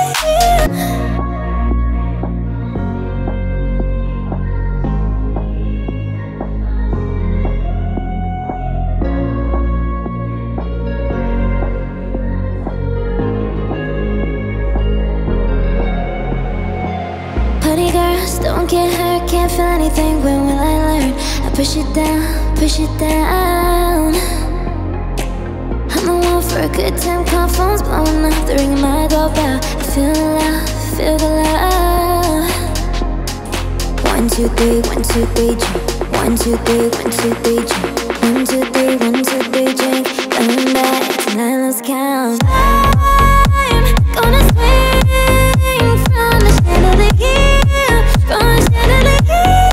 Honey girls, don't get hurt, can't feel anything. When will I learn? I push it down, push it down. I'm the one for a good time, call phones blowing up, the ring of my doorbell. I feel the love, feel the love. One, two, three, one, two, three, drink. One, two, three, one, two, three, drink. One, two, three, one, two, three, drink. Coming back tonight, let's count. I'm gonna swing from the chandelier, from the chandelier.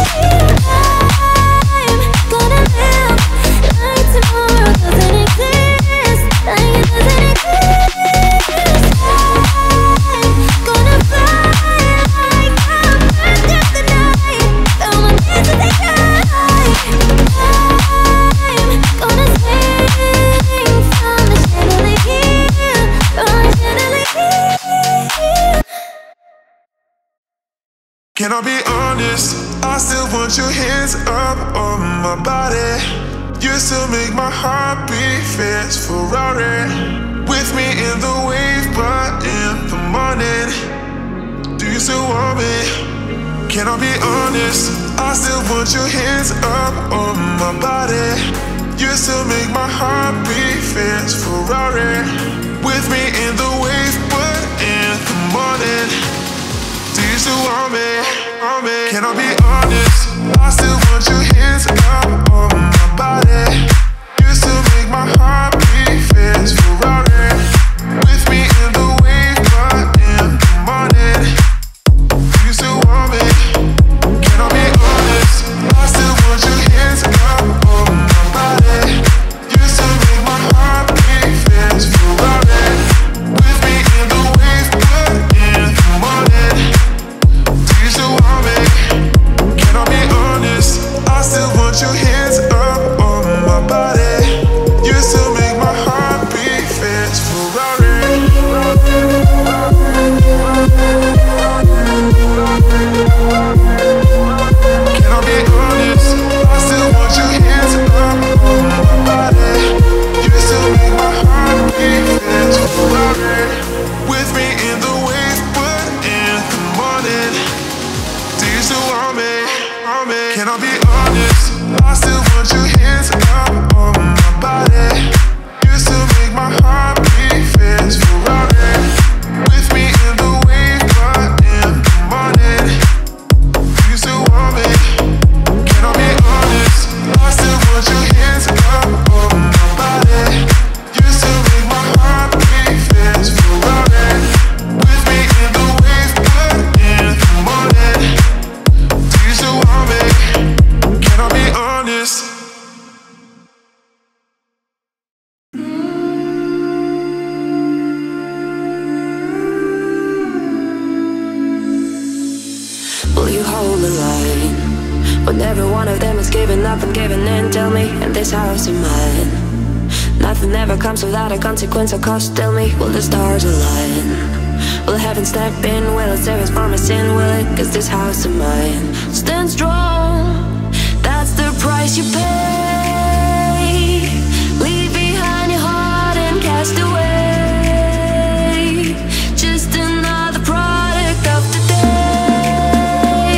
I'm gonna live like tomorrow doesn't exist, like it doesn't exist. I'm gonna fly like I'm burnt through the night, though my days are taken. I'm gonna swing from the chandelier, from the chandelier. Can I be honest? I still want your hands up on my body. You still make my heart beat fast, Ferrari. With me in the wave, but in the morning, do you still want me? Can I be honest? I still want your hands up on my body. You still make my heart beat fast, Ferrari. With me in the wave, but in the morning, do you still want me? Want me? Can I be honest? I still want your hands up on my body. You still make my heart beat fast, Ferrari. With me in the wave, but in the morning, do you still want me? Can I be honest? I still want your hands up on my body. You still make my heart beat fast, Ferrari. With me in the wave, but in the morning, do you still want me? Can I be honest? I still want your hands up on my body. You still make my heart beat fast, Ferrari. Can I be honest? I still want your hands up on my body. You still make my heart beat fast, Ferrari. With me in the wave, but in the morning, do you still want me? Want me? Can I be honest? I still want your hands up on my body. You still make my heart beat fast, Ferrari. With me in the wave, but in the morning, do you still want me? Can I be honest? I still want your hands up on my body. You still make my heart beat fast, Ferrari. With me in the wave, but in the morning, do you still want me? Can I be honest? Will you hold the line when every one of them is giving up and giving in? Tell me, and this house is mine. Nothing ever comes without a consequence or cost. Tell me, will the stars align? Will heaven step in? Will it save us from our sin? Will it? Cause this house is mine. Stand strong, that's the price you pay. Leave behind your heart and cast away. Just another product of today.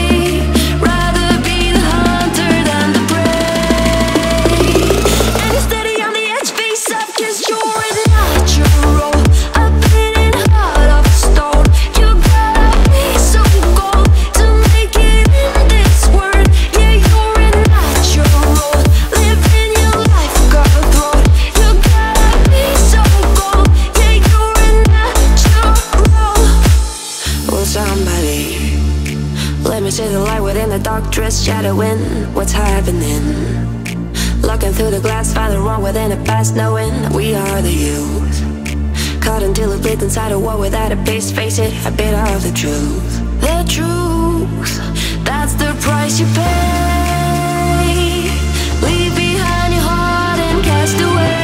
dress shadowing what's happening. Looking through the glass, find the wrong within the past, knowing we are the youth. Caught until it bleeds inside a wall without a base, face it, a bit of the truth. The truth, that's the price you pay. Leave behind your heart and cast away.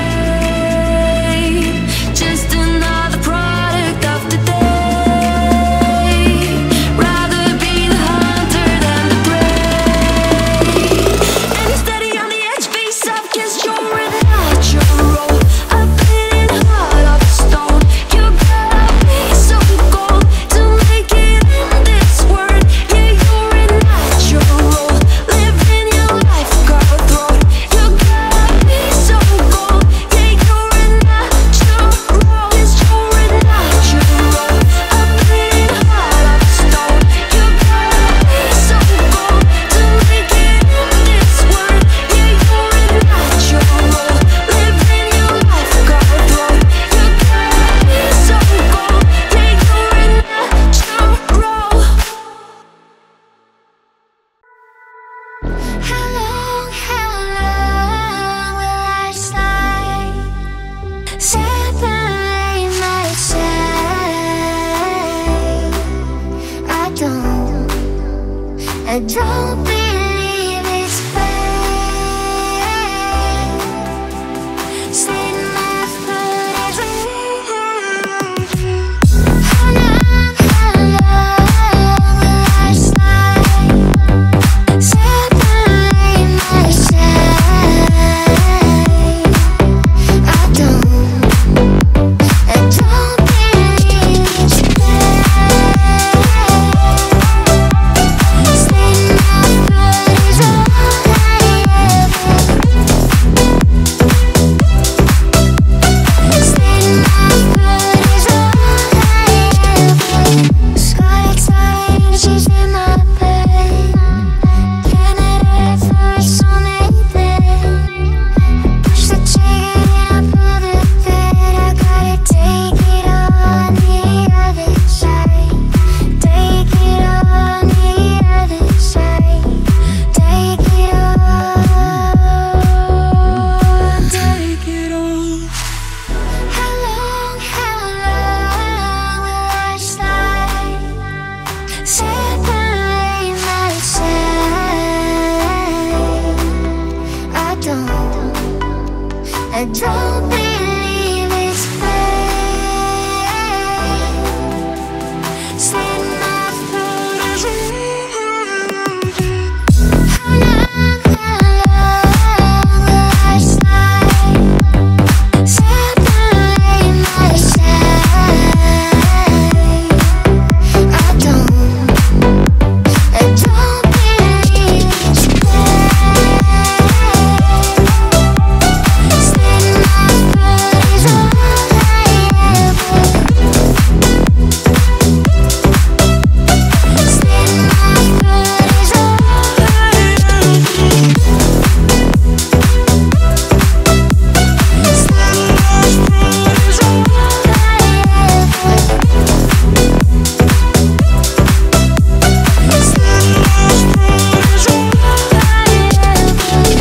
Just another product of the day. Rather be the hunter than the prey. And steady on the edge, face up, cause you're a natural. A bleeding heart of stone. You gotta be so cold to make it in this world. Yeah, you're a natural. Living your life, cutthroat. You gotta be so cold. Yeah, you're a natural. Yes, you're a natural. A bleeding heart of stone. You gotta be so cold to make it in this world. Yeah, you're a natural. Living your life, cutthroat. You gotta be so cold. Yeah, you're a natural. How long, how long will I slide? Separate myself. I don't, I don't believe it's fair. Slit my throat as how long, how long will I slide? Separate myself. I don't, I don't believe it's fair. Slit my throat is all I ever. Slit my throat is all I ever. Scarlet signs in my bed. Candidate for soulmate. Push the trigger and I pull the thread. I gotta take it on the other side. Take it on the other side. Take it on. Take it on. How long, how long will I slide? Separate myself. I don't, I don't believe it's fair. Slit my throat as how long, how long will I slide? Separate myself. I don't, I don't believe it's fair. Slit my throat is all I ever. Slit my throat is all I ever. Slit my throat is all I ever. Slit my throat is all I ever.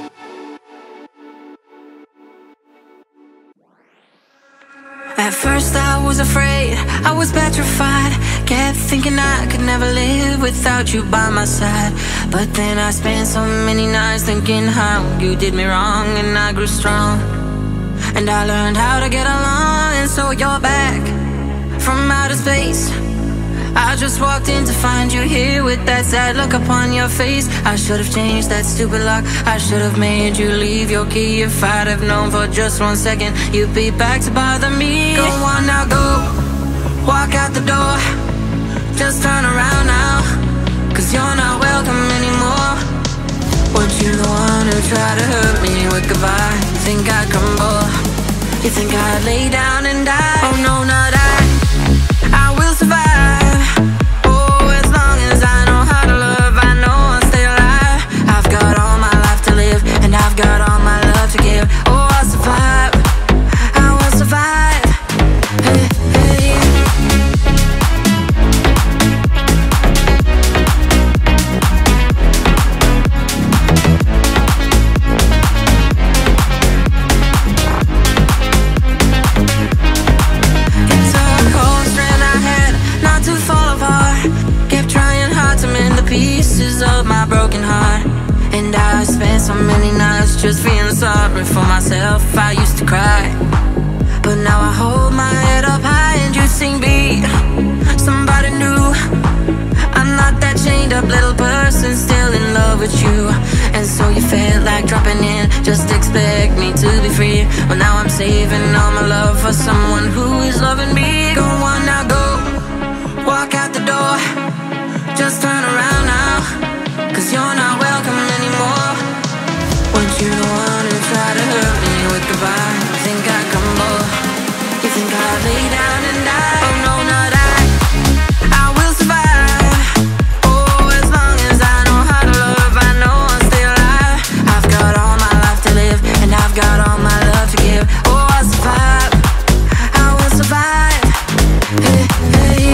At first I was afraid, I was petrified. Kept thinking I could never live without you by my side. But then I spent so many nights thinking how you did me wrong, and I grew strong. And I learned how to get along, and so you're back from outer space. I just walked in to find you here with that sad look upon your face. I should have changed that stupid lock. I should have made you leave your key. If I'd have known for just one second you'd be back to bother me. Go on now, go, walk out the door. Just turn around now, cause you're not welcome anymore. Weren't you the one who tried to hurt me with goodbye? You think I'd crumble? You think I'd lay down and die? Oh no, not I. I will survive. Oh, as long as I know how to love, I know I'll stay alive. I've got all my life to live, and I've got all my love to give. Oh, I'll survive. I will survive. Hey, hey. know you felt like dropping in. Just expect me to be free. But now I'm saving all my love for someone who is loving me. Go on now, go, walk out the door. Just turn around now, cause you're not welcome anymore. Weren't you the one who tried to hurt me with goodbye? You think I come more? You think I'd lay down and die? Oh no, not I. I will survive. Oh, as long as I know how to love, I know I'll stay alive. I've got all my life to live, and I've got all my love to give. Oh, I'll survive. I will survive. Hey, hey.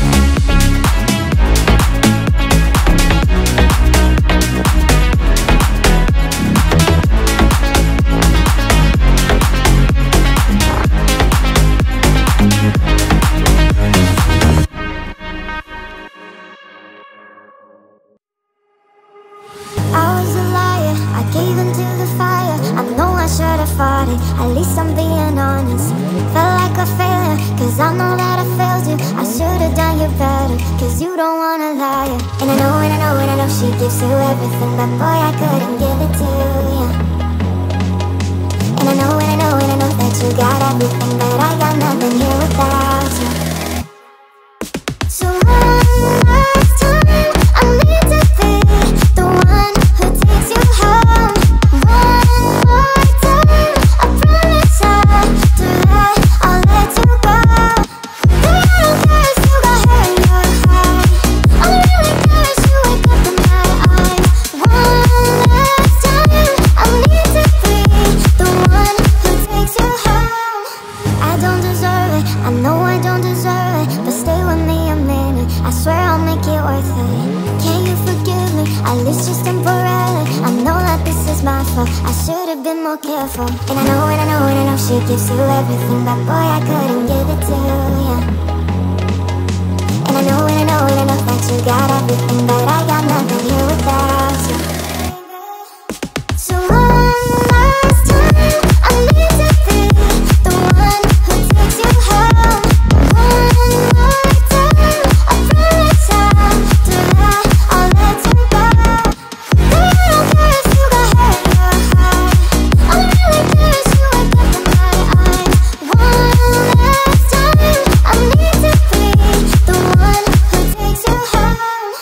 At least I'm being honest. Felt like a failure, cause I know that I failed you. I should've done you better, cause you don't wanna lie. And I know, and I know, and I know she gives you everything, but boy, I couldn't give it to you. And I know, and I know, and I know that you got everything, but I got nothing here without you. So one last time, I need to be the one who takes you home. One more time, I promise I'll do that, I'll let you go. Baby, I don't care if you got hair in your heart. All I really care is you wake up in my eyes. One last time, I need to be the one who takes you home. I don't deserve it, I know I don't deserve it, but stay with me a minute, I swear I'll make it worth it. Can you forgive me, at least just temporarily? I know that this is my fault, I should've been more careful. And I know, and I know, and I know she gives you everything, but boy, I couldn't give it to you. And I know, and I know, and I know that you got everything, but I got nothing here without you. So one last time, I need to be the one who takes you home. One more time, I promise I'll do that, I'll let you go. Baby, I don't care if you got hair in your heart. All I really care is you wake up in my eyes. One last time, I need to be the one who takes you home.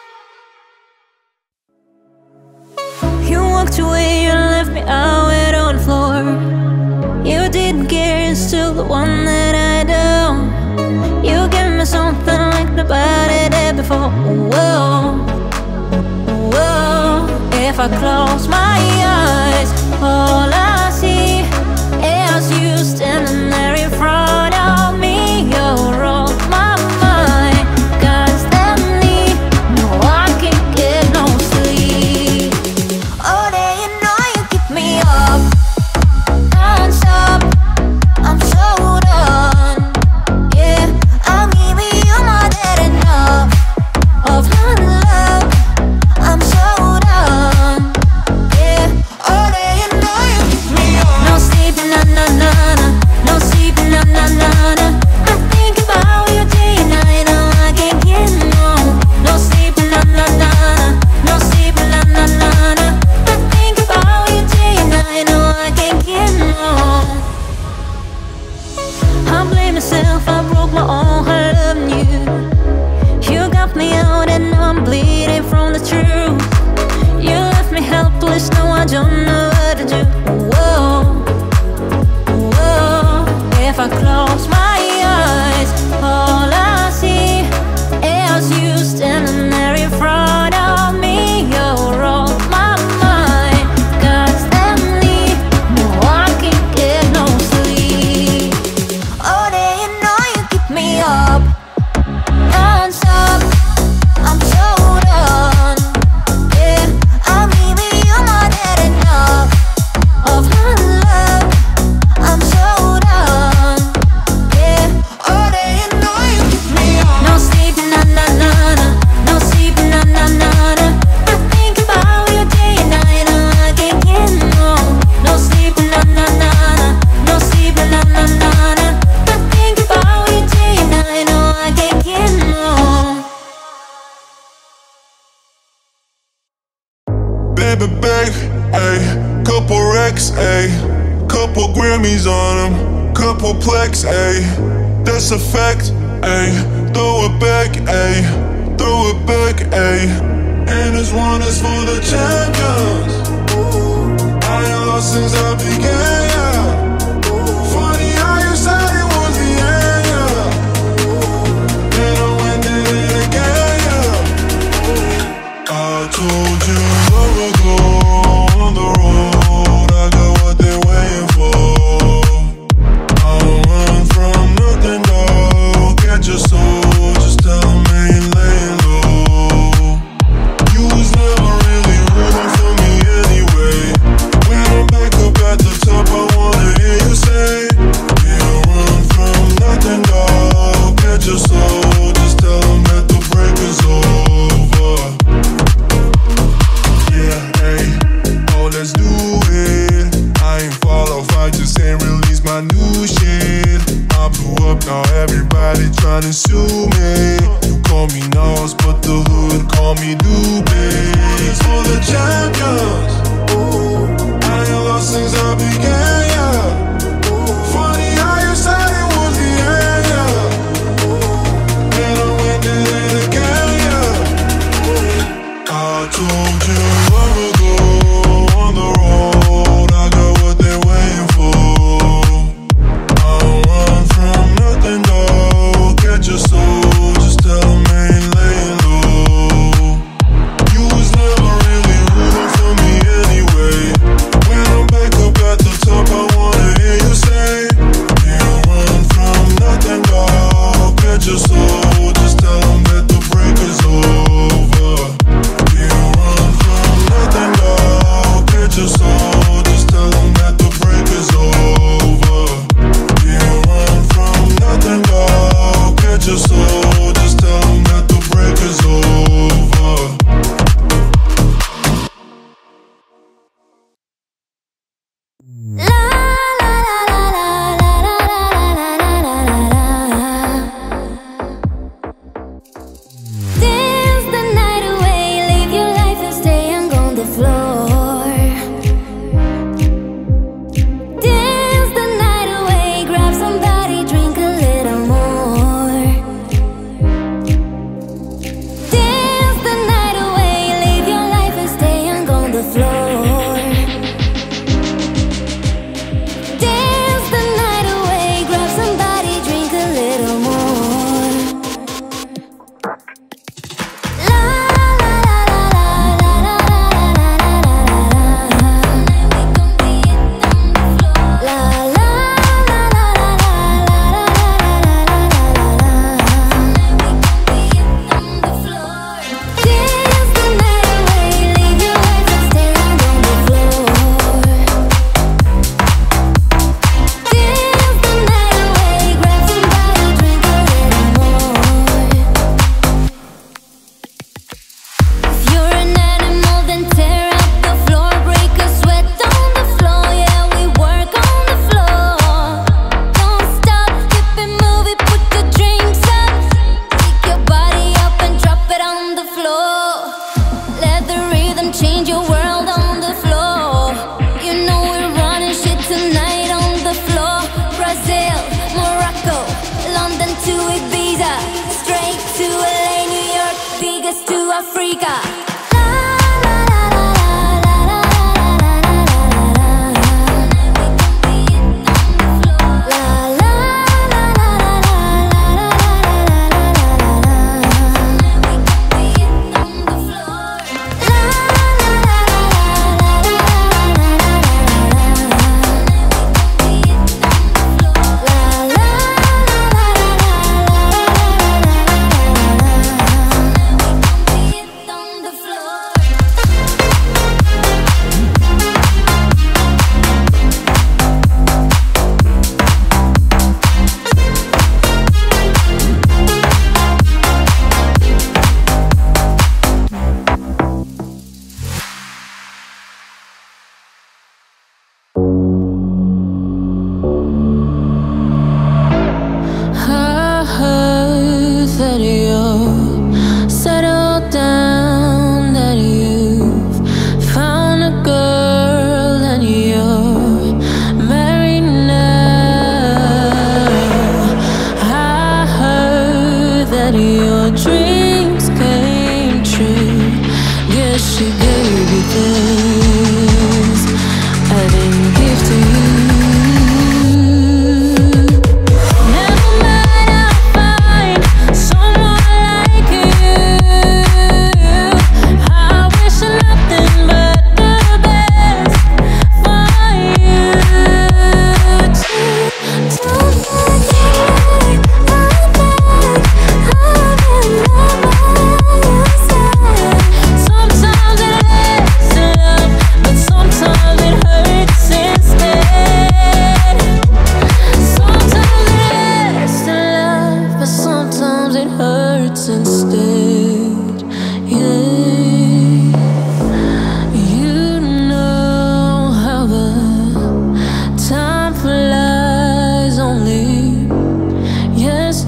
You walked away and left me out on the floor. You didn't care, you're still the one that I do. You gave me something like nobody did before. Whoa, whoa. If I close my eyes, all I see is you standing there in front of me. You're on my mind constantly. No, I can't get no sleep. Oh, there you know you keep me up non-stop. I'm so done. Yeah, I'm giving you more than enough of my love. I'm so done. Yeah, oh, there you know you keep me up. No sleeping, na na na na. No sleeping, na na na na. I think about you day and night. No, I can't get no. No sleeping, na na na na. No sleeping, na na na na. I think about you day and night. No, I can't get no. I blame myself, I broke my own heart loving you. You got me out and now I'm bleeding from the truth. You left me helpless, now I don't know what to do. Whoa, whoa. If I close my eyes, all I see is you standing there in front of me. You're on my mind constantly. No, I can't get no sleep. Oh, there you know you keep me up non-stop. I'm so done. Yeah, I'm giving you more than enough couple plex, ayy. That's a fact, ayy. Throw it back, ayy. Throw it back, ayy. And this one is for the champions. I ain't lost since I began, yeah. Funny how you said it was the end, yeah. And I went and did it again, yeah. I told you long ago on the road, I got what they're waiting for. I don't run from nothing, no. Catch your soul, just tell them I ain't laying low. You was never really rooting for me anyway. When I'm back up at the top, I wanna hear you say, you don't run from nothing, dog. Catch your soul, just tell them that the break is over. Yeah, hey, oh, let's do it. I ain't fall off, I just ain't release my new shit. I blew up, now everybody tryna sue me. You call me Nas, but the hood call me Doobie. It's for the champions. I ain't lost since I began, yeah. Funny how you said it was the end, yeah. And I went and did it again, yeah. I told you long ago on the road, I got what they're waiting for. I don't run from nothing, no. Catch your soul, just tell them I ain't laying low. You was never really rooting for me anyway. When I'm back up at the top, I wanna hear you say, you don't run from nothing, dog. Catch your soul, just tell them that the break is over. You don't run from nothing, dog. Catch your soul, just tell them that the break is over. You don't run from nothing, dog. Catch your soul, just tell them that the break is over. Dance the night away, live your life and stay young on the floor. Dance the night away, grab somebody, drink a little more. Dance the night away, live your life and stay young on the floor. Dance the night away, grab somebody, drink a little more. La la la la la la la la la la la Dance the night away, live your life and stay on the floor. Dance the night away, grab somebody, drink a little more. If you're an animal, then tear up the floor, break a sweat on the floor. Yeah, we work on the floor. Don't stop, keep it moving, put your drinks up. Pick your body up and drop it on the floor. Let the rhythm change your world on the floor. You know we're running shit tonight on the floor. Brazil, Morocco, London to Ibiza, straight to L A, New York, Vegas to Africa. La la la la la la la la la la On the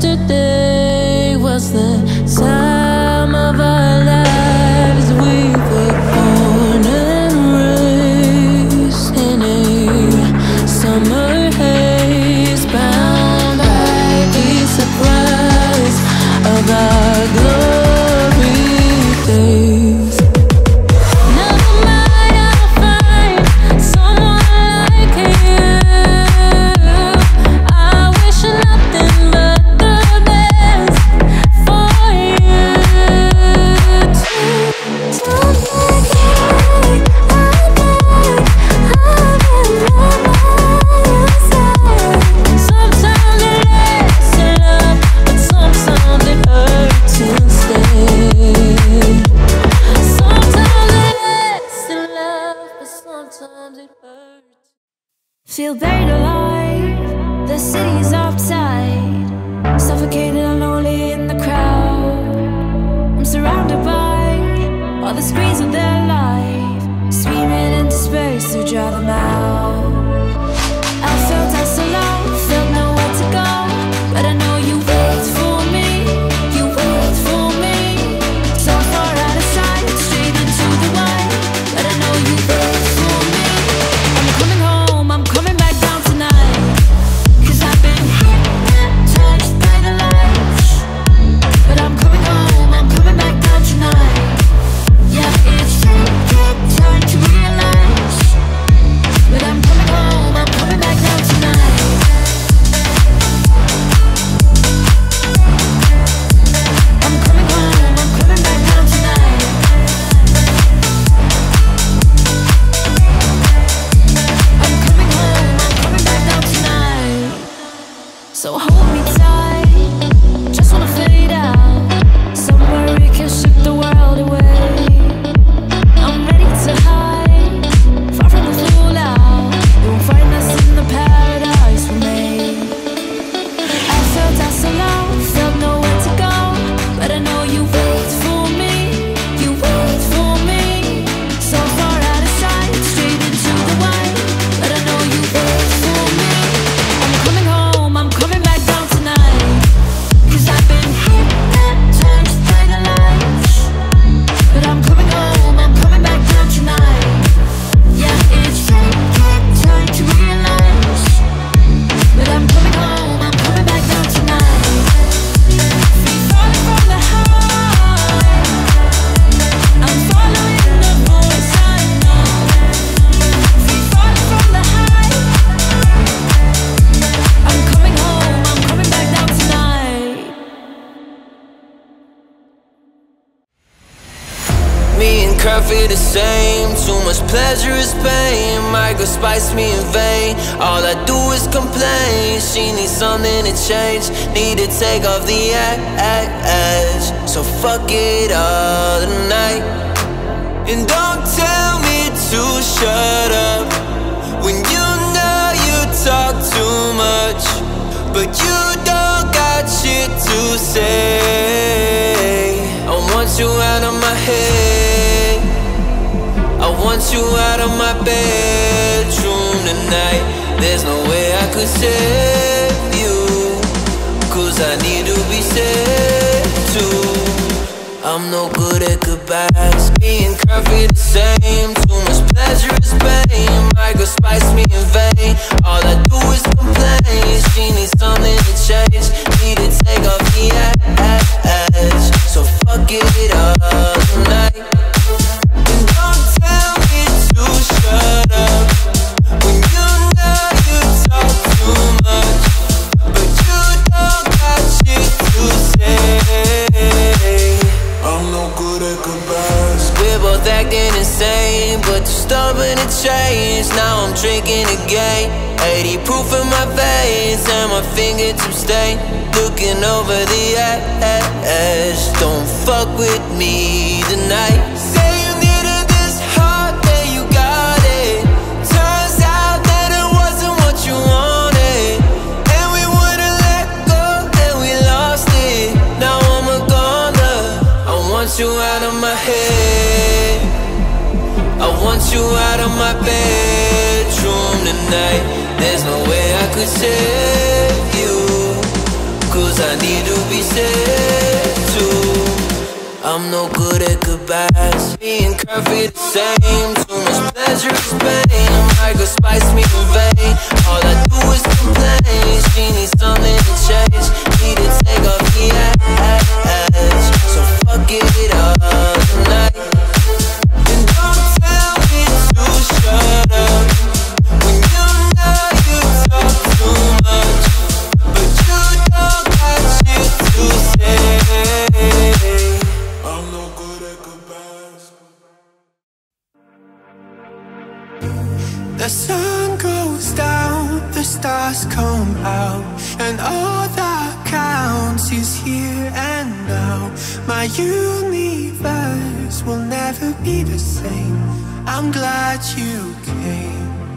Yesterday was the time of our lives. We were born and raised in a summer haze, bound by the surprise of our glory days. Never mind, I'll find someone like you. I wish nothing but the best for you too. Don't think I beg, I beg, I've been by your side. Sometimes it lasts in love, but sometimes it hurts instead. Sometimes it lasts in love, but sometimes it hurts. Feel buried alive, the city's uptight, suffocated and lonely in the crowd. I'm surrounded by all the screens of their life, screaming into space to draw them out. I felt us alone, felt nowhere to go, but I know you wait for me, you wait for me. So far out of sight, straight into the white, but I know you wait for me. I'm coming home, I'm coming back down tonight, 'cause I've been hypnotized by the lights. But I'm coming home, I'm coming back down tonight. Yeah, it's taking time to realize, but I'm coming home, I'm coming back down tonight. I'm coming home, I'm coming back down tonight. I'm coming home, I'm coming back down tonight. So hold me tight, just wanna fade out, somewhere we can ship the world away. I'm ready to hide, far from the fallout. You won't find us in the paradise we made. I felt us alone, felt nowhere to go, but I know you wait for me, you wait for me. So far out of sight, straight into the white, but I know you wait for me. I'm coming home, I'm coming back down tonight, 'cause I've been hypnotized by the lights. But I'm coming home, I'm coming back down tonight. Yeah, it's taking time to realize, but I'm coming home, I'm coming back down tonight. Falling from the high, I'm following the voice I know. Falling from the high, I'm coming home, I'm coming back down tonight. Me and Curvy the same, too much pleasure is pain. My girl spice me in vain, all I do is complain. She needs something to change, need to take off the edge. So fuck it all tonight. And don't tell me to shut up, when you know you talk too much, but you don't got shit to say. I want you out of my head, I want you out of my bedroom tonight. There's no way I could save you, 'cause I need to be saved too. I'm no good at goodbyes, me and Curvy the same. Too much pleasure is pain, my girl spice me in vain. All I do is complain, she needs something to change, need to take off the edge. So fuck it all tonight. And don't tell me to shut up, when you know you talk too much, but you don't got shit to say. I'm no good at goodbyes. We're both acting insane, but you're stubborn to change. Now I'm drinking again, eighty proof in my veins, and my fingertips stain, looking over the edge. Don't fuck with me tonight. Say you needed this hard, then you got it. Turns out that it wasn't what you wanted, and we wouldn't let go, and we lost it. Now I'm a goner, I want you out of my head, I want you out of my bedroom tonight. There's no way I could save you, 'cause I need to be said too. I'm no good at goodbyes. Me and Curvy the same. Too much pleasure is pain. I'm like a spice me in vain. All I do is complain. She needs something to change. Need to take off the edge. So fuck it up tonight. And don't tell me to shut up when you know you talk too much, but you don't got shit to say. I'm no good at goodbyes. The sun goes down, the stars come out, and all that counts is here and now. My universe will never be the same. I'm glad you came.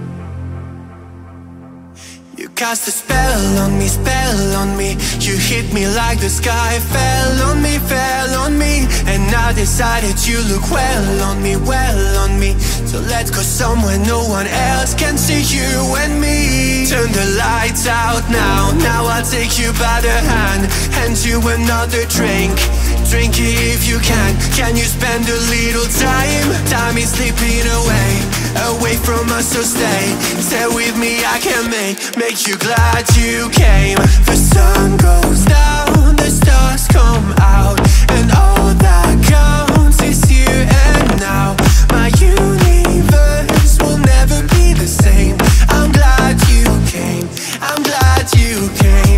You cast a spell on me, spell on me. You hit me like the sky fell on me, fell on me. And I decided you look well on me, well on me. So let's go somewhere no one else can see you and me. Turn the lights out now, now I'll take you by the hand. Hand you another drink, drink it if you can. Can you spend a little time? Time is slipping away, away from us, so stay. Stay with me, I can make, make you glad you came. The sun goes down, the stars come out, and all that counts is here and now. My universe will never be the same. I'm glad you came, I'm glad you came.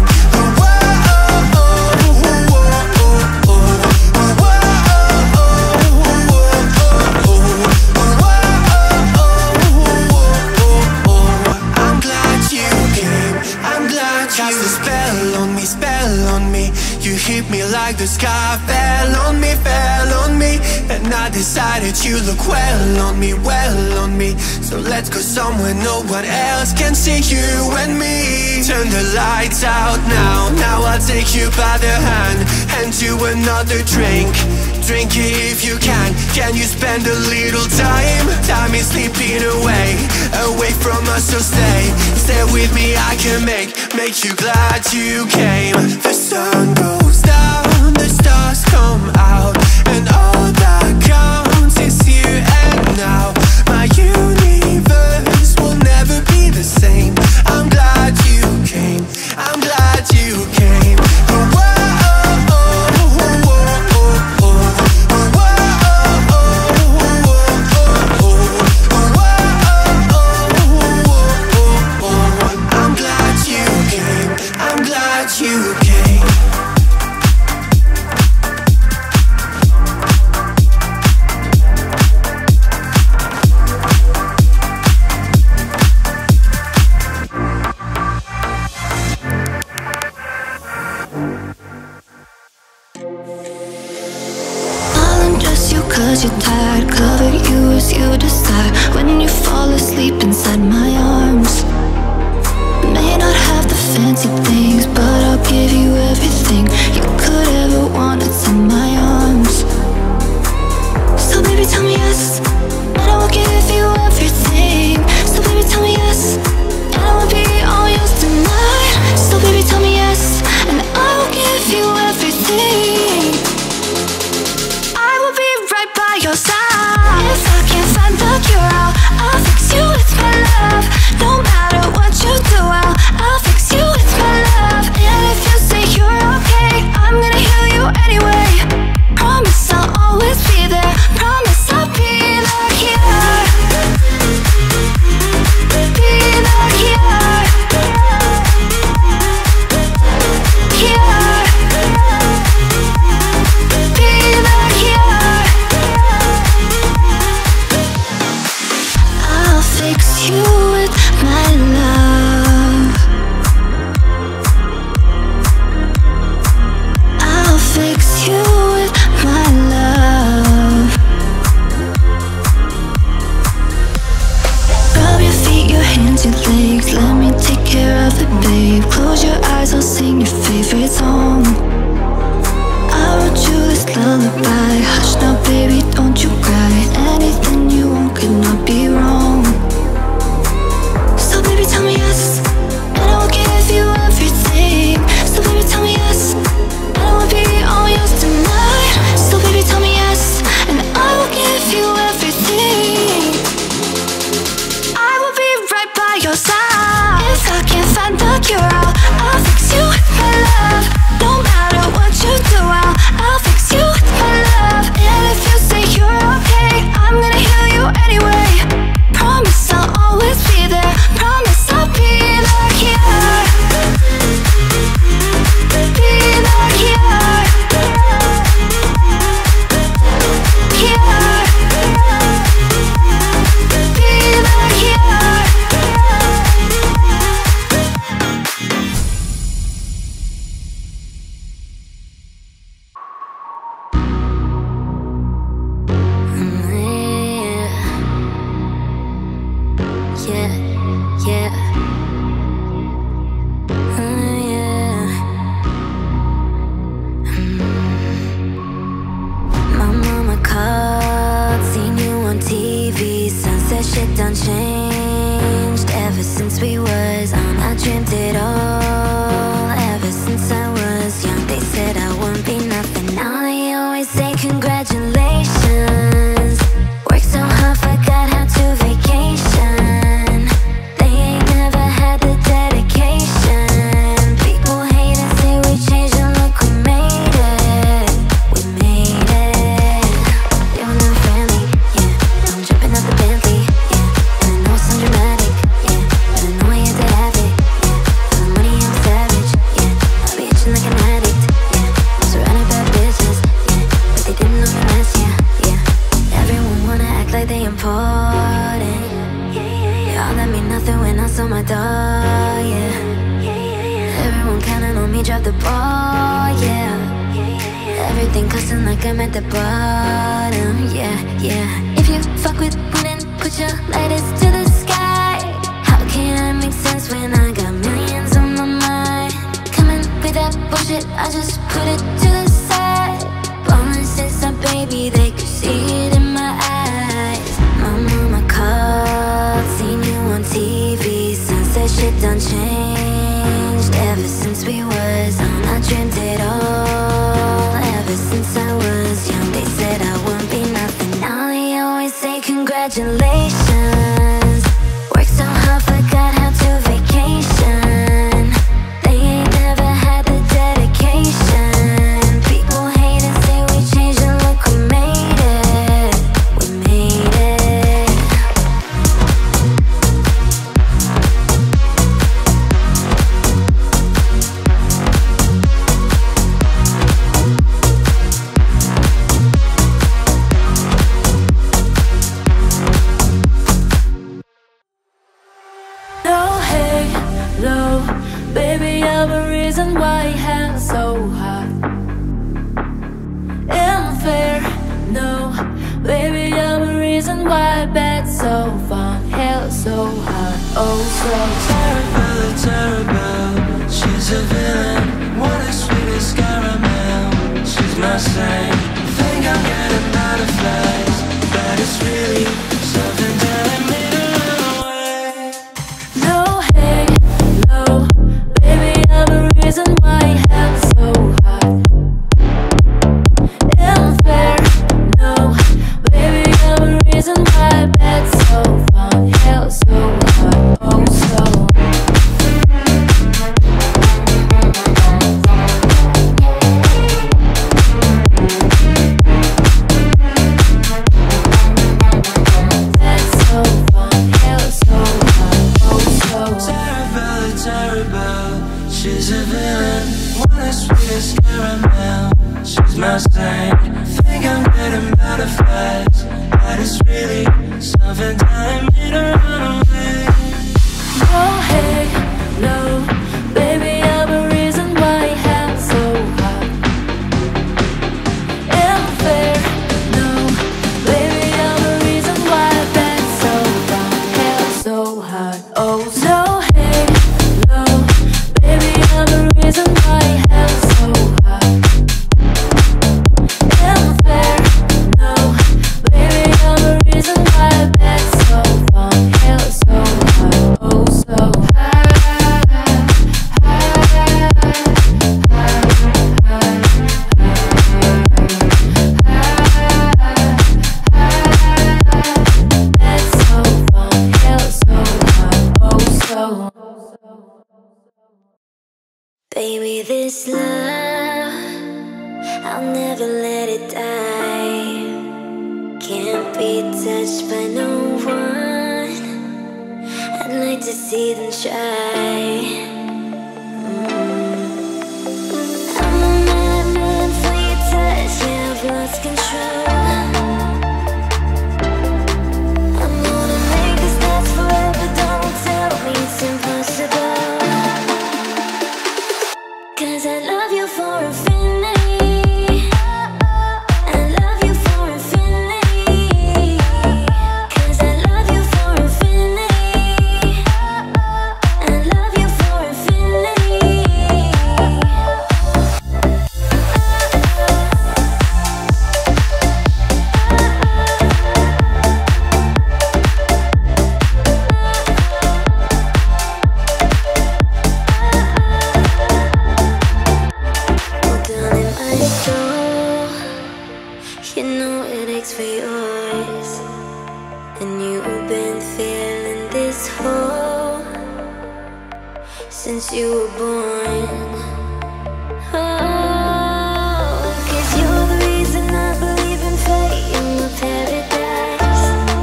Cast a spell on me, spell on me. You hit me like the sky fell on me, fell on me. And I decided you look well on me, well on me. So let's go somewhere no one else can see you and me. Turn the lights out now, now I'll take you by the hand. Hand you another drink, drink it if you can. Can you spend a little time? Time is slipping away, away from us, so stay. Stay with me, I can make, make you glad you came. The sun goes down, the stars come out, and all that counts is here and now. My universe will never be the same. I'm glad you came, I'm glad you came. You came. I'll undress you cause you're tired, cover you as you decide. When you fall asleep inside my arms, may not have the fancy things, but I'll give you everything you could ever want. It's in my arms. So baby tell me yes, and I will give you everything. So baby tell me yes, and I will be all yours tonight. So baby tell me yes, and I will give you everything. I will be right by your side. If I can't find the cure, I'll, I'll fix you with my love. done changed ever since we was on. I dreamt it all ever since I was young. They said I wouldn't be nothing. Now they always say congratulations. Worked so hard, forgot how to vacation. They ain't never had the dedication. People hate and say we changed and look, we made it. We made it. They were never friendly, yeah. I'm jumping out the Bentley, yeah. And I know it's undramatic, yeah. But I know I had to have it, yeah. For the money I'm savage, yeah. I'll be itching like an addict, yeah. I'm surrounded by bitches, yeah. But they didn't know me last year, yeah. Everyone wanna act like they important. Y'all let me nothing when I saw my dog, yeah. Everyone counting on me, drop the ball, yeah. Everything costing like I'm at the bottom, yeah, yeah. If you fuck with me, then put your lighters to the sky. How can I make sense when I got millions on my mind? Coming with that bullshit, I just put it to the side. Ballin' since I'm baby, they could see it in my eyes. My mama called, seen you on T V. Sunset shit done changed ever since we was on. I dreamt it all ever since I was young. They said I wouldn't be nothing. Now they always say congratulations. Worked so hard, forgot how to vacation. They ain't never had the dedication. People hate and say we changed and look, we made it. We made it. No halo, baby, I'm a reason why hands so hot. Unfair, no, baby, I'm a reason why bed so fun, hell so hot, oh so Terrible, terrible, she's a villain. What a sweet as caramel, she's my saint. Think I'm getting butterflies, but it's really something telling me to run away. no halo, baby, I'm a reason why hands so hot. Unfair, no, baby, I'm a reason why bed so fun, hell so hot, oh so. That's so fun, hell so hot, oh so. Terrible, terrible, she's a villain. What a sweet as caramel, she's my saint. Think I'm getting butterflies, but it's really something telling me to run away. No halo, baby, I'm a reason why hands so hot. Unfair, no, baby, I'm a reason why bed so fun, hell so hot, oh no halo, baby, I'm a reason why hands so hot. Unfair, no, baby, I'm a reason why bed so fun, hell so hot, oh so That's so fun, hell so hot, oh so. Baby, this love, I'll never let it die. Can't be touched by no one. I'd like to see them try. I'm a madman for your touch, yeah, I've lost control. I'm gonna make this last forever, don't tell me it's impossible. Cause I love you for infinity. I love you for infinity. Cause I love you for infinity. I love you for infinity. since you were born. Oh, 'cause you're the reason I believe in fate in the paradise.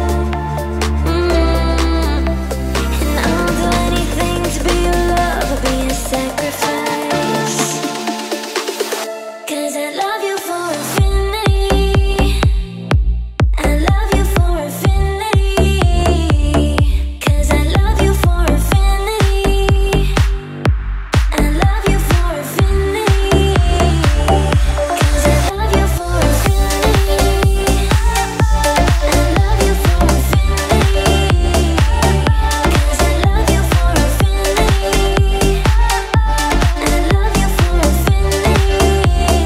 Mm. And I'll do anything to be your love, I'll be a sacrifice. 'Cause I love you for infinity. I love you for infinity. 'Cause I love you for infinity. I love you for infinity. 'Cause I love you for infinity. I love you for infinity. 'Cause I love you for infinity. I love you for infinity.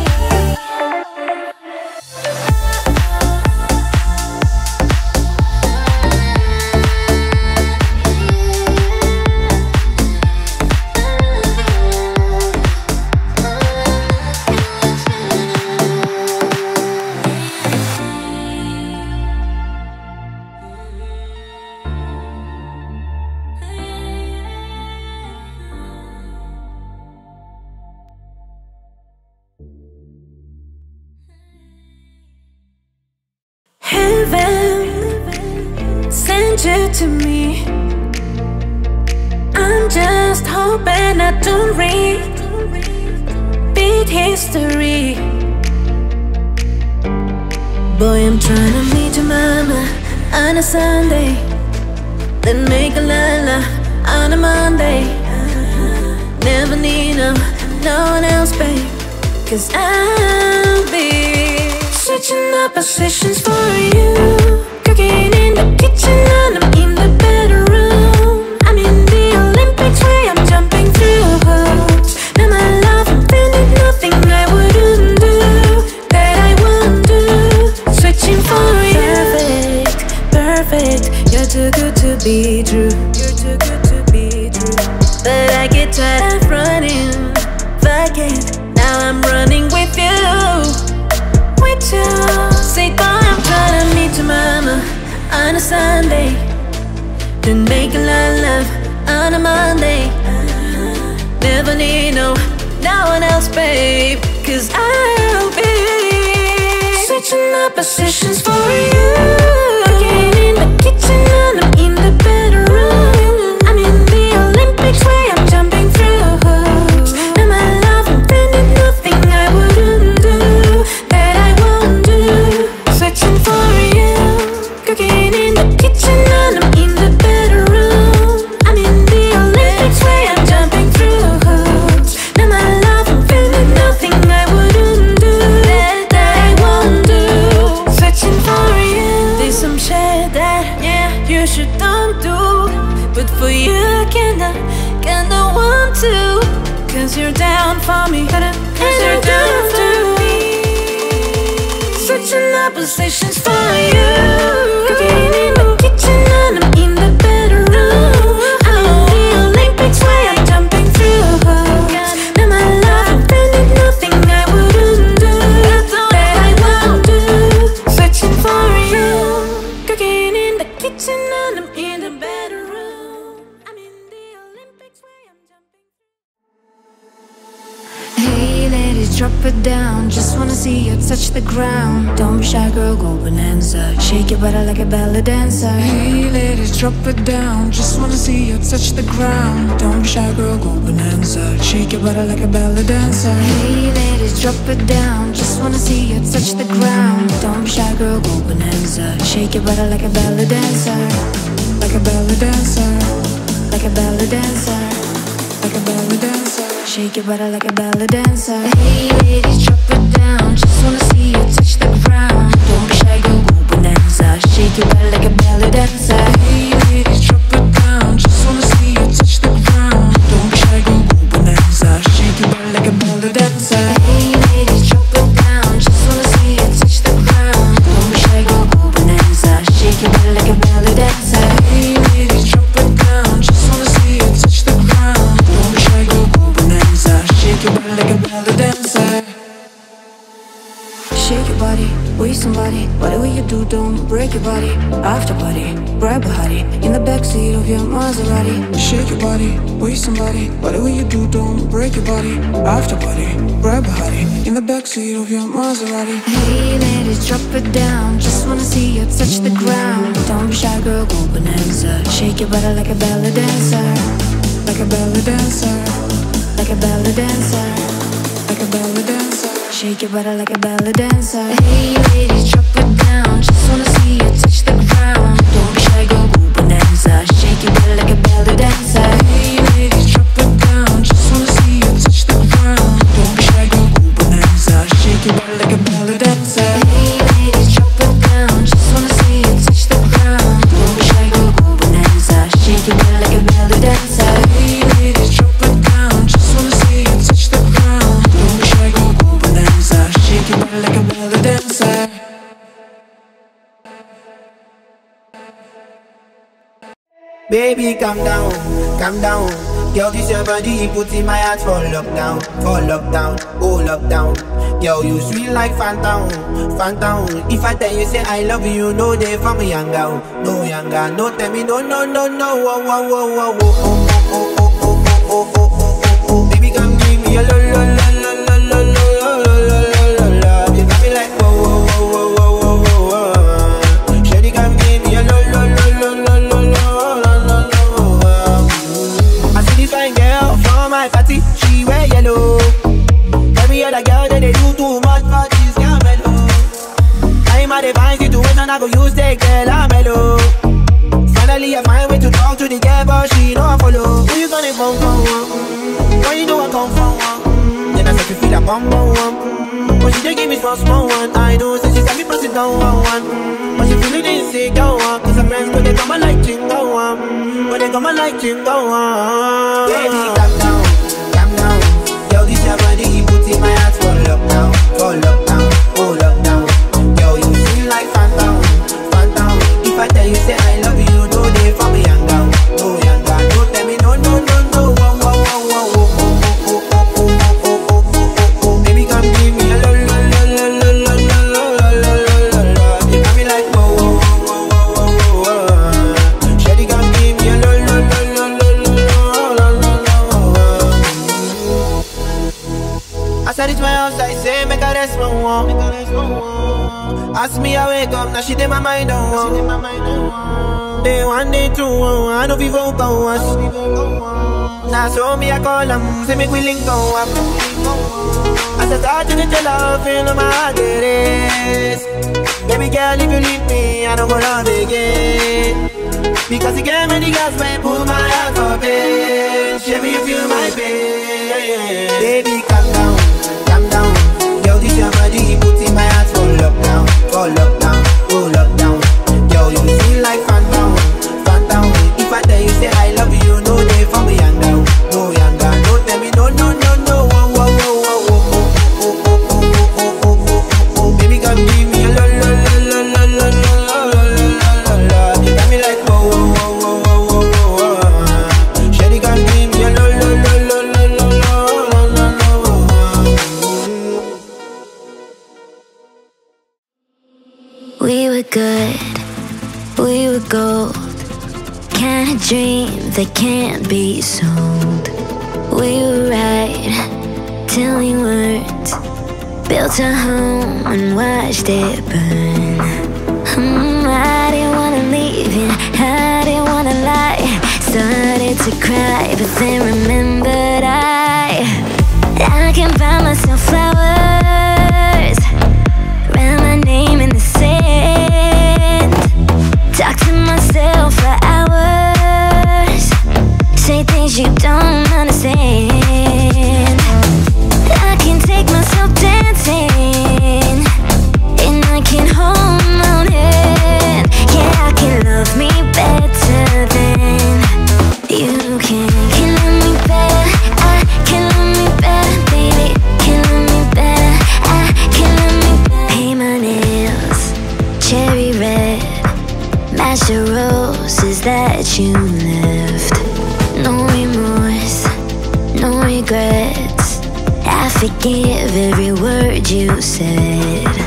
Heaven sent you to me. I'm just hoping I don't repeat history. Boy, I'm trying to meet your mama on a Sunday, then make a la-la on a Monday. Never need no, no one else, babe, 'cause I'll be switching up positions for you. Cooking in the kitchen and I'm in the bedroom. I'm in the Olympics where I'm jumping through hoops. Now my love, I'm feeling nothing I wouldn't do, that I won't do. Switching for you. Perfect, perfect. You're too good to be true. You're too good to be true. But I get tired of running. Fuck it, now I'm running with you. With you. Say, boy, I'm trying to meet your mama on a Sunday, then make a lot of love on a Monday. Never need no, no one else, babe, 'cause I'll be switching up positions for you. Cooking in the kitchen and I'm in the bedroom. I'm in the Olympics where I'm jumping through hoops. Now my love, I'm feeling nothing I wouldn't do, that I won't do. Switching for you. Cooking in the kitchen and I'm in the bedroom. I'm in the Olympics where I'm jumping through hoops. Now my love, I'm feeling nothing I wouldn't do, that, that I won't do. Switching for you. There's some shit that, yeah, you should don't do, but for you I kinda, kinda want to. 'Cause you're down for me, 'cause you're down for me. Switching up positions for you. Cooking in the kitchen and I'm in the bedroom. I'm in the Olympics where I'm jumping through hoops. Now my love, I'm feeling nothing I wouldn't do, that I won't do. Switching for you. Cooking in the kitchen and I'm in the bedroom. I'm in the Olympics where I'm jumping. Hey ladies, drop it down. Just wanna see you touch the ground. Don't be shy, girl, go bonanza. Shake your body like a belly dancer. Hey ladies, drop it down. Just wanna see you touch the ground. Don't be shy, girl, go bonanza. Shake your body like a belly dancer. Hey ladies, drop it down. Just wanna see you touch the ground. Don't be shy, girl, go bonanza. Shake your body like a belly dancer. Like a belly dancer. Like a belly dancer. Like a belly dancer. Shake your body like a belly dancer. Hey ladies, drop it down. Just wanna see you touch the ground. Don't be shy, go go bonanza. Shake your body like a belly dancer. Hey ladies, drop it down. Just wanna see you touch the ground. Don't be shy, go go bonanza. Shake your body like a belly dancer. Hey ladies, drop it down. Just wanna see you touch the ground. Don't be shy, go go bonanza. Shake your body like a belly dancer. Hey ladies, drop it down. Just wanna see you touch the ground. Don't be shy, go go bonanza. Shake your body like a belly dancer. Shake your body. waste somebody. Whatever you do, don't break your body. After party, grab a hottie in the backseat of your Maserati. Shake your body, waste somebody. Whatever you do, don't break your body. After party, grab a hottie in the backseat of your Maserati. Hey ladies, drop it down. Just wanna see you touch the ground. Don't be shy, girl, go bonanza. Shake your body like a belly dancer. Like a belly dancer. Like a belly dancer. Like a belly dancer. Shake your body like a belly dancer. Hey ladies, drop it down. Just wanna see you touch the ground. Don't be shy, go go bonanza. Shake your body like a belly dancer. Hey ladies, drop it down. Just wanna see you touch the ground. Don't be shy, go go bonanza. Shake your body like a belly dancer. Hey ladies, drop it down. Just wanna see you touch the ground. Don't be shy, go go bonanza. Shake your body like a belly dancer. Hey ladies, drop it down. Just wanna see you touch the ground. Don't be shy, go go bonanza. Shake your body like a belly dancer. Baby, calm down, calm down. Girl, this your body, put in my heart for lockdown, for lockdown, oh lockdown. Girl, you sweet like phantom, phantom. If I tell you say I love you, no day for me young girl, no young girl. No tell me no, no, no, no, oh, oh, oh, oh, oh, oh, oh, oh, oh, oh, oh, oh, oh. Baby, come give me a lo, lo, lo, lo, lo, lo, lo, lo, lo, lo, lo. You got me like whoa, whoa, whoa, whoa, whoa, whoa, whoa. Shawty, come give me a lo, lo, lo, lo, lo, lo, lo. Fine girl from my party, she wear yellow. Every other girl that they do too much for this girl mellow. I'm at a fine situation, I go use the girl I'm mellow. Finally I find way to talk to the girl, but she know I follow. Who you gonna come from? Mm-hmm. Where you know I come from? Mm-hmm. Then I start to feel a bum bum mm-hmm. But she just give me some small one. I know, so she got me pressing down one one mm-hmm. But she feeling insecure, cause her friends go they come and like chingo one mm-hmm. But they come and like chingo one. Baby, calm down, calm down. Yo, this your body, put in my heart for lockdown, for lockdown, oh lockdown. Yo, you feel like phantom, phantom. If I tell you say I love you, no day for me young girl, no young girl. Don't tell me no, no, no, no, oh, oh, oh, oh, oh, oh, oh, oh, oh, oh, oh, oh, oh. Baby, come give me a lo, lo, lo, lo, lo, lo, lo, lo, lo, lo. You got me like whoa, whoa, whoa, whoa, whoa, whoa. Shawty, come give me a lo, lo, lo, lo, lo, lo, lo, lo. I said it's my house, I say make a rest my one. Ask me I wake up, now she did my mind on one. Day one, day two, I know people go us. Now so me I call them, say make we link go up. As I start to get your love, feel my heart it is. Baby girl, if you leave me, I don't go love again. Because you gave me the gas, man, pull my heart for pain. Show me you feel my pain. Baby, calm down, calm down. Yo, this your body, put in my heart for lockdown, for lockdown, oh lockdown. Yo, you feel like phantom, phantom. If I tell you say I love you, no day for me young girl, no young girl. Don't tell me no, no, no, no, oh, oh, oh, oh, oh, oh, oh, oh, oh, oh, oh, oh. Baby, come give me a lo, lo, lo, lo, lo, lo, lo, lo, lo, lo. You got me like whoa, whoa, whoa, whoa, whoa, whoa. Shawty, come give me a lo, lo, lo, lo, lo, lo, lo, lo, lo. We were good, we were gold. Kind of dream that can't be sold. We were right till we weren't. Built a home and watched it burn. mm, I didn't wanna leave you, I didn't wanna lie. Started to cry, but then remembered I I can buy myself flowers, write my name in the sand, talk to myself for hours, say things you don't understand. I can take myself dancing, and I can hold my own hand. Yeah, I can love me better than you can. Can love me better, I can love me better, baby. Can love me better, I can love me better. Paint my nails cherry red, match the roses that you left. No remorse, no regrets, I forgive every word you said.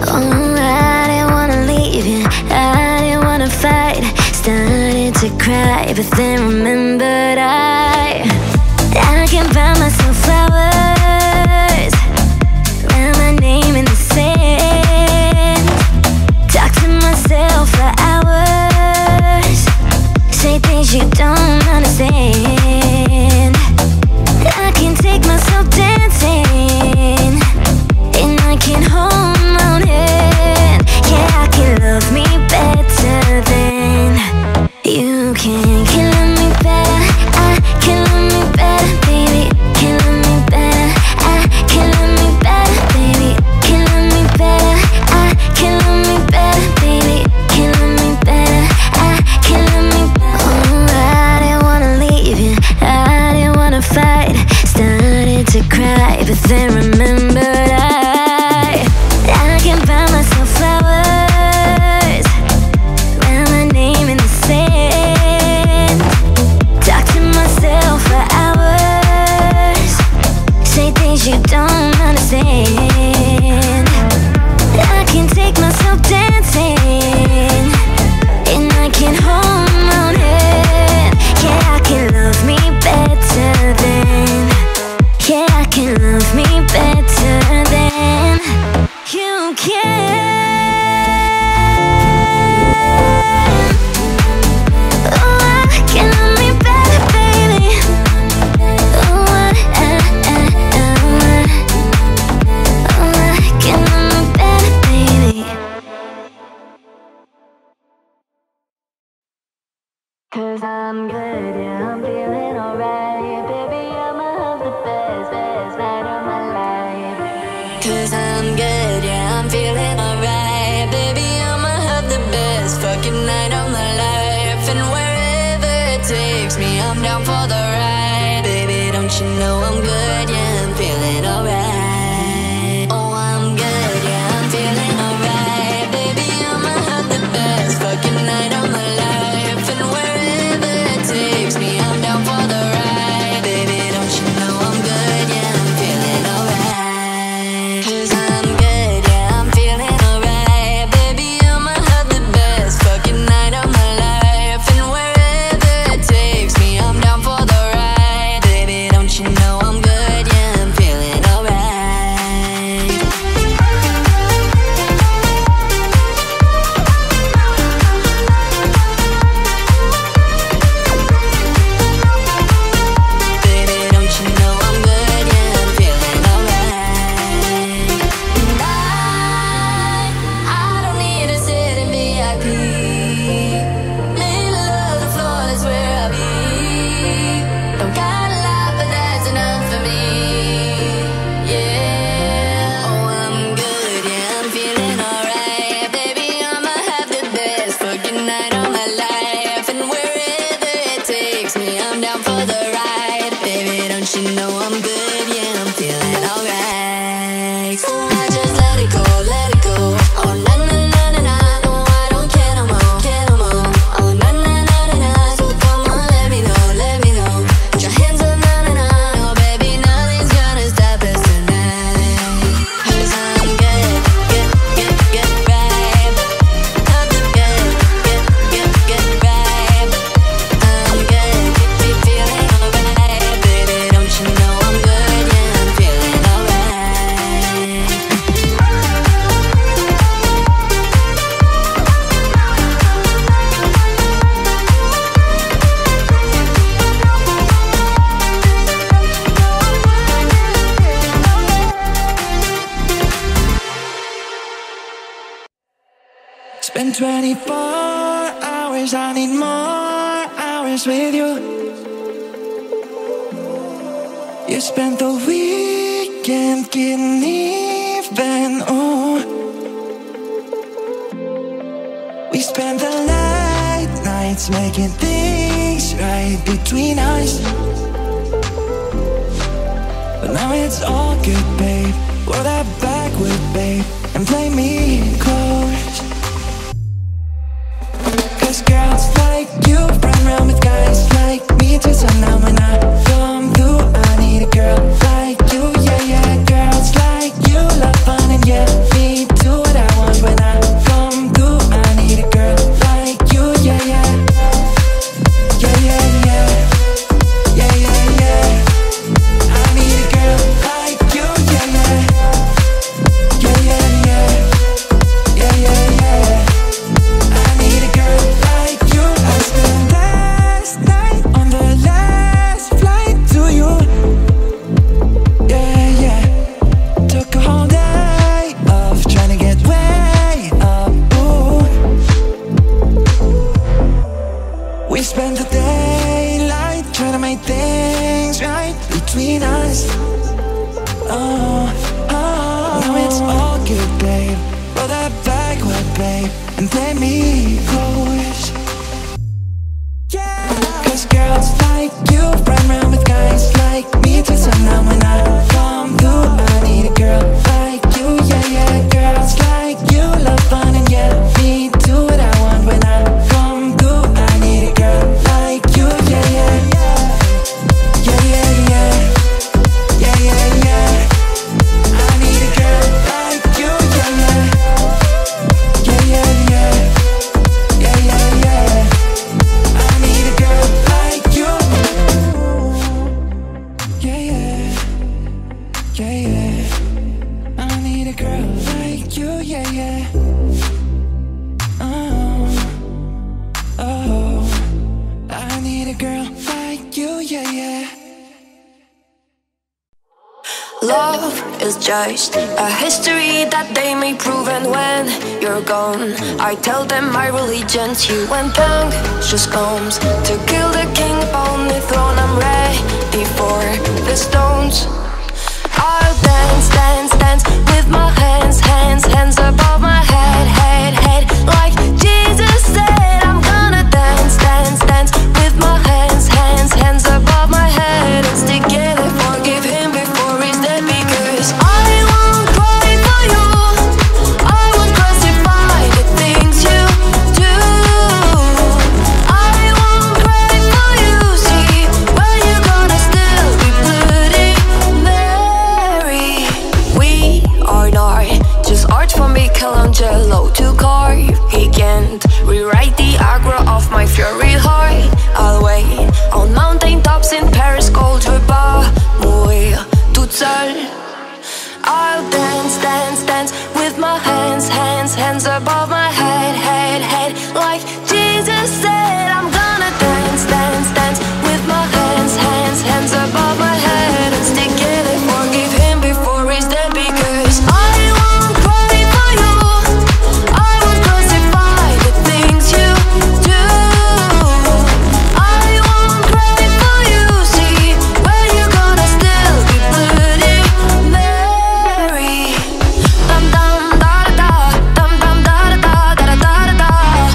Oh, I didn't wanna leave you, I didn't wanna fight. Started to cry, but then remembered I I can buy myself flowers, write my name in the sand, talk to myself for hours, say things you don't understand. I can take myself dancing, and I can hold my own hand. Yeah, I can love me better than you can. Can love me better, I can love me better, baby. Can love me better, I can love me better, baby. Can love me better, I can love me better, baby. Can love me better, I can love me better. Oh, I didn't wanna leave you, I didn't wanna fight. Started to cry, but then remembered I I can buy myself flowers, write my name in the sand, talk to myself for hours, say things you don't understand. I can take myself dancing, and I can hold my own hand. Yeah, I can love me better than, yeah, I can love me better than you can. Oh, I can love me better, baby. Oh, I, I, I, oh, I can love me better, baby. 'Cause I'm good, yeah, I'm feeling alright. Baby, I'ma have the best, best night of my life. 'Cause I'm good, yeah, I'm feeling alright. Baby, I'ma have the best fucking night of my life. And wherever it takes me, I'm down for the ride. Baby, don't you know I'm good, yeah, I'm feeling alright. Oh, I'm good, yeah, I'm feeling alright. Baby, I'ma have the best fucking night of my life. And wherever it takes me, I'm down for the ride. Baby, don't you know I'm good, yeah, I'm feeling alright. 'Cause I'm good, yeah, I'm feeling alright. Baby, I'ma have the best fucking night of my life. And wherever it takes me, I'm down for the ride. Baby, don't you know I'm good, yeah, I'm feeling alright. Baby, don't you know I'm good, yeah, I'm feeling alright. And I, I don't need to sit in V I P. Middle of the floor, that's where I'll be. Don't got a lot, but that's enough for me. Yeah. Oh, I'm good, yeah, I'm feeling alright. Baby, I'ma have the best fucking night of my life. And wherever it takes me, I'm down for the ride. Baby, don't you know I'm good, yeah, I'm feeling alright. So I just let it go, let it go. Oh, na na na na na. No, I don't care no more, care no more. Oh, na na na na na. So come on, let me know, let me know. Put your hands up, na na na. Oh, baby, nothing's gonna stop us tonight. 'Cause I'm good, good, good, good vibe. I'm the good, good, good, good vibe. I'm good, be feeling alright. Baby, don't you know I'm good, yeah, I'm feeling alright. Spend twenty-four hours, I need more hours with you. You spent the weekend getting even, oh. We spent the late nights making things right between us. But now it's all good, babe. Roll that backward, babe, and play me close. 'Cause girls like you run around with guys like me till sundown. When I come through, I need a girl like you, yeah, yeah. Girls like you love fun and yeah, me do what I want. oh, oh. Now it's all good, babe. Roll that backward, babe, and play me close. Yeah. Cause girls like you run around with guys like me till sundown. When I come through, I need a girl like you, yeah, yeah. Girls like you love fun and yeah, me do what I want. When I come through, I need a girl like you, yeah, yeah. Yeah, yeah, yeah. Yeah, yeah, yeah. I need a girl like you, yeah, yeah. Yeah, yeah, yeah. Yeah, yeah, yeah. I need a girl like you. Yeah, yeah. Yeah, yeah. I need a girl like you, yeah, yeah. Oh, oh. I need a girl like you, yeah, yeah. Love is just a history that they may prove. And when you're gone, I tell them my religion's you. When just comes to kill the king upon the throne, I'm ready for the stones. I'll dance, dance, dance with my hands, hands, hands above my head, head, head. Like Jesus said, I'm gonna dance, dance, dance with my hands, hands, hands above my head. And stick together, forgive him before he's dead. Because I won't cry for you, I won't crucify the things you do. I won't cry for you, see, when you're gonna still be bloody Mary. We are not just art from Michelangelo to carve. He can't rewrite the aggro of my fury heart. I'll wait on mountain tops in Paris, cold repas, mourir toute seule. I'll dance, dance, dance with my hands, hands, hands above my head, head, head. Like Jesus said, I'm gonna dance, dance, dance with my hands, hands, hands above my head. And stick it and forgive him before he's dead. Because I won't cry for you, I won't crucify the things you do. I won't cry for you, see, when you're gonna still be bloody Mary. Dum dum da da da, dum dum da da da da da da da.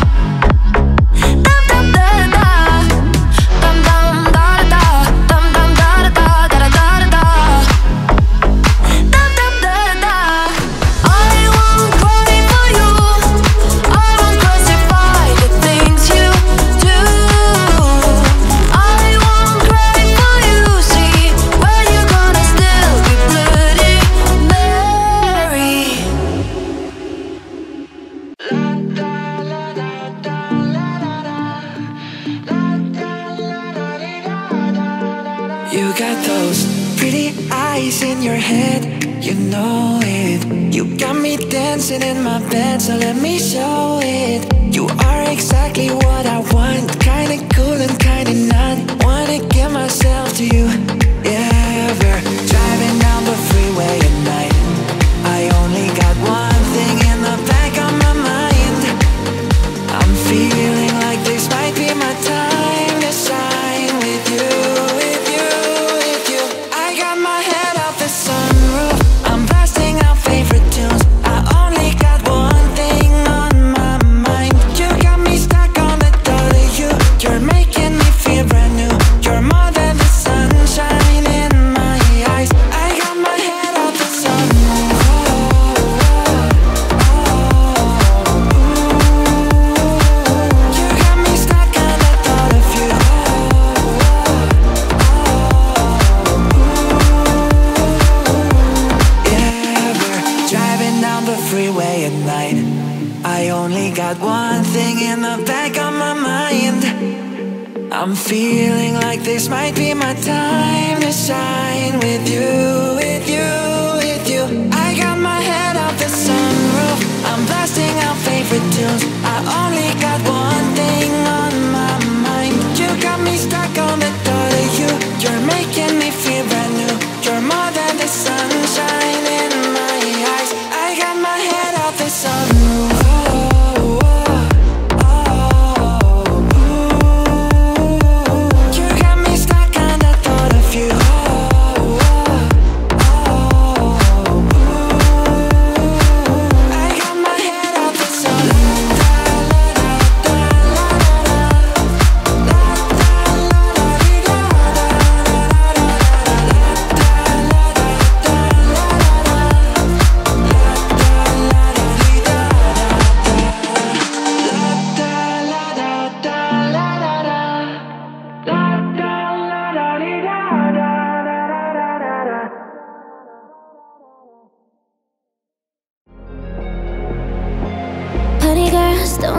Dum dum da da, dum dum da da, dum dum da da da da da da da. Dum dum da da. I won't cry for you, I won't crucify the things you do. I won't cry for you, see, when you're gonna still be bloody Mary. You got those pretty eyes in your head, you know it. You got me dancing in my bed, so let me show it. You are exactly what I want, kinda cool and kinda not. Wanna give myself to you, yeah. We're driving down the freeway at night. I only got one thing in the back of my mind. I'm feeling like this might be my time to shine with you, with you, with you. I got my head out the sunroof, I'm blasting out favorite tunes. I only got one thing on my mind. You got me stuck on the thought of you. You're making me feel brand new. You're more than the sunshine in my eyes. I got my head out the sunroof. You got me stuck on the thought of you. Yeah, we're driving down the freeway at night. I only got one thing in the back of my mind. I'm feeling like this might be my time to shine with you, with you, with you. I got my head out the sunroof, I'm blasting out favorite tunes. I only got one thing on my mind. You got me stuck on the thought of you. You're making me feel brand new. You're more than the sunshine in my eyes. I got my head out the sunroof. You got me stuck on the thought of you.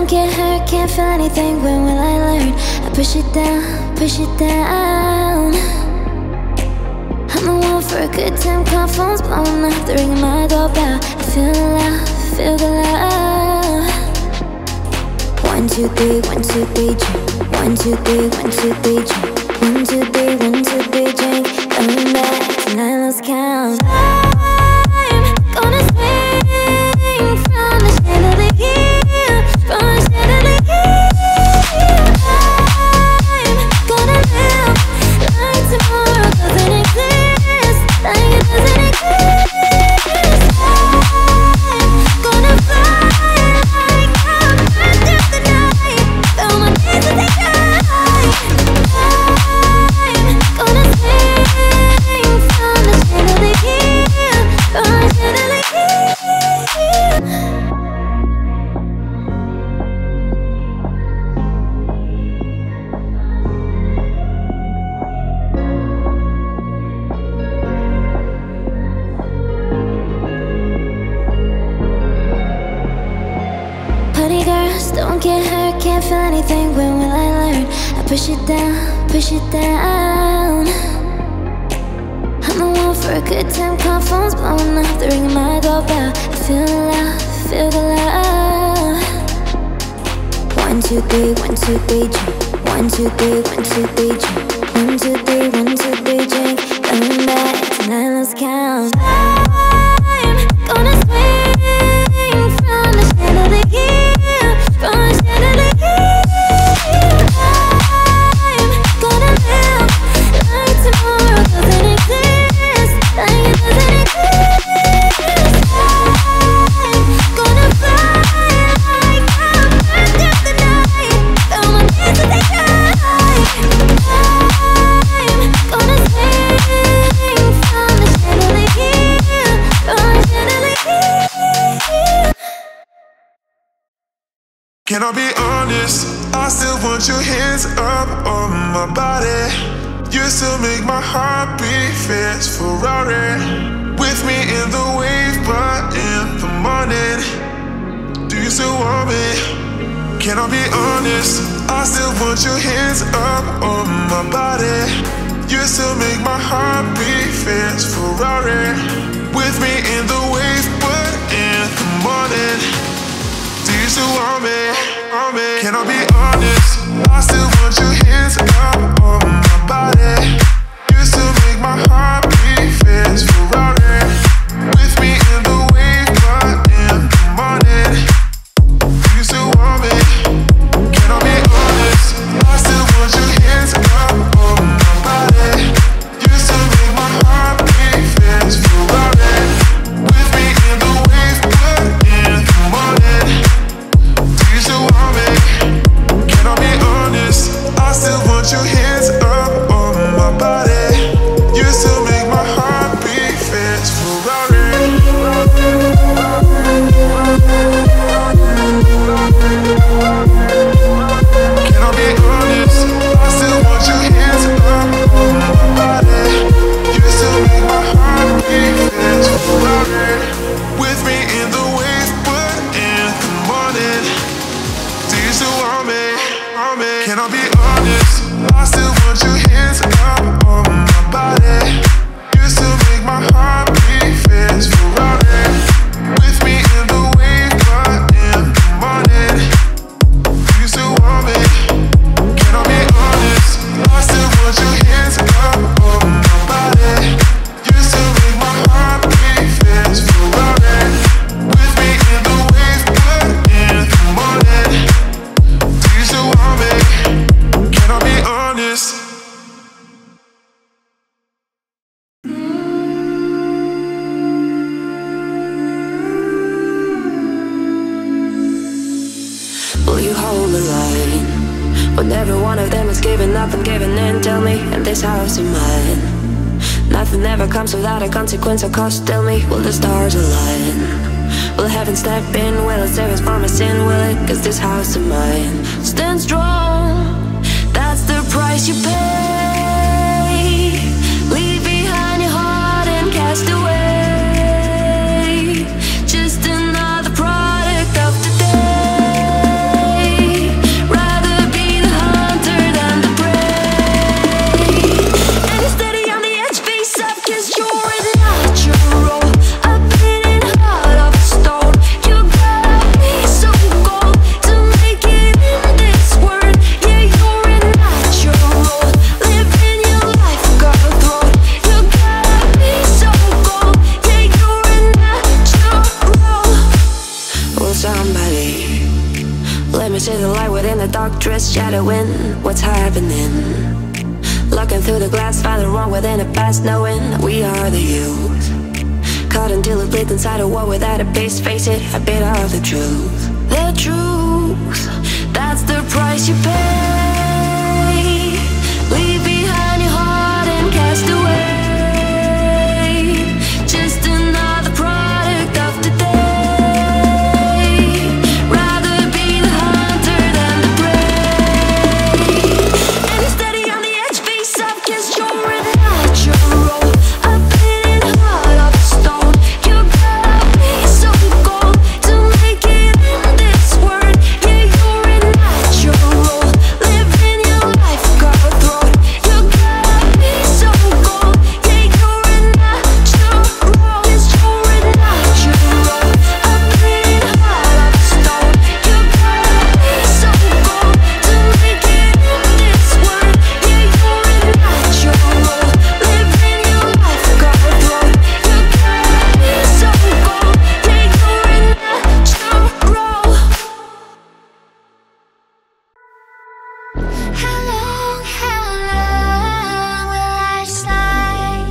don't get hurt, can't feel anything. When will I learn? I push it down, push it down. I'm the one for a good time, call phones blowing up, the ring of my doorbell. I feel the love, feel the love. One, two, three, one, two, three, drink. One, two, three, one, two, three, drink. One, two, three, one, two, three, drink. Coming back tonight, let's count. I'm gonna swing from the chandelier, from the chandelier. I'm gonna live like tomorrow doesn't exist, like it doesn't exist. I'm gonna fly like I'm under the night, though my days will take time. I'm gonna swing from the chandelier, from the chandelier. Pretty girls don't get hurt, can't feel anything. When will I learn? I push it down, push it down. I'm the one for a good time, call phones blowing up, the ring of my doorbell. I feel the love, feel the love. One, two, three, one, two, three, drink. One, two, three, one, two, three, drink. One, two, three, one, two, three, drink. Coming back tonight, let's count. I'm gonna swing from the chandelier, from the chandelier. I'm gonna live like tomorrow doesn't exist, like it doesn't exist. I'm gonna fly like I'm under the night, though my days will take time. I'm gonna swing from the chandelier, from the chandelier. Can I be honest? I still want your hands up on my body. You still make my heart beat fast Ferrari. With me in the wave, but in the morning. Do you still want me? Can I be honest? I still want your hands up on my body. You still make my heart beat fast Ferrari. With me in the wave, but in the morning. Do you still want me? Want me? Can I be honest? I still want your hands up on my body. You still make my heart beat fast Ferrari. With me in the wave, but in the morning. Do you still want me? Can I be honest? I still want your hands up on my body. You still make my heart beat fast Ferrari. With me in the wave, but in the morning. Do you still want me? Can I be honest? I still want your hands up on my body. You still make my heart beat fast Ferrari. Can I be honest? I still want your hands up on my body. You still make my heart beat fast Ferrari. With me in the wave, but in the morning. Do you still want me? Want me? Can I be honest? I still want your hands up on my body. You still make my heart beat fast Ferrari. With me in the wave, but in the morning. Do you still want me? Can I be honest? I still want your hands up on my body. You still make my heart beat fast Ferrari. With me in the wave, but in the morning. Do you still want me? Can I be honest? Will you hold the line when every one of them is giving up and giving in? Tell me, and this house is mine. Nothing ever comes without a consequence or cost. Tell me, will the stars align? Will heaven step in? Will it save us from our sin? Will it? Cause this house is mine. Stand strong, that's the price you pay. Leave behind your heart and cast away. Just another product of today. to the light within the dark dress, shadowing what's happening. Looking through the glass, finding wrong within the past, knowing we are the youth. Caught until it bleeds inside a wall without a base, face it, a bit of the truth. The truth, that's the price you pay. Leave behind your heart and cast away. Just another product of today. Rather be the hunter than the prey. And you're steady on the edge, face up, cause you're a natural. A bleeding heart of stone. You gotta be so cold to make it in this world. Yeah, you're a natural. Living your life, cutthroat. You gotta be so cold. Yeah, you're a natural. Cause you're a natural. A bleeding heart of stone. You gotta be so cold to make it in this world. Yeah, you're a natural. Living your life, cutthroat. You gotta be so cold. Yeah, you're a natural. How long, how long will I slide?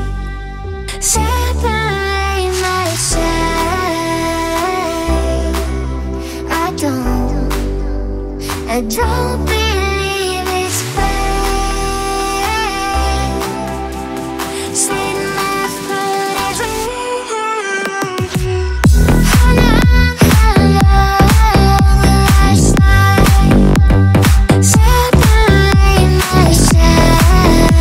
Separate myself. I don't, I don't believe it's fair. Slit my foot as a how long, how long will I slide? Separate myself.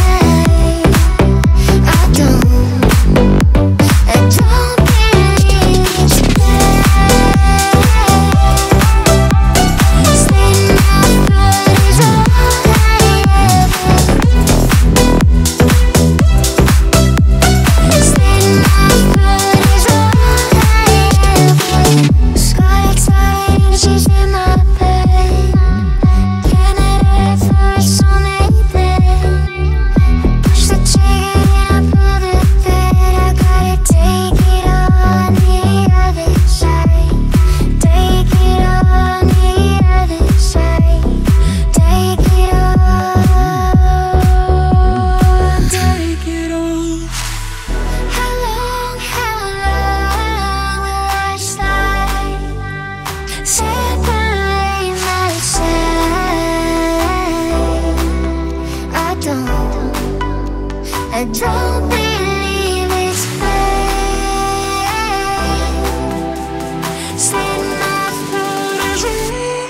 I don't, I don't believe it's fair. Slit my foot is all I ever. Slit my foot is all I ever. Sky outside, she's in my bed. Canada first on April. Push the trigger and I pull the bed. I gotta take it on the other side. Take it on the other side. Take it on. Take it on. How long, how long will I slide? Separate myself. I don't, I don't believe it's fair. Slit my foot as a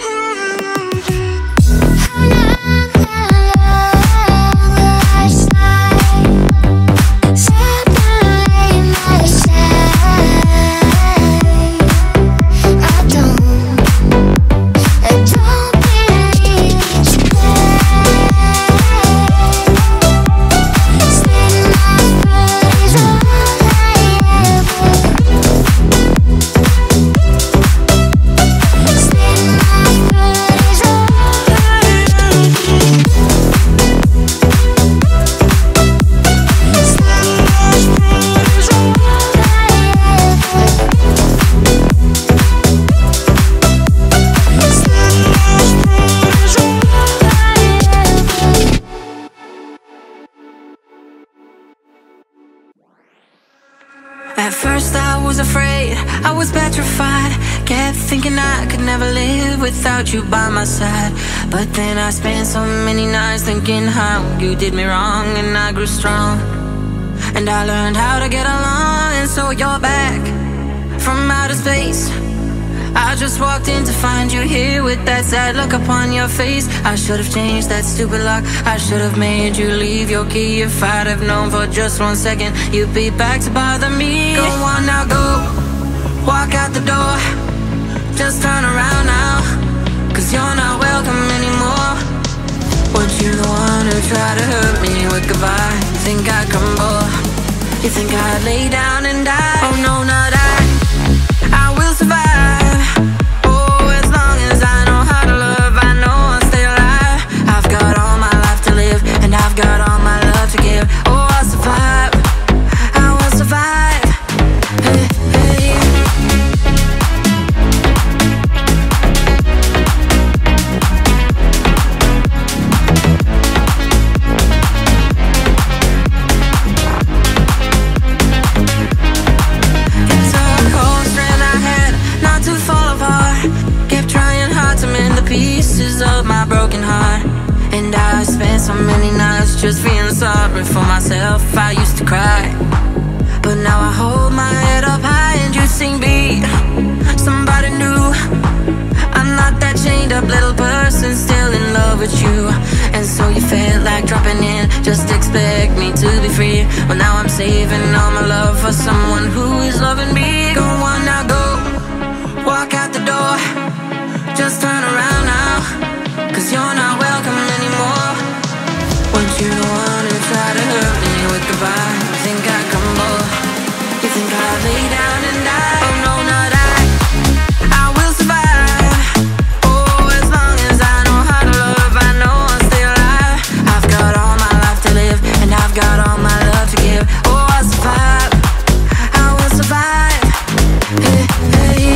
how long, how long will I slide? Separate myself. I don't, I don't believe it's fair. Slit my foot is all I ever. Slit my foot is all I ever. Slit my foot is all I ever. Slit my foot is all I ever. At first I was afraid, I was petrified. Kept thinking I could never live without you by my side. But then I spent so many nights thinking how you did me wrong, and I grew strong. And I learned how to get along, and so you're back from outer space. I just walked in to find you here with that sad look upon your face. I should have changed that stupid lock. I should have made you leave your key. If I'd have known for just one second you'd be back to bother me. Go on now, go, walk out the door. Just turn around now, cause you're not welcome anymore. Weren't you the one who tried to hurt me with goodbye? You think I'd crumble? You think I'd lay down and die? Oh no, not I. I will survive. Oh, as long as I know how to love, I know I'll stay alive. I've got all my life to live, and I've got all my love to give. Oh, I'll survive. I will survive. Hey, hey. for myself, I used to cry, but now I hold my head up high and you sing beat. Somebody new, I'm not that chained up little person, still in love with you. And so you felt like dropping in, just expect me to be free. Well, now I'm saving all my love for someone who is loving me. Go on now, go, walk out the door, just turn around now, cause you're not welcome anymore. Want you to wanna try to hurt me with goodbye. You think I come more, you think I lay down and die. Oh no, not I, I will survive. Oh, as long as I know how to love, I know I'll stay alive. I've got all my life to live, and I've got all my love to give. Oh, I'll survive, I will survive. Hey, hey.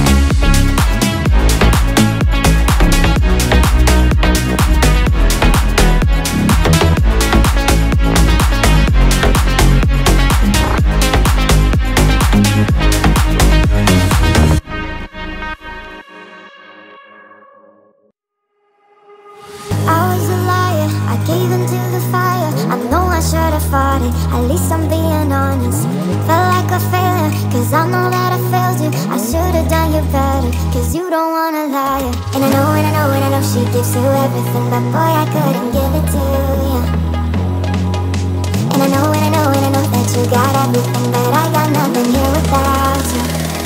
At least I'm being honest. Felt like a failure, cause I know that I failed you. I should've done you better, cause you don't wanna lie. And I know, and I know, and I know she gives you everything, but boy, I couldn't give it to you. And I know, and I know, and I know that you got everything, but I got nothing here without you.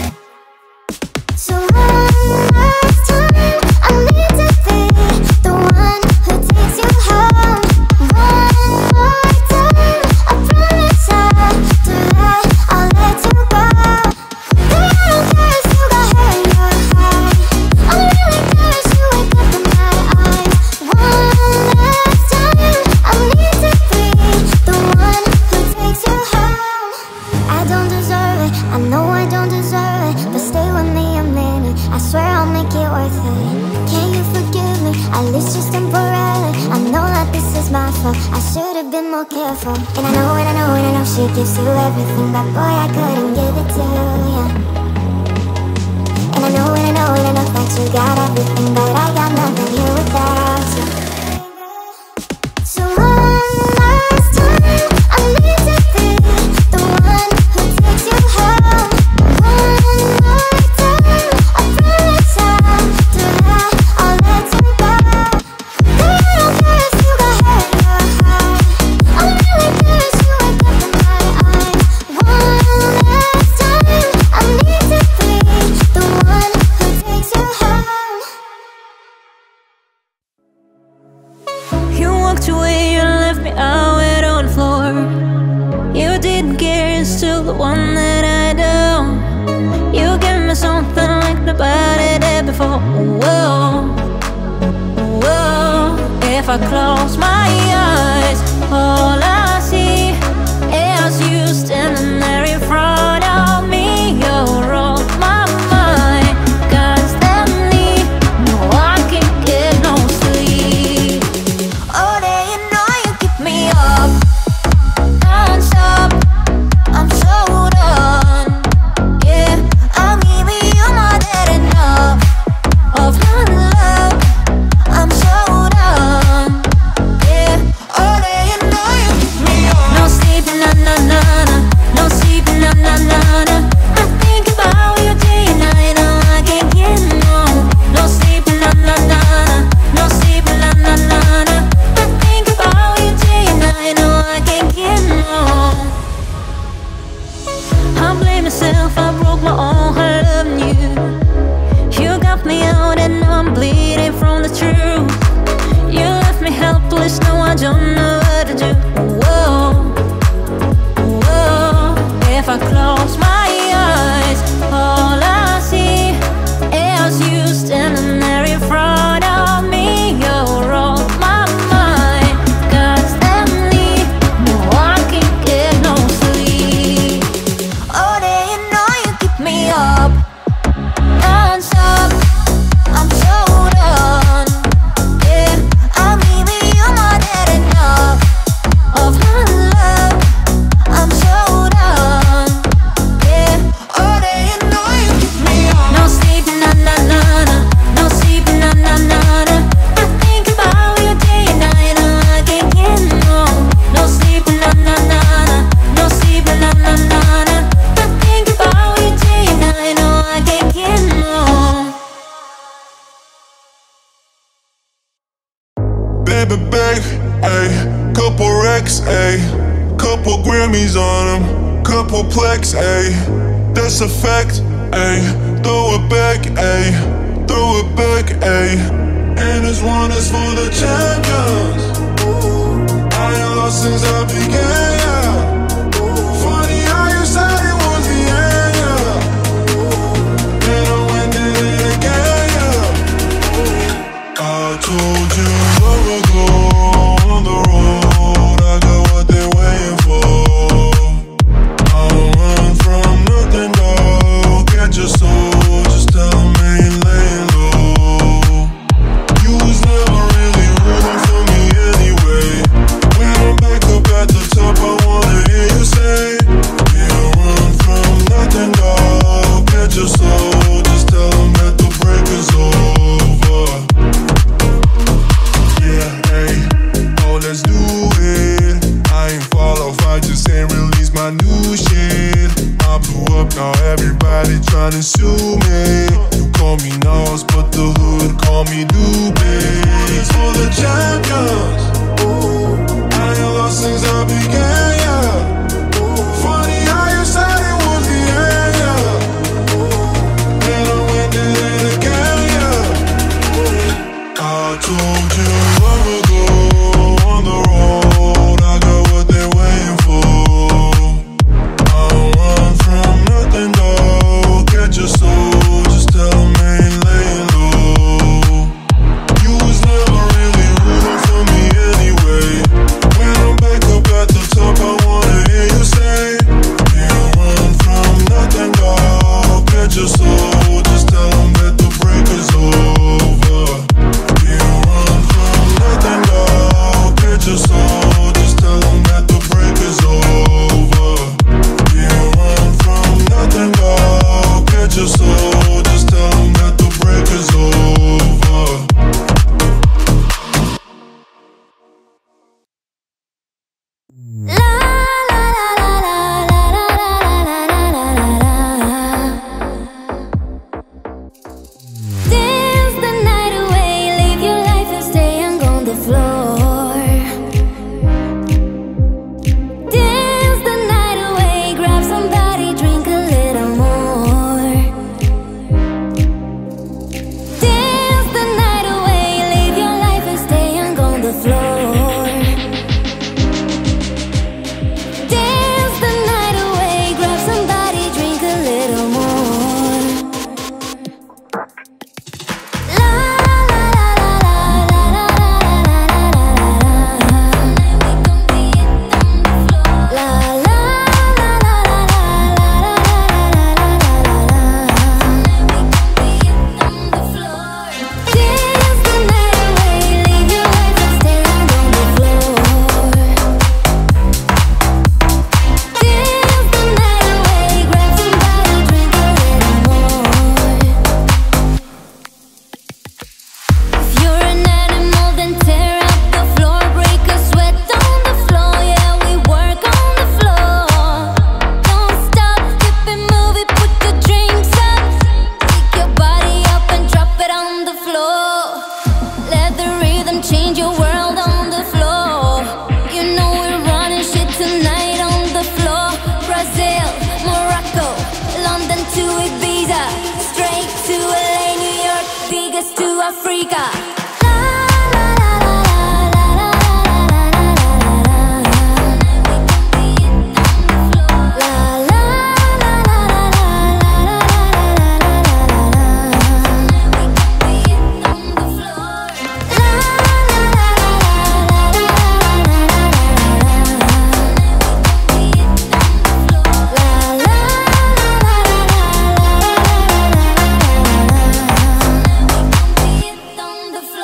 So one last time, I need to be the one who takes you home. One more time, I promise I'll do that, I'll let you go. But I don't care if you got hair in your heart, I really care if you wake up in my eyes. One last time, I need to be the one who takes you home. I don't deserve it, I know I don't deserve it, but stay with me a minute, I swear I'll make it worth it. Can you forgive me, at least just temporarily? I know that this is my fault, I should've been more careful. And I know, and I know, and I know she gives you everything, but boy, I couldn't give it to you. And I know, and I know, and I know that you got everything, but I got nothing here without you. So one last time, I need to be the one who takes you home. One more time, I promise I'll do that, I'll let you go. But I don't care if you got hair in your heart, I really care if you wake up in my eyes. One last time, I need to be the one who takes you home. You walked away and left me out on the floor. You didn't care, you're still the one that I do. You gave me something like nobody did before. Whoa, whoa. If I close my eyes, all I see is you standing there in front of me. You're on my mind constantly. No, I can't get no sleep. Oh, there you know you keep me up non-stop. I'm so done. Yeah, I'm giving you more than enough of my love. I'm so done. Yeah, oh, there you know you keep me up. No sleeping, na na na na. No sleeping, na na na na. I think about you day and night. No, I can't get no. No sleeping, na na na na. No sleeping, na na na na. I think about you day and night. No, I can't get no. I blame myself, I broke my own heart loving you. You got me out and now I'm bleeding from the truth. You left me helpless, now I don't know what to do. Whoa, whoa. If I close my eyes, all I see is you standing there in front of me. You're on my mind constantly. No, I can't get no sleep. Oh, there you know you keep me up non-stop. I'm so done. Yeah, I'm giving you more than enough of my love. I'm so done. Yeah, oh, there you know you keep me up. No sleeping, na na na na. No sleeping, na na na na. I think about you day and night. No, I can't get no. No sleeping, Grammys on them, couple plex, ayy. That's a fact, ayy. Throw it back, ayy. Throw it back, ayy. And this one is for the champions. I ain't lost since I began, yeah. Funny how you said it was the end, yeah. And I went and did it again, yeah. I told you long ago on the road, I got what they're waiting for. I don't run from nothing, no. Get your soul, just tell them I ain't laying low. You was never really rooting for me anyway. When I'm back up at the top, I wanna hear you say, you don't run from nothing, dog. Get your soul, just tell them that the break is over. Yeah, hey, oh, let's do it. I ain't fall off, I just ain't release my new shit. I blew up, now everybody tryna sue me. You call me Nas, but the hood call me Doobie. For the champions, I ain't lost since I began, yeah. Funny how you said it was the end, yeah. And I went and did it again, yeah. I told you long ago on the road, I got what they're waiting for. I don't run from nothing, dog. Get your soul, just tell them I ain't laying low. You was never really rooting for me anyway. When I'm back up at the top, I wanna hear you say, you don't run from nothing, dog. Get your soul, just tell them that the break is over. You don't run from nothing, dog. Get your soul, just tell them that the break is over. You don't run from nothing, dog. Get your soul, just tell them that the break is over. Dance the night away, live your life and stay young on the floor. Dance the night away, grab somebody, drink a little more. Dance the night away, live your life and stay young on the floor. Dance the night away, grab somebody, drink a little more. Change your world on the floor. You know we're running shit tonight on the floor. Brazil, Morocco, London to Ibiza, straight to L A, New York, Vegas to Africa. On the floor.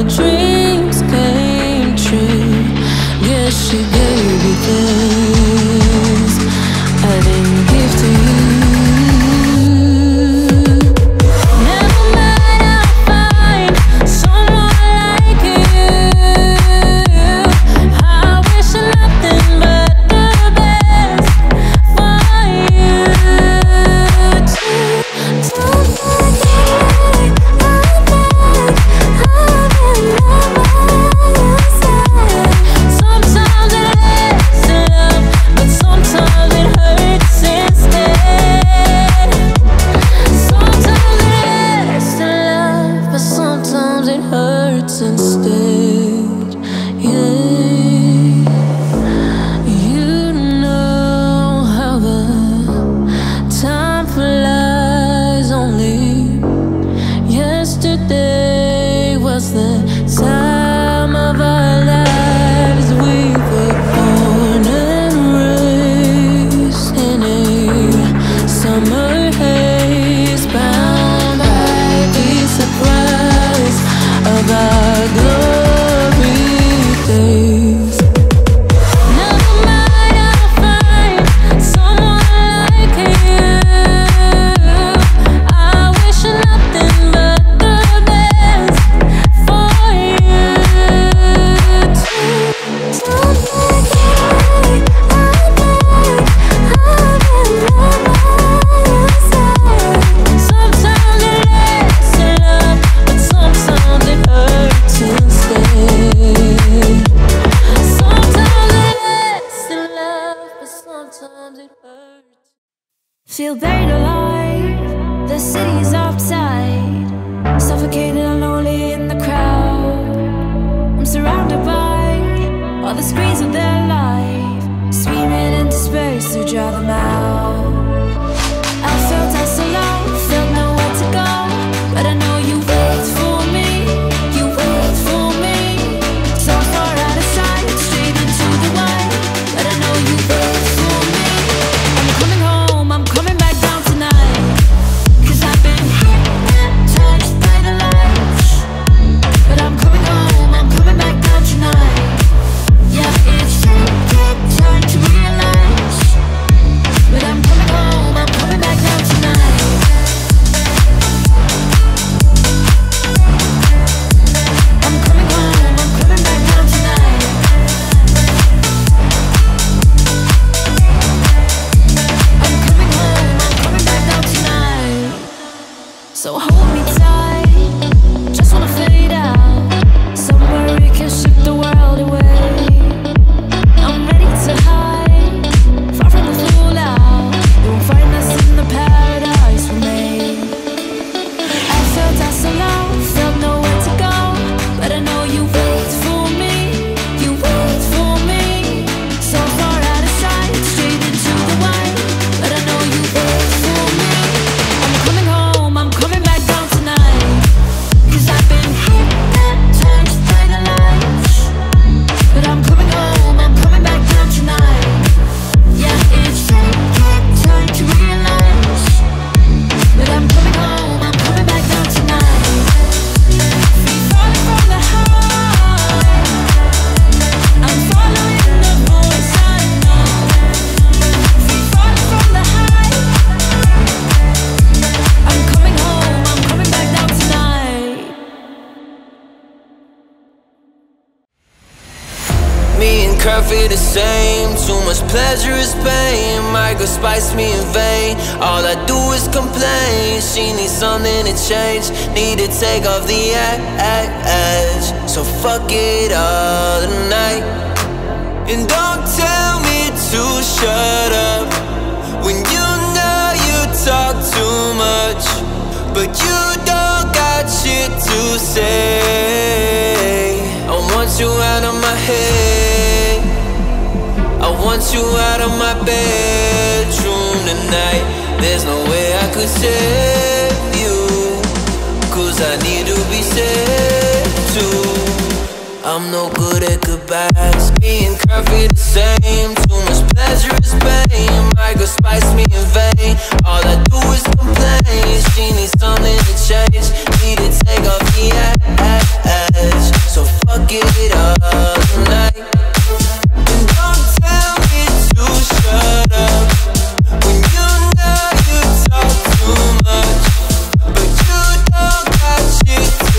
dreams came true. Guess she gave you things I didn't give to you. Never mind, I'll find someone like you. I wish nothing but the best for you too. Don't forget I'm back, I'm in love side. Sometimes it hurts to love, but sometimes it hurts instead. Sometimes it hurts to love, but sometimes it hurts instead. Yeah, you know how the time flies. Only yesterday was the time of our lives. We were born and raised in a summer haze, bound by the surprise of our glory days. Never mind, I'll find someone like you. I wish nothing but the best for you too. Don't forget I'm back, I'm in love side. Sometimes it hurts to love, but sometimes it hurts instead. Sometimes it hurts to love, but sometimes it hurts. Feel buried alive, the city's outside, suffocated and lonely in the crowd. I'm surrounded by all the screens of their life, screaming into space to drown them out. I felt I so low, felt nowhere to go, but I know you wait for me, you wait for me. So far out of sight, straight into the light, but I know you wait for me. I'm coming home, I'm coming back down tonight, 'cause I've been hypnotized by the lights. But I'm coming home, I'm coming back down tonight. Yeah, it's taking time to realize, but I'm coming home, I'm coming back down tonight. I'm coming home, I'm coming back down tonight. I'm coming home, I'm coming back down tonight. So hold me tight, just wanna fade out, somewhere we can ship the world away. I'm ready to hide, far from the fallout. You won't find us in the paradise we made. I felt I so low, felt nowhere to go, but I know you wait for me, you wait for me. So far out of sight, straight into the white, but I know you wait for me. I'm coming home, I'm coming back down tonight, 'cause I've been hypnotized by the lights. But I'm coming home, I'm coming back down tonight. Yeah, it's taking time to realize, but I'm coming home, I'm coming back down tonight. Free falling from the high, I'm following the voice I know. Free falling from the high, I'm coming home, I'm coming back down tonight. Me and Kurt feel the same. Too much pleasure is pain. Might go spice me in vain. All I do is complain. She needs something to change. Need to take off the edge. So fuck it all tonight. And don't tell me to shut up when you know you talk too much, but you don't got shit to say. I want you out of my head, I want you out of my bedroom tonight. There's no way I could save you, 'cause I need to be saved too. I'm no good at goodbyes. Me and Kurt feel the same. Too much pleasure is pain. Might go spice me in vain. All I do is complain. She needs something to change. Need to take off the edge. it all tonight. And don't tell me to shut up when you know you talk too much, but you don't got shit to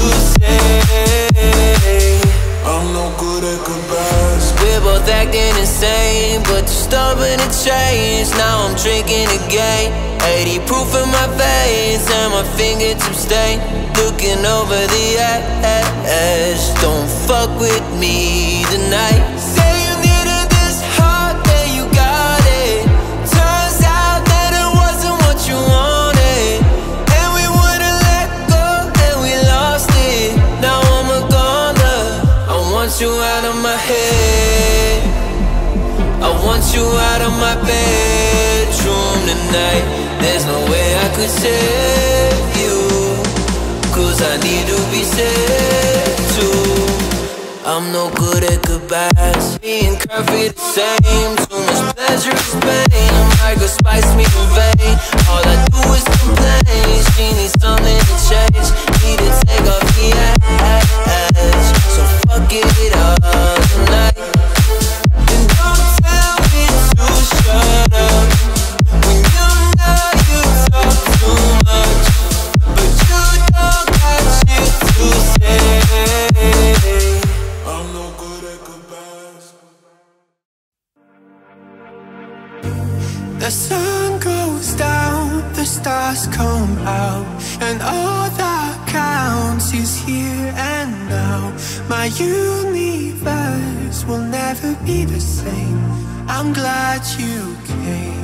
say. I'm no good at goodbyes. We're both acting insane, but you're stubborn to change. Now I'm drinking again, eighty proof in my veins and my fingertips stain. Looking over the edge, don't fuck with me tonight. Say you needed this hard, then you got it. Turns out that it wasn't what you wanted, and we wouldn't let go, and we lost it. Now I'm a goner. I want you out of my head, I want you out of my bedroom tonight. There's no way I could save you, cause I need to be saved too. I'm no good at goodbyes. Me and Curvy the same. Too much pleasure is pain. Like a spice me in vain. All I do is complain. She needs something to change. Need to take off the edge. So fuck it all tonight. And don't tell me to shut up when you know you talk too much, but you don't got shit to say. I'm no good at goodbyes. The sun goes down, the stars come out, and all that counts is here and now. My universe will never be the same. I'm glad you came.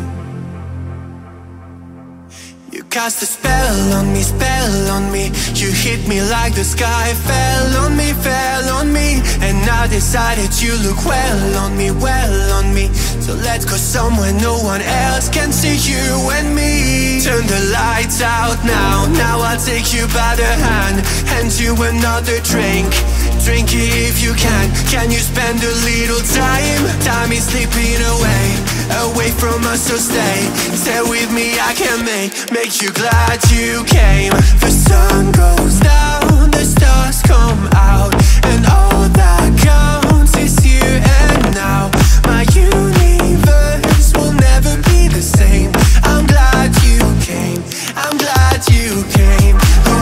You cast a spell on me, spell on me. You hit me like the sky fell on me, fell on me. And I decided you look well on me, well on me. So let's go somewhere no one else can see you and me. Turn the lights out now, now I'll take you by the hand, hand you another drink. Drink it if you can. Can you spend a little time? Time is slipping away, away from us, so stay. Stay with me, I can make, make you glad you came. The sun goes down, the stars come out, and all that counts is here and now. My universe will never be the same. I'm glad you came, I'm glad you came.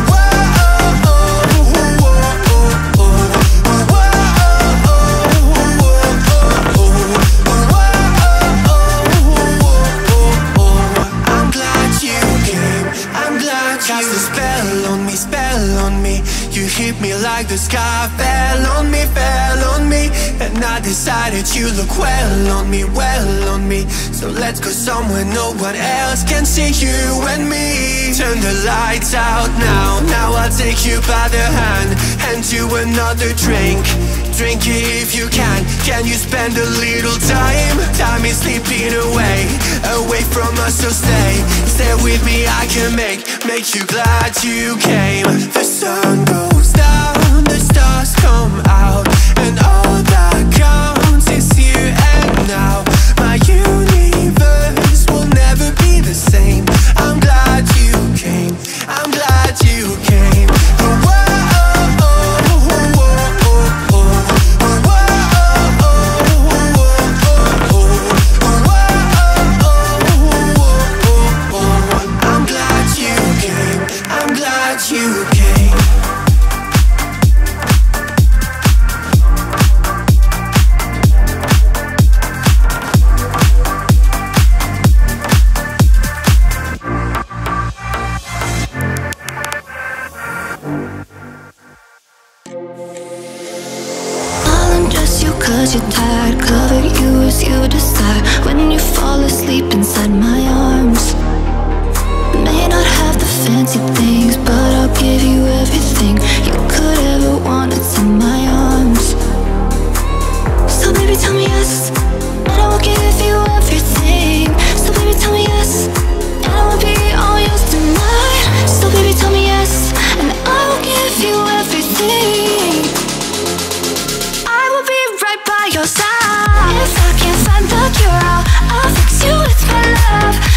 Cast a spell on me, spell on me. You hit me like the sky fell on me, fell on me. And I decided you look well on me, well on me. So let's go somewhere no one else can see you and me. Turn the lights out now, now I'll take you by the hand, hand you another drink. Drink it if you can. Can you spend a little time? Time is slipping away, away from us, so stay. Stay with me, I can make, make you glad you came. The sun goes down, the stars come out, and all that counts is here and now. My universe will never be the same. I'm glad you came, I'm glad you came. You came. I'll undress you cause you're tired, cover you as you decide. When you fall asleep inside my arms, may not have the fancy things, but I'll give you everything you could ever want. It's in my arms. So baby tell me yes, and I will give you everything. So baby tell me yes, and I will be all yours tonight. So baby tell me yes, and I will give you everything. I will be right by your side. If I can't find the cure, I'll, I'll fix you with my love.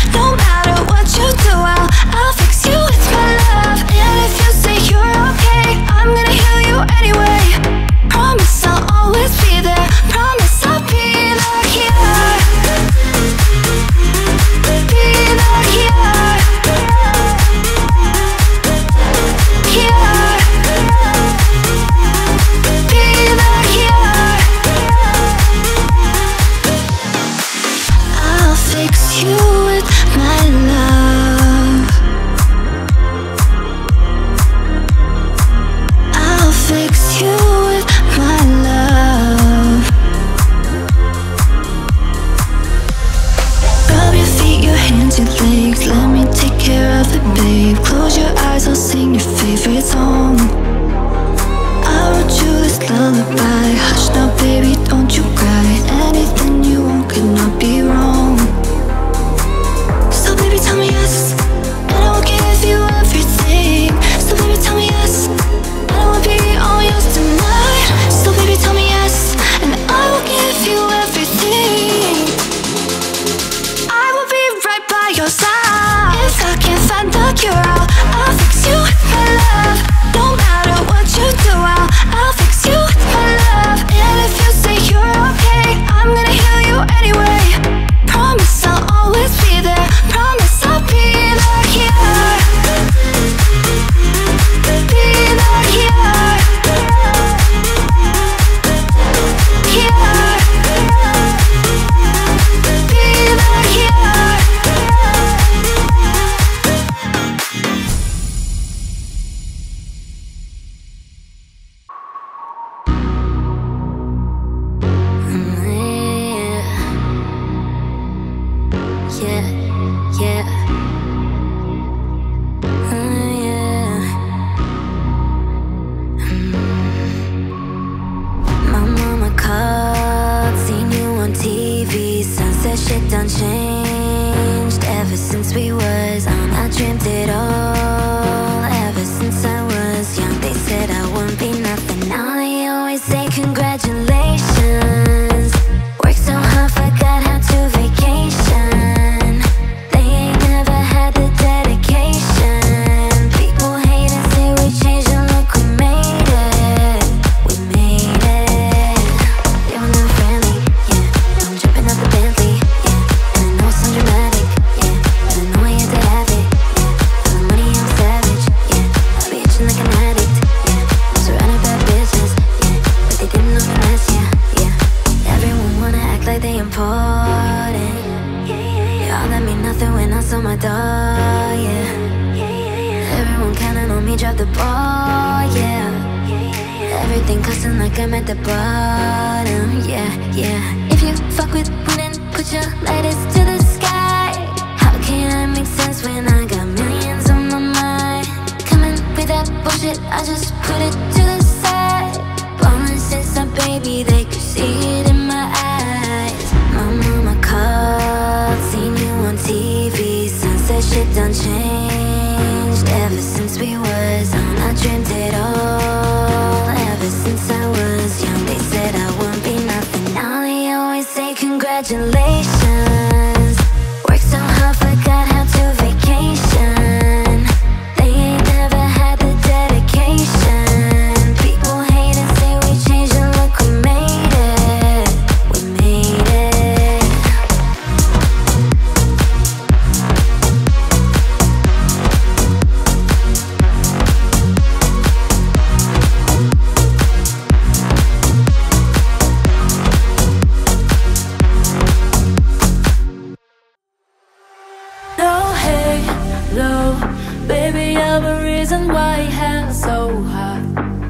My mama called, seen you on T V. Sunset shit done changed ever since we was on. I dreamt it all ever since I was young. They said I wouldn't be nothing. Now they always say congratulations. Worked so hard, forgot how to vacation. They ain't never had the dedication. People hate and say we changed and look, we made it. We made it. They were never friendly, yeah. Now I'm jumping out the Bentley, yeah. And I know it sounds dramatic, yeah. But I know I had to have it, yeah. For the money I'm savage, yeah. I be itching like an addict, yeah. I'm surrounded by bitches, yeah. But they didn't know me last year, yeah. Everyone wanna act like they important, yeah. All that mean nothing when I saw my dog, yeah. Everyone counting on me, drop the ball, yeah. Everything costing like I'm at the bottom, yeah, yeah. If you fuck with me, then put your lighters to the sky. How can I make sense when I got millions on my mind? Coming with that bullshit, I just put it to the side. Ballin' since I'm baby, they could see it in my eyes. My mama called, seen you on T V. Sunset shit done changed ever since we was on. I dreamt it all ever since I was young. They said I wouldn't be nothing. Now they always say congratulations. Worked so hard, forgot how to vacation. They ain't never had the dedication. People hate and say we changed and look, we made it. We made it. No halo, baby, I'm a reason why hell's so hot.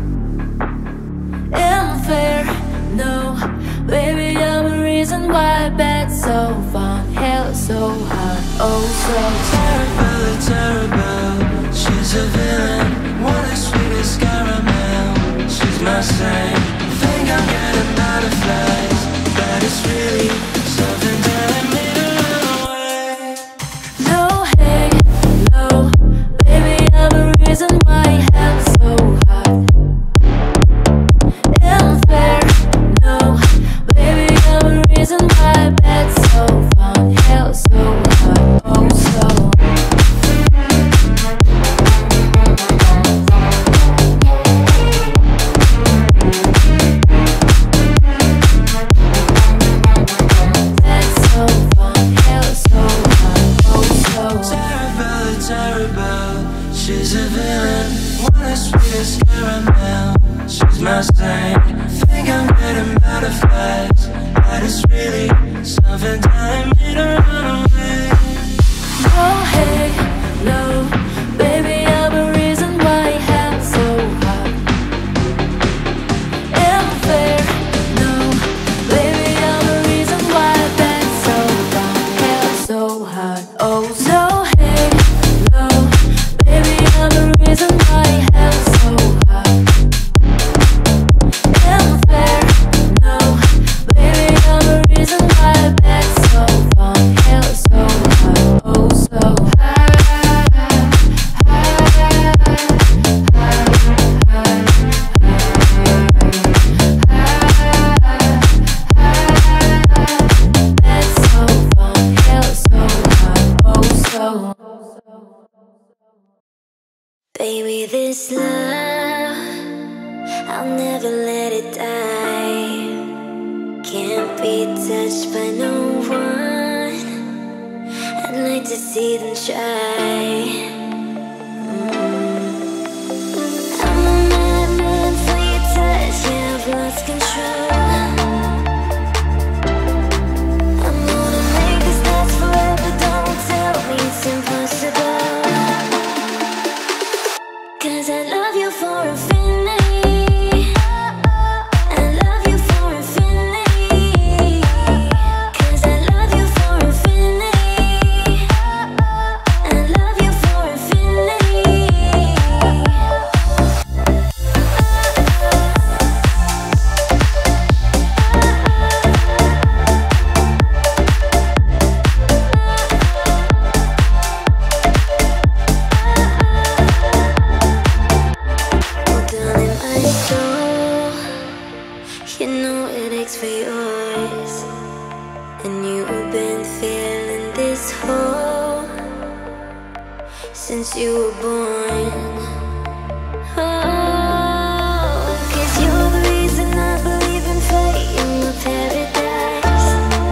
Unfair, no, baby, I'm a reason why bed's so fun. Hell's so hot, oh so Terrible, terrible, she's a villain. What a sweet as caramel, she's my saint. Think I'm getting butterflies, but it's really something that I made her run away. no halo, baby, I'm a reason why hell's so hot. Unfair, no, baby, I'm a reason why bed's so fun. Hell's so hot, oh so. Bed's so fun, hell's so hot, oh so. Terrible, terrible, she's a villain. What a sweet as caramel, she's my saint. Think I'm getting butterflies, but it's really something that I made her run away. No halo, baby, I'm a reason why hell's so hot. Unfair, no, baby, I'm a reason why bed's so fun. Hell's so hot, oh no halo, baby, I'm a reason why hell's so hot. Unfair, no, baby, I'm a reason why bed's so fun. Hell's so hot, oh so hot. Bed's so fun, hell's so hot, oh so. Baby, this love, I'll never let it die. Can't be touched by no one. I'd like to see them try. Mm. I'm a madman for your touch, yeah, I've lost control. I'm gonna make this last forever, don't tell me it's impossible. 'Cause I love you for infinity. I love you for infinity. 'Cause I love you for infinity. I love you for infinity. my soul. You know it aches for yours, and you've been feeling this hole since you were born. Oh, 'cause you're the reason I believe in fate in my paradise.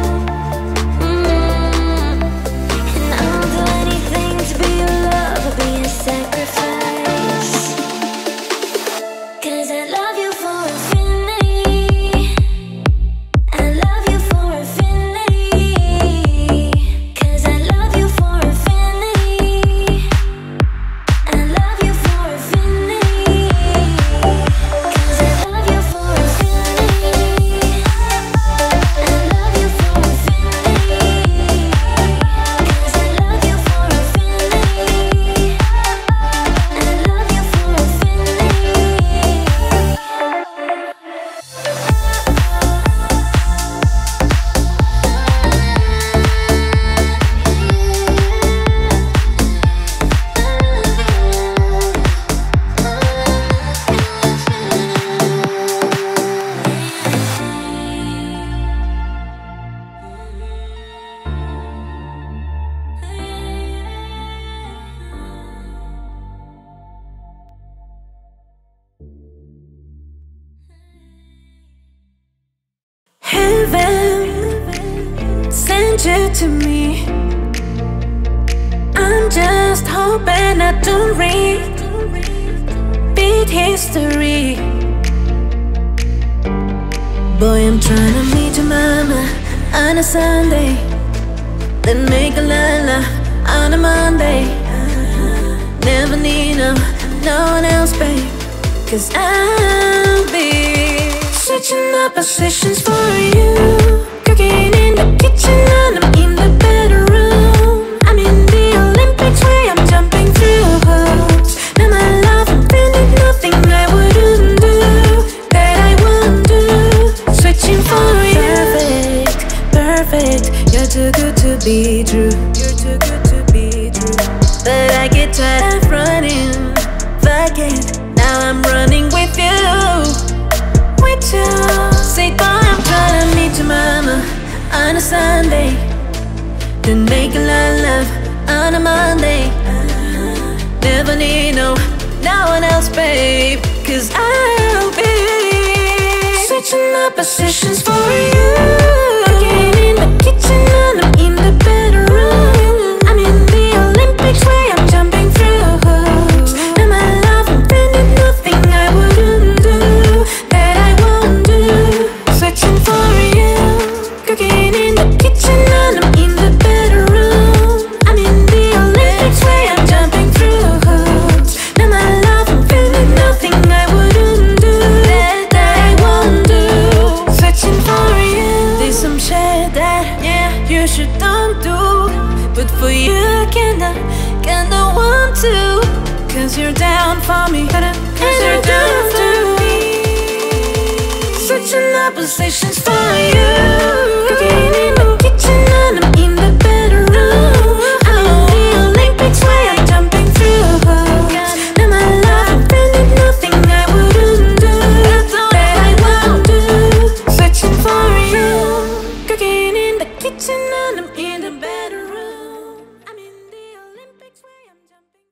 Mm. And I'll do anything to be your love, I'll be a sacrifice. 'Cause I love you for infinity. I love you for infinity. 'Cause I love you for infinity. I love you for infinity. 'Cause I love you for infinity. I love you for infinity. 'Cause I love you for infinity. I love you for Heaven sent you to me. I'm just hoping I don't repeat history. Boy, I'm trying to meet your mama on a Sunday, then make a la-la on a Monday. Never need no, no one else, babe, 'cause I'll be switching up positions for you. Cooking in the kitchen and I'm in the bedroom. I'm in the Olympics where I'm jumping through hoops. Now my love, I'm feeling nothing I wouldn't do, that I won't do. Switching for you. Perfect, perfect. You're too good to be true. You're too good to be true. But I get tired of running. Fuck it, now I'm running with you. With you. Say, boy, I'm trying to meet your mama on a Sunday, then make a lot of love on a Monday. Never need no, no one else, babe, 'cause I'll be switching up positions for you. Cooking in the kitchen and I'm in the bedroom. I'm in the Olympics where I'm jumping through hoops. Now my love, I'm feeling nothing I wouldn't do, that I won't do. Switching for you. Cooking in the kitchen and I'm in the bedroom. I'm in the Olympics where I'm jumping through hoops. Now my love, I'm feeling nothing I wouldn't do, that, that I won't do. Switching for you. There's some shit that, yeah, you should don't do, but for you I kinda, kinda want to. 'Cause you're down for me, 'cause you're down for me. Switching up positions for you. Cooking in the kitchen and I'm in the bedroom. I'm in the Olympics where I'm jumping through hoops. Now my love, I'm feeling nothing I wouldn't do, that I won't do. Switching for you. Cooking in the kitchen and I'm in the bedroom. I'm in the Olympics where I'm jumping.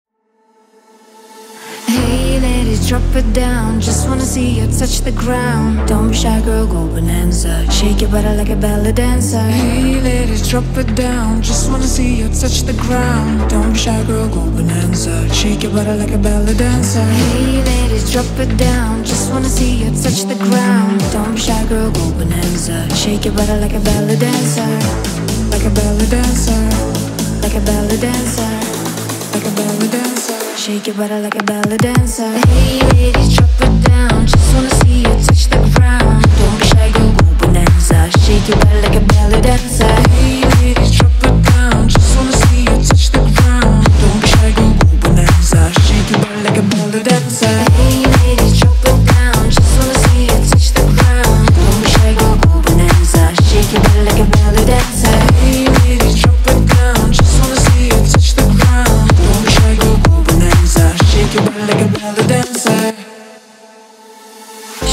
Hey ladies, drop it down. Just wanna see you touch the ground. Don't be shy, girl, go bonanza. Shake your body like a belly dancer. Hey ladies, drop it down. Just wanna see you touch the ground. Don't be shy, girl, go bonanza. Shake your body like a belly dancer. Hey ladies, drop it down. Just wanna see you touch the ground. Don't be shy, girl, go bonanza. Shake your body like a belly dancer. Like a belly dancer. Like a belly dancer. Like a belly dancer. Shake your body like a belly dancer. Hey ladies, drop it down. Just wanna see you touch the ground. Don't be shy, go go bonanza. Shake your body like a belly dancer. Hey ladies, drop it down. Just wanna see you touch the ground. Don't be shy, go go bonanza. Shake your body like a belly dancer. Hey ladies, drop it down. Just wanna see you touch the ground. Don't be shy, go go bonanza. Shake your body like a belly dancer. Hey ladies, drop it down. Just wanna see you touch the ground. Don't be shy, go go bonanza. Shake your body like a belly dancer.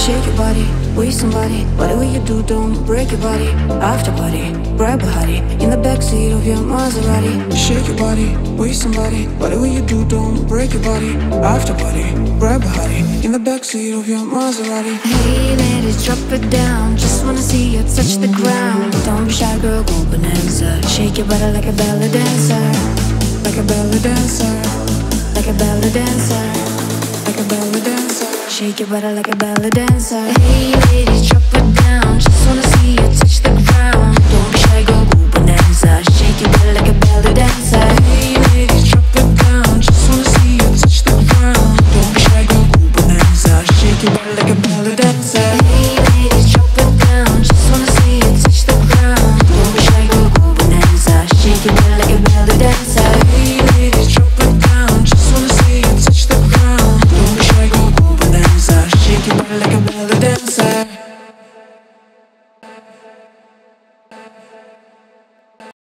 Shake your body, waste somebody. Whatever you do, don't break your body. After party, grab a hottie in the backseat of your Maserati. Shake your body, waste somebody. Whatever you do, don't break your body. After party, grab a hottie in the backseat of your Maserati. Hey ladies, drop it down. Just wanna see you touch the ground. Don't be shy, girl, go bonanza. Shake your body like a belly dancer, like a belly dancer, like a belly dancer, like a belly dancer. Shake your body like a belly dancer. Hey ladies, drop it down. Just wanna see you touch the ground. Don't be shy, go go bonanza. Shake your body like a belly dancer.